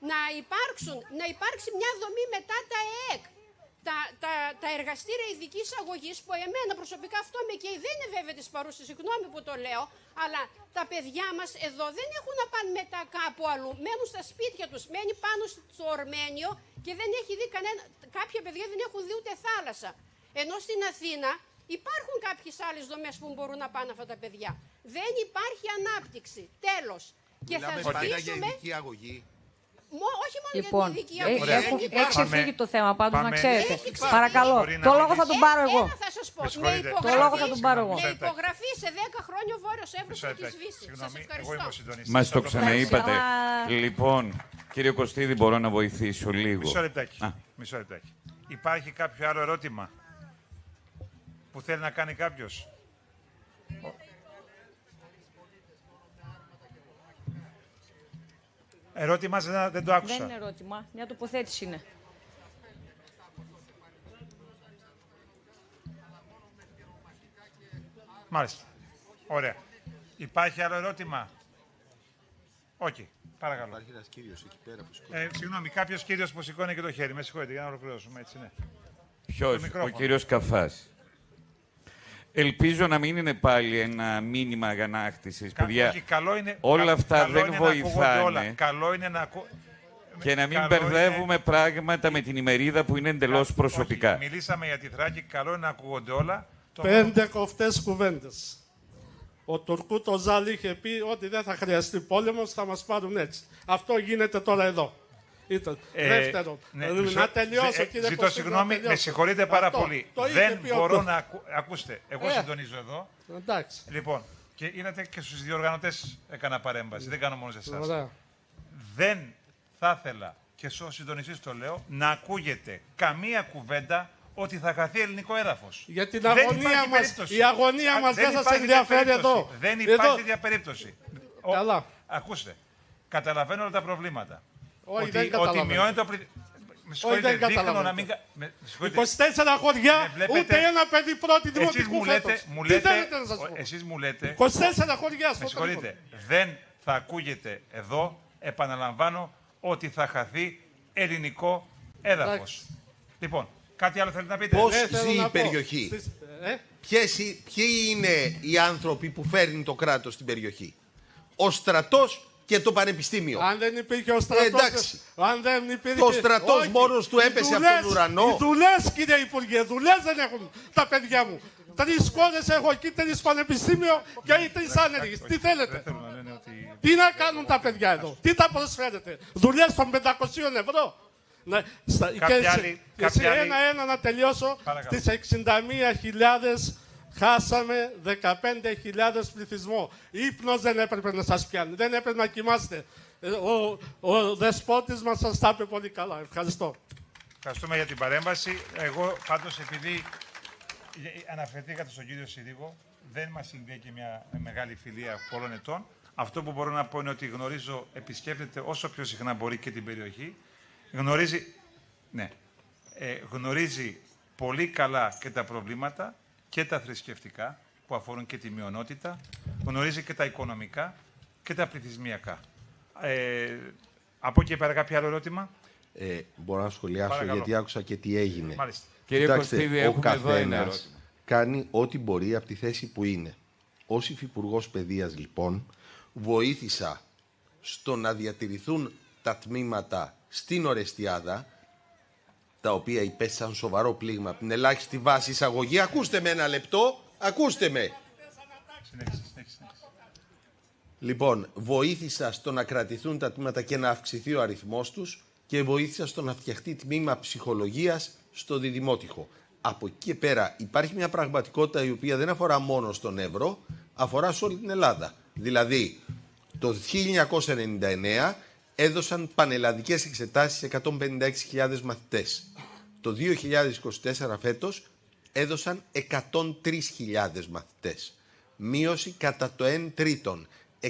Να υπάρξει μια δομή μετά τα ΕΕΚ, τα εργαστήρια ειδικής αγωγής, που εμένα προσωπικά αυτό με καίει. Δεν είναι βέβαια της παρούσης, συγγνώμη που το λέω, αλλά τα παιδιά μας εδώ δεν έχουν να πάνε μετά κάπου αλλού. Μένουν στα σπίτια τους, μένει πάνω στο Ορμένιο και δεν έχει δει κάποια παιδιά δεν έχουν δει ούτε θάλασσα. Ενώ στην Αθήνα υπάρχουν κάποιες άλλες δομές που μπορούν να πάνε αυτά τα παιδιά. Δεν υπάρχει ανάπτυξη. Τέλος. Και θα ζητήσουμε... για ειδική αγωγή. Όχι μόνο Λοιπόν, για την ειδική αγωγή. έχει ξεφύγει το θέμα πάντως, να ξέρετε. Παρακαλώ, το λόγο θα τον πάρω εγώ. Θα σας πω. Το λόγο θα τον πάρω εγώ. Με υπογραφή σε 10 χρόνια ο Βόρειος Εύρος θα τη σβήσει. Σας ευχαριστώ. Μας το ξαναείπατε. Λοιπόν, κύριε Κωστίδη, μπορώ να βοηθήσω λίγο? Μισό λεπτάκι. Υπάρχει κάποιο άλλο ερώτημα που θέλει να κάνει κάποιος? Ερώτημα δεν το άκουσα. Δεν είναι ερώτημα, μια τοποθέτηση είναι. Μάλιστα. Ωραία. Υπάρχει άλλο ερώτημα? Όχι. Παρακαλώ. Υπάρχει ένας κύριος εκεί πέρα που σηκώνει. Συγγνώμη, κάποιος κύριος που σηκώνει και το χέρι. Με συγχωρείτε, για να ολοκληρώσουμε. Έτσι, ναι. Ποιος? Ο κύριος Καφάς. Ελπίζω να μην είναι πάλι ένα μήνυμα αγανάκτησης. Παιδιά, όλα αυτά δεν βοηθάνε. Καλό είναι να και να μην μπερδεύουμε πράγματα με την ημερίδα που είναι εντελώς προσωπικά. Όχι, μιλήσαμε για τη Θράκη, καλό είναι να ακούγονται όλα. 5 κοφτές κουβέντες. Ο Τουρκούτο Ζάλ είχε πει ότι δεν θα χρειαστεί πόλεμος, θα μας πάρουν έτσι. Αυτό γίνεται τώρα εδώ. Δεύτερον, να τελειώσω, κύριε ζητώ συγγνώμη, με συγχωρείτε πάρα πολύ. Δεν μπορώ να ακούστε, εγώ συντονίζω εδώ. Εντάξει. Λοιπόν, Και είδατε και στους διοργανωτές έκανα παρέμβαση, δεν κάνω μόνο σε εσάς. Ωραία. Δεν θα ήθελα, και ως συντονιστής το λέω, να ακούγεται καμία κουβέντα ότι θα χαθεί ελληνικό έδαφος. Για την αγωνία μας, η αγωνία μας δεν σας ενδιαφέρει εδώ. Δεν υπάρχει τέτοια περίπτωση. Καλά. Ακούστε, καταλαβαίνω όλα τα προβλήματα. Όχι, δεν καταλαβαίνω. Ότι μειώνεται ο Όχι, δεν καταλαβαίνω. 24 χωριά, ούτε ένα παιδί πρώτη δημοτικού φέτος. Τι θέλετε να σας πω. Εσείς μου λέτε... 24 χωριά στο συγχωρείτε, δεν θα ακούγεται εδώ, επαναλαμβάνω, ότι θα χαθεί ελληνικό έδαφος. Λοιπόν, κάτι άλλο θέλετε να πείτε? Πώς ζει η περιοχή? Ποιοι είναι οι άνθρωποι που φέρνουν το κράτος στην περιοχή? Ο στρατός και το πανεπιστήμιο. Αν δεν υπήρχε ο στρατός... Αν δεν υπήρχε... Το στρατός μόνος του έπεσε από τον ουρανό. Οι δουλειές, κύριε Υπουργέ, δουλειές δεν έχουν τα παιδιά μου. 3 κόρες έχω εκεί, 3 πανεπιστήμιο και οι 3 άνεργοι. Τι θέλετε? Τι να κάνουν τα παιδιά εδώ? Τι τα προσφέρετε? Δουλειές των 500 ευρώ? Και σε ένα να τελειώσω. Στις 61.000 χάσαμε 15.000 πληθυσμό. Ύπνος δεν έπρεπε να σας πιάνει. Δεν έπρεπε να κοιμάστε. Ο δεσπότης μας σας τα είπε πολύ καλά. Ευχαριστώ. Ευχαριστούμε για την παρέμβαση. Εγώ πάντως, επειδή αναφερθήκατε στον κύριο Συρίγο, δεν μας συνδέει και μια μεγάλη φιλία πολλών ετών. Αυτό που μπορώ να πω είναι ότι γνωρίζω, επισκέπτεται όσο πιο συχνά μπορεί και την περιοχή. Γνωρίζει πολύ καλά και τα προβλήματα και τα θρησκευτικά που αφορούν και τη μειονότητα. Γνωρίζει και τα οικονομικά και τα πληθυσμιακά. Από εκεί πέρα κάποιο άλλο ερώτημα? Μπορώ να σχολιάσω? Παρακαλώ. Γιατί άκουσα και τι έγινε. Μάλιστα. Κύριε Κωστίδη, ο καθένας κάνει ό,τι μπορεί από τη θέση που είναι. Ως Υφυπουργός Παιδείας, λοιπόν, βοήθησα στο να διατηρηθούν τα τμήματα στην Ορεστιάδα, τα οποία υπέστησαν σοβαρό πλήγμα από την ελάχιστη βάση εισαγωγή. Ακούστε με ένα λεπτό, ακούστε με. Λοιπόν, βοήθησα στο να κρατηθούν τα τμήματα και να αυξηθεί ο αριθμός τους και βοήθησα στο να φτιαχτεί τμήμα ψυχολογίας στο Διδημότυχο. Από εκεί και πέρα υπάρχει μια πραγματικότητα η οποία δεν αφορά μόνο στον Εύρο, αφορά σε όλη την Ελλάδα. Δηλαδή, το 1999 έδωσαν πανελλαδικές εξετάσεις 156.000 μαθητές. Το 2024 φέτος έδωσαν 103.000 μαθητές. Μείωση κατά το 1/3.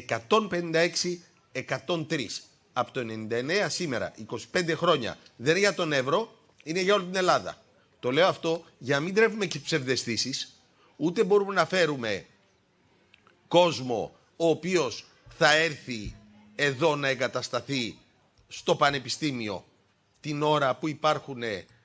156-103. Από το 99 σήμερα, 25 χρόνια, δεν είναι για τον Εύρο, είναι για όλη την Ελλάδα. Το λέω αυτό για να μην τρέφουμε και ψευδαισθήσεις, ούτε μπορούμε να φέρουμε κόσμο ο οποίος θα έρθει εδώ να εγκατασταθεί στο πανεπιστήμιο την ώρα που υπάρχουν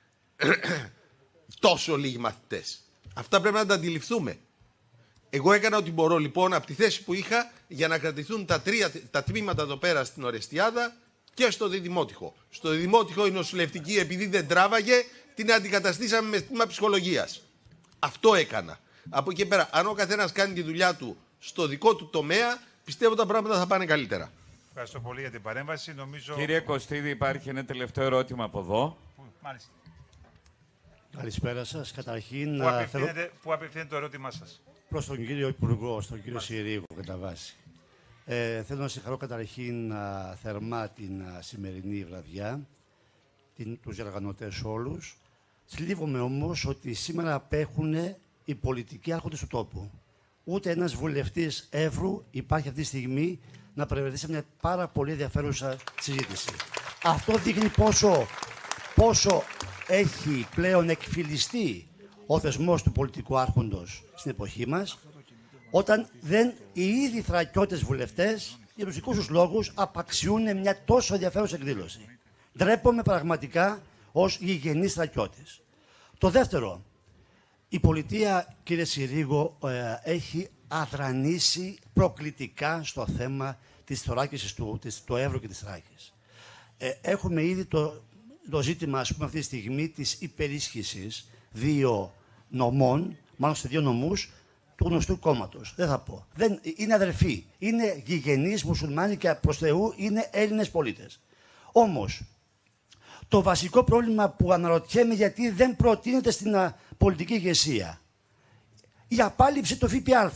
τόσο λίγοι μαθητές. Αυτά πρέπει να τα αντιληφθούμε. Εγώ έκανα ό,τι μπορώ λοιπόν από τη θέση που είχα για να κρατηθούν τα τμήματα εδώ πέρα στην Ορεστιάδα και στο Διδημότυχο. Στο Διδημότυχο η νοσηλευτική, επειδή δεν τράβαγε, την αντικαταστήσαμε με τμήμα ψυχολογίας. Αυτό έκανα. Από εκεί πέρα, αν ο καθένας κάνει τη δουλειά του στο δικό του τομέα, πιστεύω τα πράγματα θα πάνε καλύτερα. Ευχαριστώ πολύ για την παρέμβαση. Νομίζω... Κύριε Κωστίδη, υπάρχει ένα τελευταίο ερώτημα από εδώ. Μάλιστα. Καλησπέρα σας. Καταρχήν, πού απευθύνεται το ερώτημά σας? Προς τον κύριο Υπουργό, στον κύριο Συρίγο, κατά βάση. Θέλω να συγχαρώ καταρχήν θερμά την σημερινή βραδιά, τους διοργανωτές όλους. Θλίβομαι όμως ότι σήμερα απέχουν οι πολιτικοί άρχοντες του τόπου. Ούτε ένας βουλευτής Εύρου υπάρχει αυτή τη στιγμή να παρευρεθεί σε μια πάρα πολύ ενδιαφέρουσα συζήτηση. Αυτό δείχνει πόσο έχει πλέον εκφυλιστεί ο θεσμός του πολιτικού άρχοντος στην εποχή μας, όταν οι ίδιοι θρακιώτες βουλευτές για τους δικούς τους λόγους απαξιούν μια τόσο ενδιαφέρουσα εκδήλωση. Ντρέπομαι πραγματικά ως γηγενής θρακιώτης. Το δεύτερο, η πολιτεία, κύριε Συρίγο, έχει αδρανήσει προκλητικά στο θέμα της θωράκισης του Εύρου και της Θράκης. Έχουμε ήδη το ζήτημα, ας πούμε, αυτή τη στιγμή της υπερίσχυσης 2 νομών, μάλλον σε 2 νομούς, του γνωστού κόμματος. Δεν θα πω. Είναι αδερφοί. Είναι γηγενείς μουσουλμάνοι και προς Θεού είναι Έλληνες πολίτες. Όμως, το βασικό πρόβλημα που αναρωτιέμαι γιατί δεν προτείνεται στην πολιτική ηγεσία, η απάλληψη του ΦΠΑ.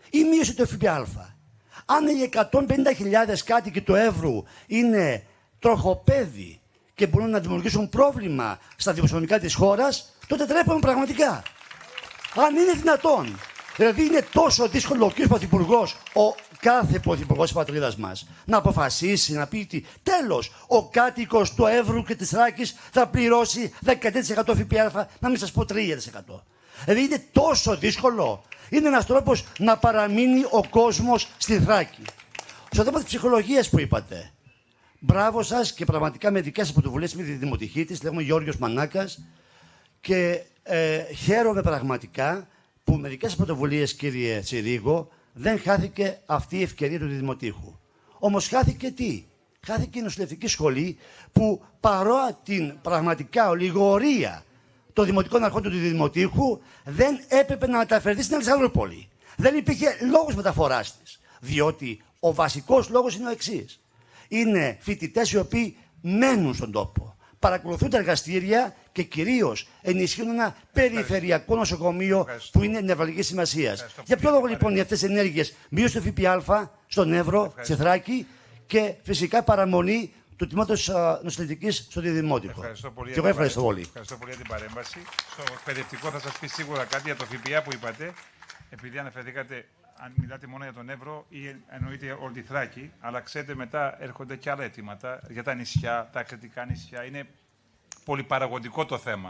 ή μείωση του ΦΠΑ. Αν οι 150.000 κάτοικοι του Εύρου είναι τροχοπέδι και μπορούν να δημιουργήσουν πρόβλημα στα δημοσιονομικά της χώρας, τότε τρέπουμε πραγματικά. Αν είναι δυνατόν. Δηλαδή είναι τόσο δύσκολο ο κύριος Πρωθυπουργός, ο κάθε Πρωθυπουργός της πατρίδας μας, να αποφασίσει, να πει ότι τέλος, ο κάτοικος του Εύρου και της Θράκης θα πληρώσει 13% ΦΠΑ, να μην σας πω 3%. Δηλαδή είναι τόσο δύσκολο. Είναι ένας τρόπος να παραμείνει ο κόσμος στη Θράκη. Στο θέμα της ψυχολογίας που είπατε, μπράβο σας και πραγματικά με δικές σας πρωτοβουλίες, με τη δημοτική της, λέγομαι Γιώργος Μανάκας, και χαίρομαι πραγματικά που με δικές σας πρωτοβουλίες, κύριε Τσιρίγο, δεν χάθηκε αυτή η ευκαιρία του Δημοτήχου. Όμως χάθηκε τι? Χάθηκε η νοσηλευτική σχολή που παρότι την πραγματικά ολιγορία των δημοτικών αρχών του Δημοτήχου δεν έπρεπε να μεταφερθεί στην Αλεξανδρούπολη. Δεν υπήρχε λόγος μεταφοράς της. Διότι ο βασικός λόγος είναι ο εξής. Είναι φοιτητές οι οποίοι μένουν στον τόπο. Παρακολουθούν τα εργαστήρια και κυρίως ενισχύουν ένα περιφερειακό νοσοκομείο που είναι νευραλγικής σημασίας. Για ποιο λόγο λοιπόν οι αυτές τις ενέργειες, μείωση του ΦΠΑ στον Εύρο, στη Θράκη και φυσικά παραμονή του τμήματος νοσηλευτικής στο Δημότικο. Ευχαριστώ πολύ. Και εγώ ευχαριστώ πολύ. Ευχαριστώ πολύ για την παρέμβαση. Στο εκπαιδευτικό θα σας πει σίγουρα κάτι για το ΦΠΑ που είπατε, επειδή αναφερθήκατε. Αν μιλάτε μόνο για τον Εύρο ή εννοείται όλη τη Θράκη, αλλά ξέρετε μετά έρχονται και άλλα αιτήματα για τα νησιά, τα κρητικά νησιά. Είναι πολυπαραγωγικό το θέμα.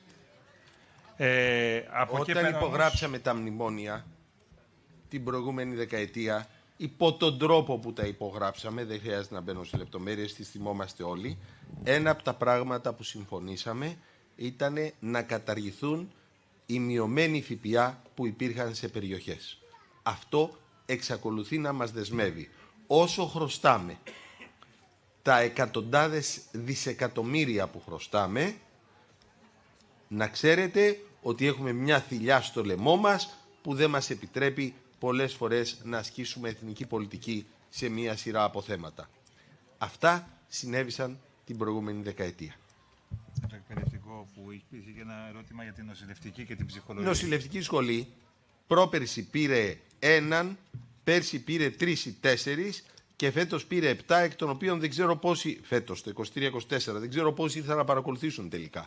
Όταν υπογράψαμε τα μνημόνια την προηγούμενη δεκαετία, υπό τον τρόπο που τα υπογράψαμε, δεν χρειάζεται να μπαίνω σε λεπτομέρειες, τις θυμόμαστε όλοι, ένα από τα πράγματα που συμφωνήσαμε ήταν να καταργηθούν οι μειωμένοι ΦΠΑ που υπήρχαν σε περιοχές. Αυτό εξακολουθεί να μας δεσμεύει. Όσο χρωστάμε τα εκατοντάδες δισεκατομμύρια που χρωστάμε, να ξέρετε ότι έχουμε μια θηλιά στο λαιμό μας που δεν μας επιτρέπει πολλές φορές να ασκήσουμε εθνική πολιτική σε μια σειρά από θέματα. Αυτά συνέβησαν την προηγούμενη δεκαετία. Το εκπαιδευτικό που υπήρχε και ένα ερώτημα για την νοσηλευτική και την ψυχολογία. Η νοσηλευτική σχολή πρόπερση πήρε 1, πέρσι πήρε 3 ή 4 και φέτος πήρε 7, εκ των οποίων δεν ξέρω πόσοι, φέτος το 23-24, δεν ξέρω πόσοι ήρθαν να παρακολουθήσουν τελικά.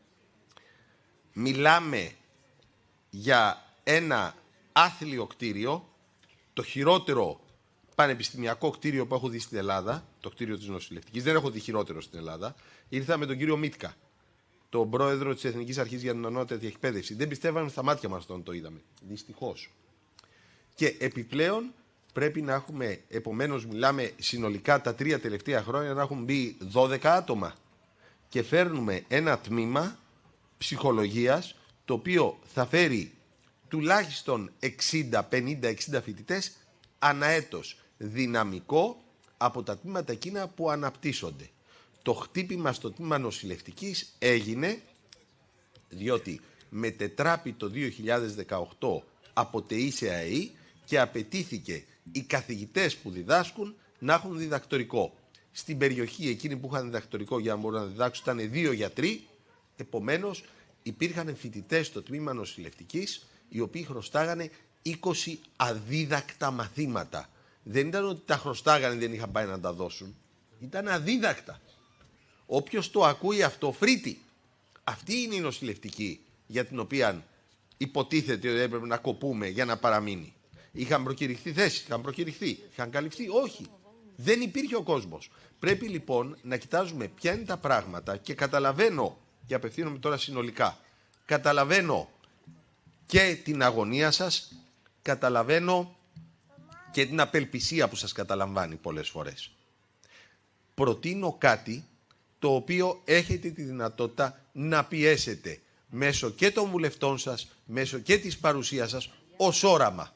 Μιλάμε για ένα άθλιο κτίριο, το χειρότερο πανεπιστημιακό κτίριο που έχω δει στην Ελλάδα, το κτίριο της νοσηλευτικής, δεν έχω δει χειρότερο στην Ελλάδα. Ήρθα με τον κύριο Μίτκα, τον πρόεδρο της Εθνικής Αρχής για την Ανώτατη Εκπαίδευση. Δεν πιστεύαμε στα μάτια μας όταν το είδαμε. Δυστυχώς. Και επιπλέον πρέπει να έχουμε, επομένως μιλάμε συνολικά τα 3 τελευταία χρόνια, να έχουν μπει 12 άτομα. Και φέρνουμε ένα τμήμα ψυχολογίας, το οποίο θα φέρει τουλάχιστον 60, 50, 60 φοιτητές ανά έτος. Δυναμικό από τα τμήματα εκείνα που αναπτύσσονται. Το χτύπημα στο τμήμα νοσηλευτικής έγινε διότι μετετράπη το 2018 από ΤΕΗ σε ΑΕΗ και απαιτήθηκε οι καθηγητές που διδάσκουν να έχουν διδακτορικό. Στην περιοχή εκείνη που είχαν διδακτορικό για να μπορούν να διδάξουν ήταν 2 γιατροί, επομένως υπήρχαν φοιτητές στο τμήμα νοσηλευτικής οι οποίοι χρωστάγανε 20 αδίδακτα μαθήματα. Δεν ήταν ότι τα χρωστάγανε, δεν είχαν πάει να τα δώσουν. Ήταν αδίδακτα. Όποιος το ακούει αυτό φρύτει. Αυτή είναι η νοσηλευτική για την οποία υποτίθεται ότι έπρεπε να κοπούμε για να παραμείνει. Είχαν προκηρυχθεί θέσεις, είχαν καλυφθεί. Όχι. Δεν υπήρχε ο κόσμος. Πρέπει λοιπόν να κοιτάζουμε ποια είναι τα πράγματα και καταλαβαίνω, και απευθύνομαι τώρα συνολικά, καταλαβαίνω και την αγωνία σας, καταλαβαίνω και την απελπισία που σας καταλαμβάνει πολλές φορές. Προτείνω κάτι το οποίο έχετε τη δυνατότητα να πιέσετε μέσω και των βουλευτών σας, μέσω και της παρουσίας σας, ως όραμα.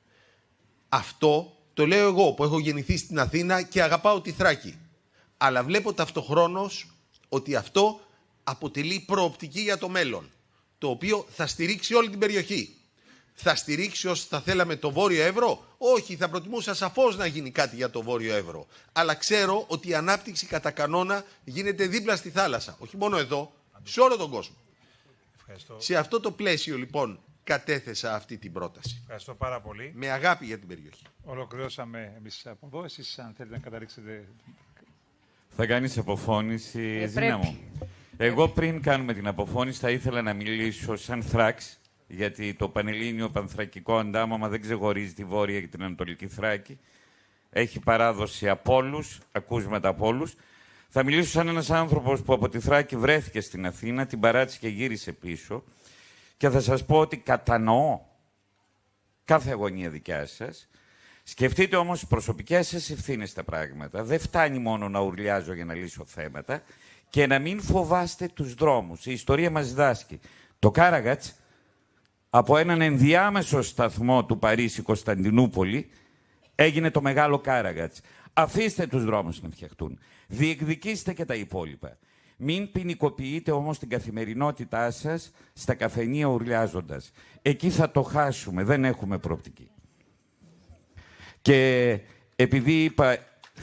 Αυτό το λέω εγώ που έχω γεννηθεί στην Αθήνα και αγαπάω τη Θράκη. Αλλά βλέπω ταυτοχρόνως ότι αυτό αποτελεί προοπτική για το μέλλον, το οποίο θα στηρίξει όλη την περιοχή. Θα στηρίξει όσοι θα θέλαμε το Βόρειο Εύρο. Όχι, θα προτιμούσα σαφώς να γίνει κάτι για το Βόρειο Εύρο. Αλλά ξέρω ότι η ανάπτυξη κατά κανόνα γίνεται δίπλα στη θάλασσα. Όχι μόνο εδώ, σε όλο τον κόσμο. Ευχαριστώ. Σε αυτό το πλαίσιο λοιπόν κατέθεσα αυτή την πρόταση. Ευχαριστώ πάρα πολύ. Με αγάπη για την περιοχή. Ολοκληρώσαμε εμείς από εδώ. Εσείς, αν θέλετε να καταλήξετε... Θα κάνεις αποφώνηση, Ζήνα μου. Εγώ πριν κάνουμε την αποφώνηση θα ήθελα να μιλήσω σαν Θράκης, γιατί το Πανελλήνιο Πανθρακικό Αντάμωμα δεν ξεχωρίζει τη Βόρεια και την Ανατολική Θράκη. Έχει παράδοση από όλους, ακούσματα από όλους. Θα μιλήσω σαν ένας άνθρωπος που από τη Θράκη βρέθηκε στην Αθήνα, την παράτησε και γύρισε πίσω. Και θα σας πω ότι κατανοώ κάθε αγωνία δικιά σας. Σκεφτείτε όμως τις προσωπικές σας ευθύνες στα πράγματα. Δεν φτάνει μόνο να ουρλιάζω για να λύσω θέματα και να μην φοβάστε τους δρόμους. Η ιστορία μας διδάσκει. Το Κάραγκατς, από έναν ενδιάμεσο σταθμό του Παρίσι-Κωνσταντινούπολη, έγινε το μεγάλο Κάραγκατς. Αφήστε τους δρόμους να φτιαχτούν. Διεκδικήστε και τα υπόλοιπα. Μην ποινικοποιείτε όμως την καθημερινότητά σας στα καφενεία ουρλιάζοντας. Εκεί θα το χάσουμε. Δεν έχουμε προοπτική. Και επειδή είπα,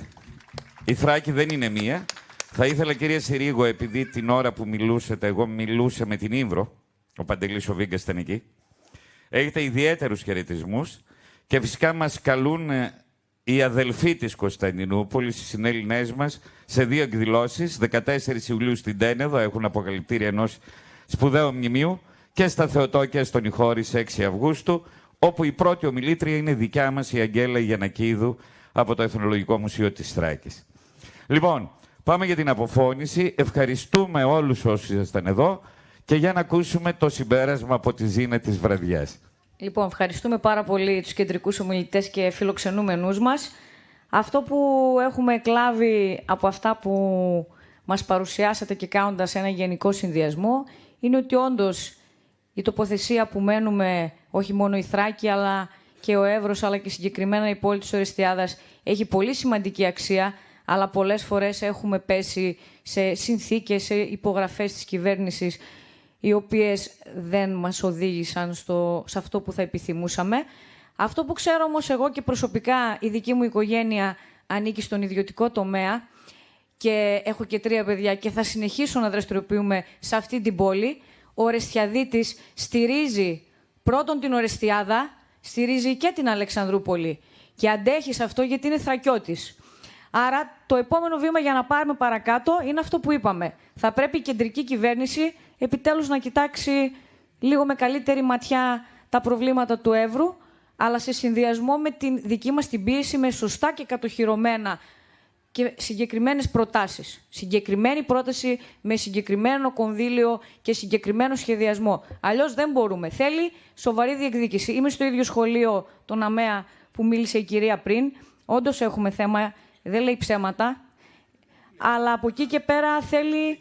η Θράκη δεν είναι μία, θα ήθελα, κυρία Συρίγο, επειδή την ώρα που μιλούσατε, εγώ μιλούσα με την Ήμβρο, ο Παντελής ο Βίγκας ήταν εκεί, έχετε ιδιαίτερους χαιρετισμούς και φυσικά μας καλούν οι αδελφοί της Κωνσταντινούπολης, οι συνέλληνές μας, σε 2 εκδηλώσεις, 14 Ιουλίου στην Τένεδο, έχουν αποκαλυπτήρια ενός σπουδαίου μνημείου, και στα Θεοτόκια στον Ιχώρη 6 Αυγούστου, όπου η πρώτη ομιλήτρια είναι δικιά μας, η Αγγέλα Γιαννακίδου, από το Εθνολογικό Μουσείο της Θράκης. Λοιπόν, πάμε για την αποφώνηση. Ευχαριστούμε όλους όσοι ήσασταν εδώ και για να ακούσουμε το συμπέρασμα από τη Ζήνα της βραδιάς. Λοιπόν, ευχαριστούμε πάρα πολύ τους κεντρικούς ομιλητές και φιλοξενούμενούς μας. Αυτό που έχουμε εκλάβει από αυτά που μας παρουσιάσατε και κάνοντας ένα γενικό συνδυασμό είναι ότι όντως η τοποθεσία που μένουμε, όχι μόνο η Θράκη, αλλά και ο Εύρος, αλλά και συγκεκριμένα η πόλη της Ορεστιάδας, έχει πολύ σημαντική αξία, αλλά πολλές φορές έχουμε πέσει σε συνθήκες, σε υπογραφές της κυβέρνησης, οι οποίες δεν μας οδήγησαν σε αυτό που θα επιθυμούσαμε. Αυτό που ξέρω όμως εγώ και προσωπικά, η δική μου οικογένεια ανήκει στον ιδιωτικό τομέα και έχω και 3 παιδιά και θα συνεχίσω να δραστηριοποιούμε σε αυτή την πόλη. Ο Ορεστιαδίτης στηρίζει πρώτον την Ορεστιάδα, στηρίζει και την Αλεξανδρούπολη και αντέχει σε αυτό γιατί είναι Θρακιώτης. Άρα το επόμενο βήμα για να πάρουμε παρακάτω είναι αυτό που είπαμε. Θα πρέπει η κεντρική κυβέρνηση επιτέλους να κοιτάξει λίγο με καλύτερη ματιά τα προβλήματα του Εύρου, αλλά σε συνδυασμό με την δική μας την πίεση, με σωστά και κατοχυρωμένα και συγκεκριμένες προτάσεις. Συγκεκριμένη πρόταση με συγκεκριμένο κονδύλιο και συγκεκριμένο σχεδιασμό. Αλλιώς δεν μπορούμε. Θέλει σοβαρή διεκδίκηση. Είμαι στο ίδιο σχολείο, τον ΑΜΕΑ, που μίλησε η κυρία πριν. Όντως έχουμε θέμα, δεν λέει ψέματα. Αλλά από εκεί και πέρα θέλει...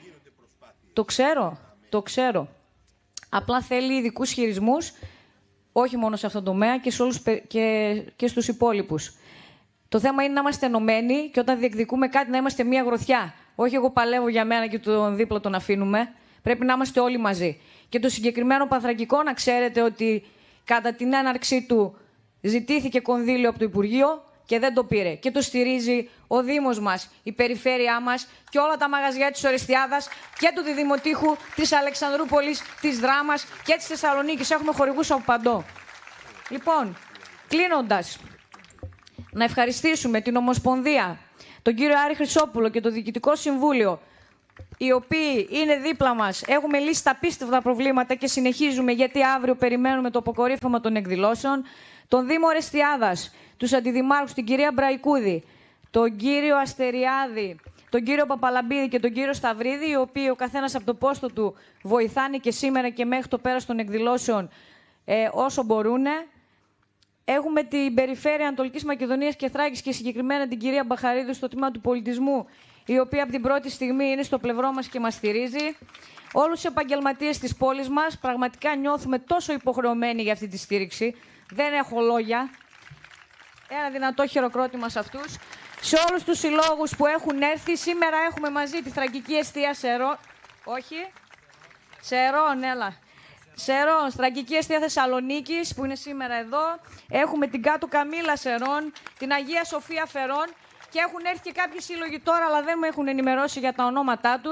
Το ξέρω. Απλά θέλει ειδικούς χειρισμούς, όχι μόνο σε αυτόν τον τομέα και, σε όλους, και στους υπόλοιπους. Το θέμα είναι να είμαστε ενωμένοι και όταν διεκδικούμε κάτι να είμαστε μία γροθιά. Όχι εγώ παλεύω για μένα και τον δίπλα τον αφήνουμε. Πρέπει να είμαστε όλοι μαζί. Και το συγκεκριμένο Πανθρακικό, να ξέρετε ότι κατά την έναρξή του ζητήθηκε κονδύλιο από το Υπουργείο και δεν το πήρε. Και το στηρίζει ο Δήμος μας, η περιφέρειά μας και όλα τα μαγαζιά της Ορεστιάδας και του Διδημοτήχου, της Αλεξανδρούπολης, της Δράμας και της Θεσσαλονίκης. Έχουμε χορηγούς από παντού. Λοιπόν, κλείνοντας, να ευχαριστήσουμε την Ομοσπονδία, τον κύριο Άρη Χρυσόπουλο και το Διοικητικό Συμβούλιο, οι οποίοι είναι δίπλα μας. Έχουμε λύσει τα απίστευτα προβλήματα και συνεχίζουμε, γιατί αύριο περιμένουμε το αποκορύφωμα των εκδηλώσεων. Τον Δήμο Ορεστιάδας, τους αντιδημάρχους, την κυρία Μπραϊκούδη, τον κύριο Αστεριάδη, τον κύριο Παπαλαμπίδη και τον κύριο Σταυρίδη, οι οποίοι ο καθένας από το πόστο του βοηθάνε και σήμερα και μέχρι το πέρας των εκδηλώσεων όσο μπορούν. Έχουμε την περιφέρεια Ανατολικής Μακεδονίας και Θράκης και συγκεκριμένα την κυρία Μπαχαρίδου στο τμήμα του πολιτισμού, η οποία από την πρώτη στιγμή είναι στο πλευρό μας και μας στηρίζει. Όλους τους επαγγελματίες της πόλης μας, πραγματικά νιώθουμε τόσο υποχρεωμένοι για αυτή τη στήριξη. Δεν έχω λόγια. Ένα δυνατό χειροκρότημα σε αυτούς. Σε όλους τους συλλόγους που έχουν έρθει, σήμερα έχουμε μαζί τη Θρακική Εστία Σερών. Όχι. Σερών, έλα. Σερών, Θρακική Εστία Θεσσαλονίκης, που είναι σήμερα εδώ. Έχουμε την Κάτω Καμήλα Σερών, την Αγία Σοφία Φερών και έχουν έρθει και κάποιοι σύλλογοι τώρα, αλλά δεν με έχουν ενημερώσει για τα ονόματά τους.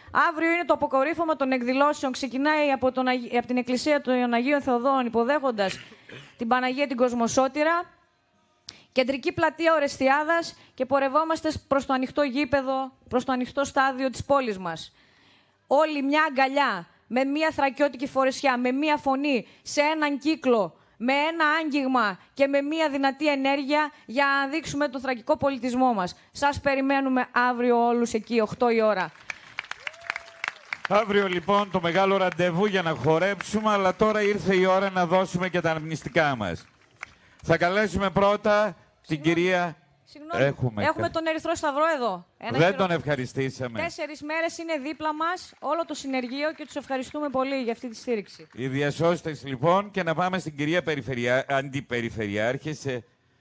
Αύριο είναι το αποκορύφωμα των εκδηλώσεων. Ξεκινάει από την Εκκλησία των Αγίων Θεοδόρων, υποδέχοντας την Παναγία την Κοσμοσώτηρα. Κεντρική πλατεία Ορεστιάδας και πορευόμαστε προς το ανοιχτό γήπεδο, προς το ανοιχτό στάδιο της πόλης μας. Όλοι μια αγκαλιά, με μια θρακιώτικη φορεσιά, με μια φωνή, σε έναν κύκλο, με ένα άγγιγμα και με μια δυνατή ενέργεια για να δείξουμε τον θρακικό πολιτισμό μας. Σας περιμένουμε αύριο όλους εκεί, 8 η ώρα. Αύριο λοιπόν το μεγάλο ραντεβού για να χορέψουμε, αλλά τώρα ήρθε η ώρα να δώσουμε και τα αναμνηστικά μας. Θα καλέσουμε πρώτα την κυρία... Συγγνώμη, έχουμε τον Ερυθρό Σταυρό εδώ. Δεν τον ευχαριστήσαμε. 4 μέρες είναι δίπλα μας, όλο το συνεργείο, και τους ευχαριστούμε πολύ για αυτή τη στήριξη. Οι διασώστες λοιπόν, και να πάμε στην κυρία Αντιπεριφερειάρχη.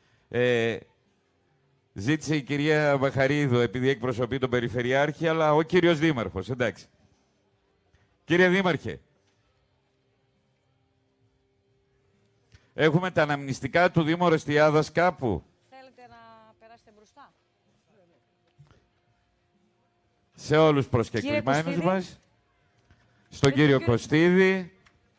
Ζήτησε η κυρία Βαχαρίδου, επειδή εκπροσωπεί τον Περιφερειάρχη, αλλά ο κύριος Δήμαρχος, εντάξει. Κύριε Δήμαρχε, έχουμε τα αναμνηστικά του Δήμου Ορεστιάδας κάπου? Θέλετε να περάσετε μπροστά? Σε όλους τους προσκεκλημένους μας, στον κύριο Κωστίδη.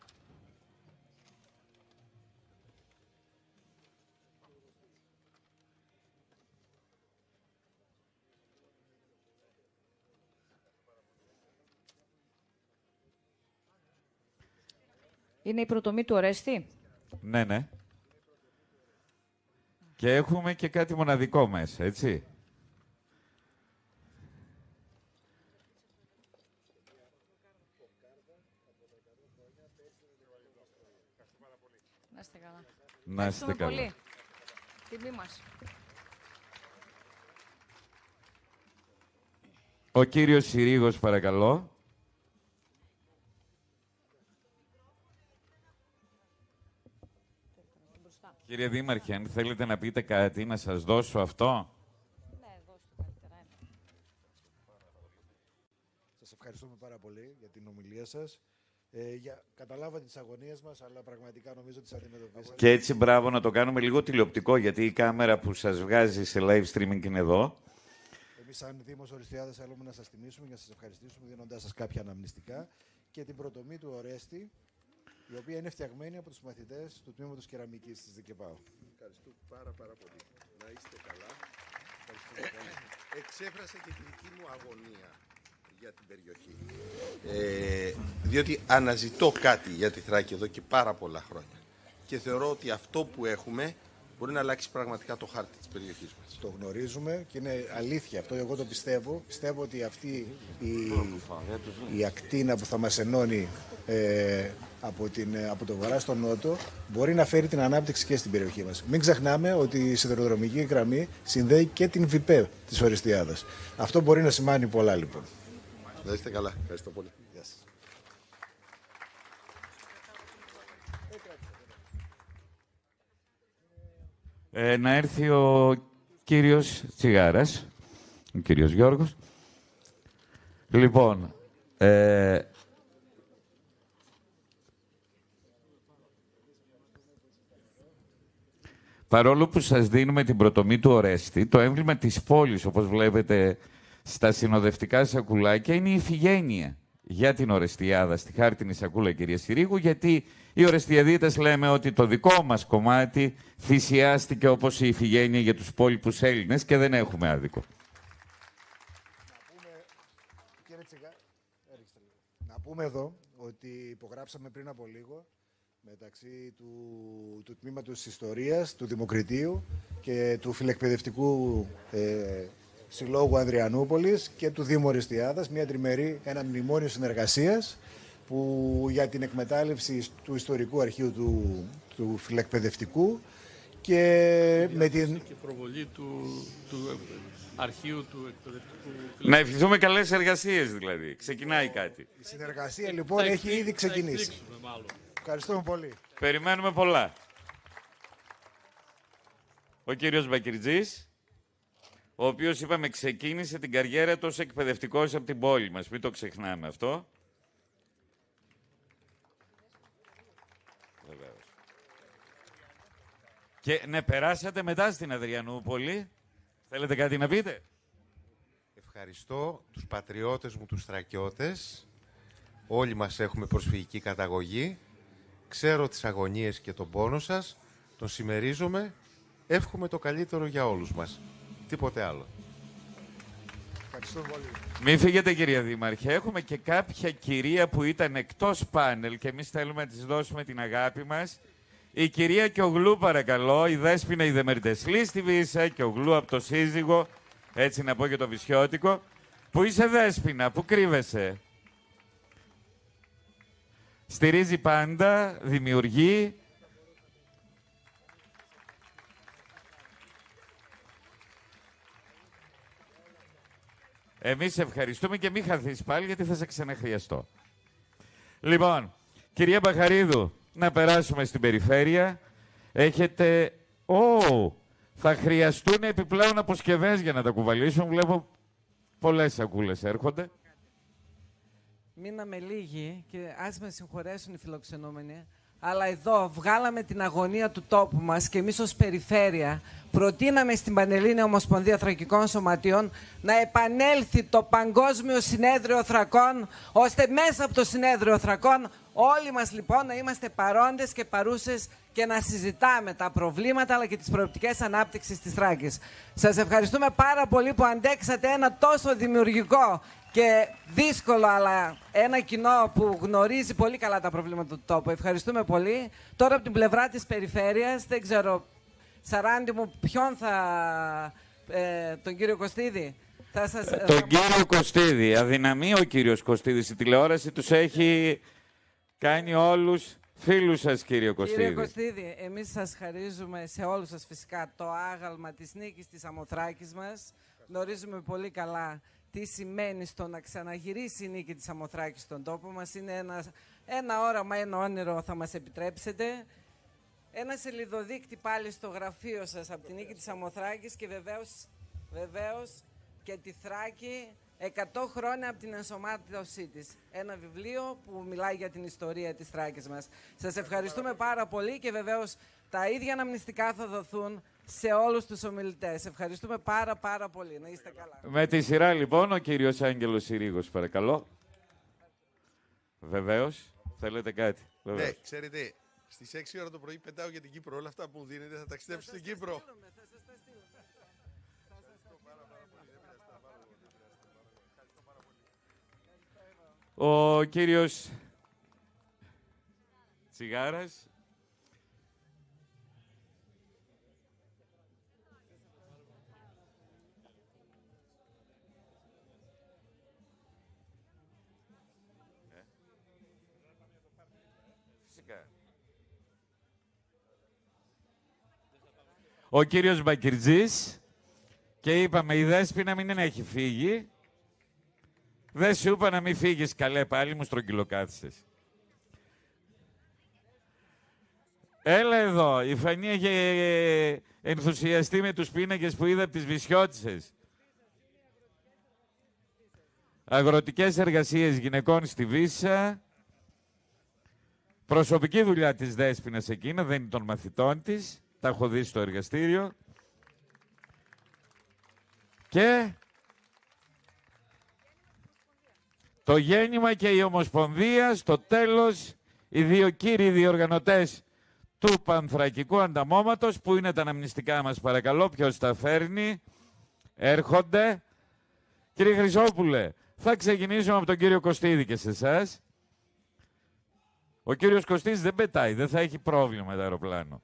Είναι η πρωτομή του Ορέστη. Ναι, ναι. Και έχουμε και κάτι μοναδικό μέσα, έτσι. Να είστε καλά. Να είστε καλά. Πολύ. Τιμή μας. Ο κύριος Συρίγος, παρακαλώ. Κύριε Δήμαρχε, αν θέλετε να πείτε κάτι, να σας δώσω αυτό. Ναι, δώστε καλύτερα. Σας ευχαριστούμε πάρα πολύ για την ομιλία σας. Καταλάβατε τις αγωνίες μας, αλλά πραγματικά νομίζω ότι τις αντιμετωπίσατε. Και έτσι, μπράβο, να το κάνουμε λίγο τηλεοπτικό, γιατί η κάμερα που σας βγάζει σε live streaming είναι εδώ. Εμείς, σαν Δήμος Ορεστιάδας, θέλουμε να σας τιμήσουμε και να σας ευχαριστήσουμε, δίνοντάς σας κάποια αναμνηστικά και την πρωτομή του Ορέστη, η οποία είναι φτιαγμένη από τους μαθητές του Τμήματος Κεραμικής της ΔΚΕΠΑΟ. Ευχαριστώ πάρα πολύ. Να είστε καλά. Εξέφρασα και τη δική μου αγωνία για την περιοχή. Διότι αναζητώ κάτι για τη Θράκη εδώ και πάρα πολλά χρόνια. Και θεωρώ ότι αυτό που έχουμε μπορεί να αλλάξει πραγματικά το χάρτη της περιοχής μας. Το γνωρίζουμε και είναι αλήθεια αυτό, εγώ το πιστεύω. Πιστεύω ότι αυτή η ακτίνα που θα μας ενώνει από το βορρά στο νότο μπορεί να φέρει την ανάπτυξη και στην περιοχή μας. Μην ξεχνάμε ότι η σιδηροδρομική γραμμή συνδέει και την ΒΙΠΕ της Ορεστιάδας. Αυτό μπορεί να σημάνει πολλά, λοιπόν. Να είστε καλά. Ευχαριστώ πολύ. Γεια σας. Να έρθει ο κύριος Τσιγάρας, ο κύριος Γιώργος. Λοιπόν, παρόλο που σας δίνουμε την πρωτομή του Ορέστη, το έμβλημα της πόλης, όπως βλέπετε στα συνοδευτικά σακουλάκια, είναι η Ιφηγένεια για την Ορεστιάδα, στη χάρτινη σακούλα, κυρία Συρίγου, γιατί οι Ορεστιαδίτες λέμε ότι το δικό μας κομμάτι θυσιάστηκε όπως η Ιφηγένεια για τους υπόλοιπους Έλληνες και δεν έχουμε άδικο. Να πούμε εδώ ότι υπογράψαμε πριν από λίγο μεταξύ του Τμήματος Ιστορίας, του Δημοκρατίου και του Φιλεκπαιδευτικού Συλλόγου Ανδριανούπολης και του Δήμου Ορεστιάδας, ένα μνημόνιο συνεργασίας που για την εκμετάλλευση του ιστορικού αρχείου του Φιλεκπαιδευτικού και με την προβολή του αρχείου του εκπαιδευτικού. Να ευχηθούμε καλές εργασίες, δηλαδή. Ξεκινάει κάτι. Η συνεργασία λοιπόν έχει ήδη ξεκινήσει. Ευχαριστούμε πολύ. Περιμένουμε πολλά. Ο κύριος Μπακυρτζής, ο οποίος, είπαμε, ξεκίνησε την καριέρα του ως εκπαιδευτικός από την πόλη μας. Μην το ξεχνάμε αυτό. Βεβαίως. Και ναι, περάσατε μετά στην Αδριανούπολη. Θέλετε κάτι να πείτε? ευχαριστώ τους πατριώτες μου, τους Θρακιώτες. Όλοι μας έχουμε προσφυγική καταγωγή. Ξέρω τις αγωνίες και τον πόνο σας. Τον συμμερίζομαι. Εύχομαι το καλύτερο για όλους μας. Τίποτε άλλο. Ευχαριστώ πολύ. Μην φύγετε, κυρία Δήμαρχε. Έχουμε και κάποια κυρία που ήταν εκτός πάνελ και εμείς θέλουμε να της δώσουμε την αγάπη μας. Η κυρία Κιογλού, παρακαλώ, η Δέσποινα η Δεμερντεσλή στη Βύσσα, Κιογλού από το σύζυγο, έτσι να πω και το Βυσιώτικο. Πού είσαι, Δέσποινα, πού κρύβεσαι? Στηρίζει πάντα, δημιουργεί. Εμείς ευχαριστούμε και μην χαθείς πάλι, γιατί θα σε ξαναχρειαστώ. Λοιπόν, κυρία Μπαχαρίδου, να περάσουμε στην περιφέρεια. Έχετε... θα χρειαστούν επιπλέον αποσκευές για να τα κουβαλήσουν. Βλέπω πολλές σακούλες έρχονται. Μείναμε λίγοι και ας με συγχωρέσουν οι φιλοξενούμενοι, αλλά εδώ βγάλαμε την αγωνία του τόπου μας και εμείς ως περιφέρεια προτείναμε στην Πανελλήνια Ομοσπονδία Θρακικών Σωματείων να επανέλθει το Παγκόσμιο Συνέδριο Θρακών, ώστε μέσα από το Συνέδριο Θρακών όλοι μας λοιπόν να είμαστε παρόντες και παρούσες και να συζητάμε τα προβλήματα αλλά και τις προοπτικές ανάπτυξης της Θράκης. Σας ευχαριστούμε πάρα πολύ που αντέξατε ένα τόσο δημιουργικό και δύσκολο, αλλά ένα κοινό που γνωρίζει πολύ καλά τα προβλήματα του τόπου. Ευχαριστούμε πολύ. Τώρα από την πλευρά της περιφέρειας, δεν ξέρω, Σαράντη μου, ποιον θα... τον κύριο Κωστίδη. Τον κύριο Κωστίδη. Αδυναμεί ο κύριος Κωστίδης. Η τηλεόραση τους έχει κάνει όλους φίλους σας, κύριο Κωστίδη. Κύριε Κωστίδη, εμείς σας χαρίζουμε σε όλους σας φυσικά το άγαλμα της νίκης της Αμοθράκης μας. Γνωρίζουμε πολύ καλά τι σημαίνει στο να ξαναγυρίσει η νίκη της Αμοθράκης στον τόπο μας. Είναι ένα όραμα, ένα όνειρο, θα μας επιτρέψετε. Ένα σελιδοδείκτη πάλι στο γραφείο σας από τη νίκη της Αμοθράκης και βεβαίως και τη Θράκη 100 χρόνια από την ενσωμάτωσή της. Ένα βιβλίο που μιλάει για την ιστορία της Θράκης μας. Σας ευχαριστούμε πάρα πολύ και βεβαίως τα ίδια αναμνηστικά θα δοθούν σε όλους τους ομιλητές. Ευχαριστούμε πάρα πολύ. Να είστε καλά. Με τη σειρά λοιπόν ο κύριος Άγγελος Συρίγος, παρακαλώ. Βεβαίως. Θέλετε κάτι? Βεβαίως. Ναι, ξέρετε, στις 6 ώρα το πρωί πετάω για την Κύπρο. Όλα αυτά που μου δίνετε θα ταξιδέψω στην Κύπρο. Ο κύριος Τσιγάρας. Ο κύριος Μπακυρτζής. Και είπαμε η Δέσποινα μην έχει φύγει. Δεν σου είπα να μην φύγεις, καλέ, πάλι μου στρογγυλοκάθισες. Έλα εδώ, η Φανή είχε ενθουσιαστεί με τους πίνακες που είδα από τις Βυσιώτισσες. Αγροτικές εργασίες γυναικών στη Βύσσα. Προσωπική δουλειά της Δέσποινας εκείνα, δεν είναι των μαθητών της. Τα έχω δει στο εργαστήριο. Και το γέννημα και η Ομοσπονδία, στο τέλος, οι δύο κύριοι διοργανωτές του Πανθρακικού Ανταμώματος, που είναι τα αναμνηστικά μας, παρακαλώ, ποιος τα φέρνει, έρχονται. Κύριε Χρυσόπουλε, θα ξεκινήσουμε από τον κύριο Κωστίδη και σε εσάς. Ο κύριος Κωστίδης δεν πετάει, δεν θα έχει πρόβλημα το αεροπλάνο.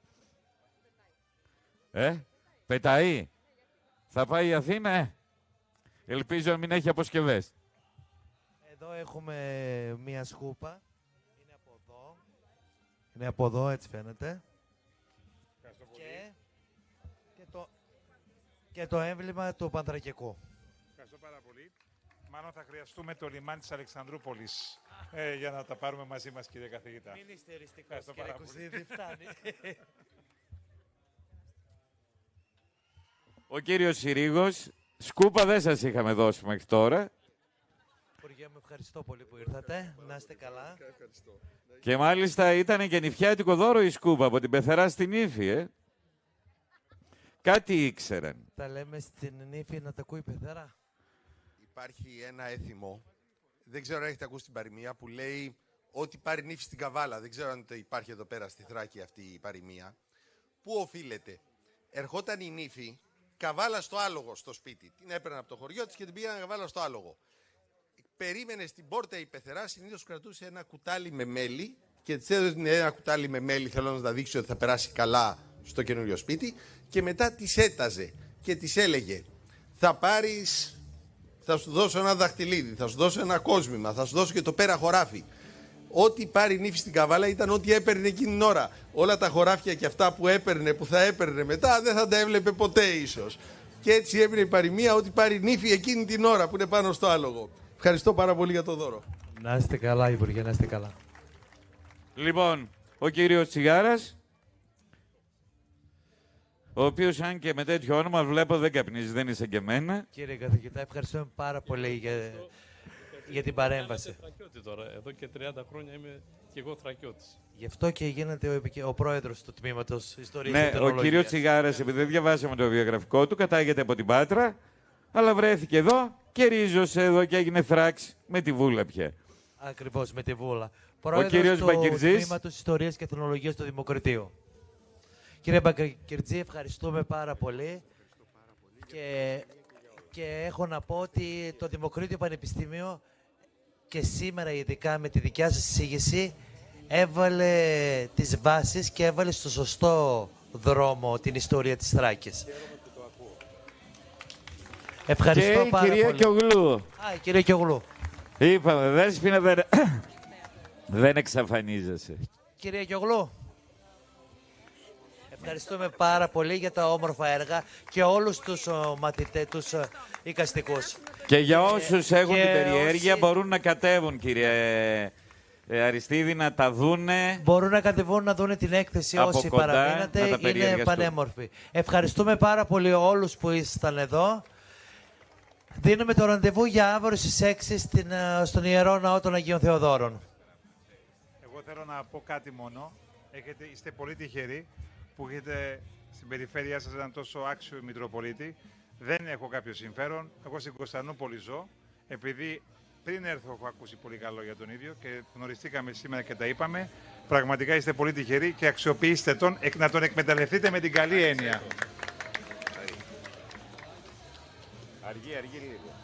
Πετάει. Θα πάει η Αθήνα, Ελπίζω να μην έχει αποσκευές. Εδώ έχουμε μία σκούπα. Είναι από εδώ. Είναι από εδώ, έτσι φαίνεται. Και το έμβλημα του Πανθρακικού. Ευχαριστώ πάρα πολύ. Μάλλον θα χρειαστούμε το λιμάνι της Αλεξανδρούπολης για να τα πάρουμε μαζί μας, κύριε καθηγητά. Μην είστε εριστικός, κύριε Κωστίδη, φτάνει. Ο κύριος Συρίγος, σκούπα δεν σας είχαμε δώσει μέχρι τώρα. Υπουργέ μου, ευχαριστώ πολύ που ήρθατε. Να είστε καλά. Και μάλιστα ήταν και νηφιάτικο δώρο η σκούπα από την πεθερά στην Ήφη, Κάτι ήξεραν. Τα λέμε στην Ήφη να τα ακούει η πεθερά. Υπάρχει ένα έθιμο, δεν ξέρω αν έχετε ακούσει την παροιμία, που λέει ότι πάρει νύφη στην Καβάλα. Δεν ξέρω αν υπάρχει εδώ πέρα στη Θράκη αυτή η παροιμία. Πού οφείλεται? Ερχόταν η νύφη, Καβάλα στο άλογο στο σπίτι. Την έπαιρνε από το χωριό της και την πήγαινε Καβάλα στο άλογο. Περίμενε στην πόρτα η πεθερά, συνήθως κρατούσε ένα κουτάλι με μέλι και της έδωσε ένα κουτάλι με μέλι, θέλω να τα δείξει ότι θα περάσει καλά στο καινούριο σπίτι, και μετά της έταζε και της έλεγε: θα σου δώσω ένα δαχτυλίδι, θα σου δώσω ένα κόσμημα, θα σου δώσω και το πέρα χωράφι. Ό,τι πάρει νύφη στην Καβάλα ήταν ό,τι έπαιρνε εκείνη την ώρα. Όλα τα χωράφια και αυτά που έπαιρνε, που θα έπαιρνε μετά, δεν θα τα έβλεπε ποτέ ίσως. Και έτσι έμεινε η παροιμία, ό,τι πάρει νύφη εκείνη την ώρα που είναι πάνω στο άλογο. Ευχαριστώ πάρα πολύ για το δώρο. Να είστε καλά, Υπουργέ, να είστε καλά. Λοιπόν, ο κύριος Τσιγάρας, ο οποίος αν και με τέτοιο όνομα βλέπω δεν καπνίζει, δεν είσαι και εμένα. Κύριε καθηγητά, ευχαριστούμε πάρα πολύ για την παρέμβαση. Τώρα. Εδώ και 30 χρόνια είμαι και εγώ Θρακιώτης. Γι' αυτό και γίνεται ο πρόεδρος του τμήματος Ιστορίας Ναι, και Τεχνολογίας. ο κύριος Τσιγάρας, επειδή δεν διαβάσαμε το βιογραφικό του, κατάγεται από την Πάτρα, αλλά βρέθηκε εδώ και ρίζωσε εδώ και έγινε Θράξ με τη Βούλα πια. Ακριβώς, με τη Βούλα. Ο κύριος του Μπακυρτζής. Τμήματος Ιστορίας και Τεχνολογίας του Δημοκρατίου. Κύριε Μπακυρτζή, ευχαριστούμε πάρα πολύ. Και έχω να πω ότι το Δημοκρίτιο Πανεπιστήμιο και σήμερα, ειδικά με τη δικιά σας εισήγηση, έβαλε τις βάσεις και έβαλε στο σωστό δρόμο την ιστορία της Θράκης. Ευχαριστώ πάρα πολύ. Και η κυρία Κιογλού. Η κυρία Κιογλού. Είπαμε, Δέσποινα, δεν εξαφανίζεσαι. Κυρία Κιογλού. Ευχαριστούμε πάρα πολύ για τα όμορφα έργα και όλους τους μαθητές, τους εικαστικούς. Και για όσους έχουν την περιέργεια μπορούν να κατέβουν, κύριε Αριστίδη, να τα δούνε. Μπορούν να κατεβούν να δούνε την έκθεση όσοι παραμείνατε. Είναι πανέμορφη. Ευχαριστούμε πάρα πολύ όλους που ήσασταν εδώ. Δίνουμε το ραντεβού για αύριο στις 6 στον Ιερό Ναό των Αγίων Θεοδόρων. Εγώ θέλω να πω κάτι μόνο. Είστε πολύ τυχεροί που έχετε στην περιφέρειά σας έναν τόσο άξιο Μητροπολίτη. Δεν έχω κάποιο συμφέρον. Εγώ στην Κωνσταντινούπολη ζω. Επειδή πριν έρθω έχω ακούσει πολύ καλό για τον ίδιο και γνωριστήκαμε σήμερα και τα είπαμε. Πραγματικά είστε πολύ τυχεροί και αξιοποιήστε τον, να τον εκμεταλλευτείτε με την καλή έννοια. Αργεί λίγο.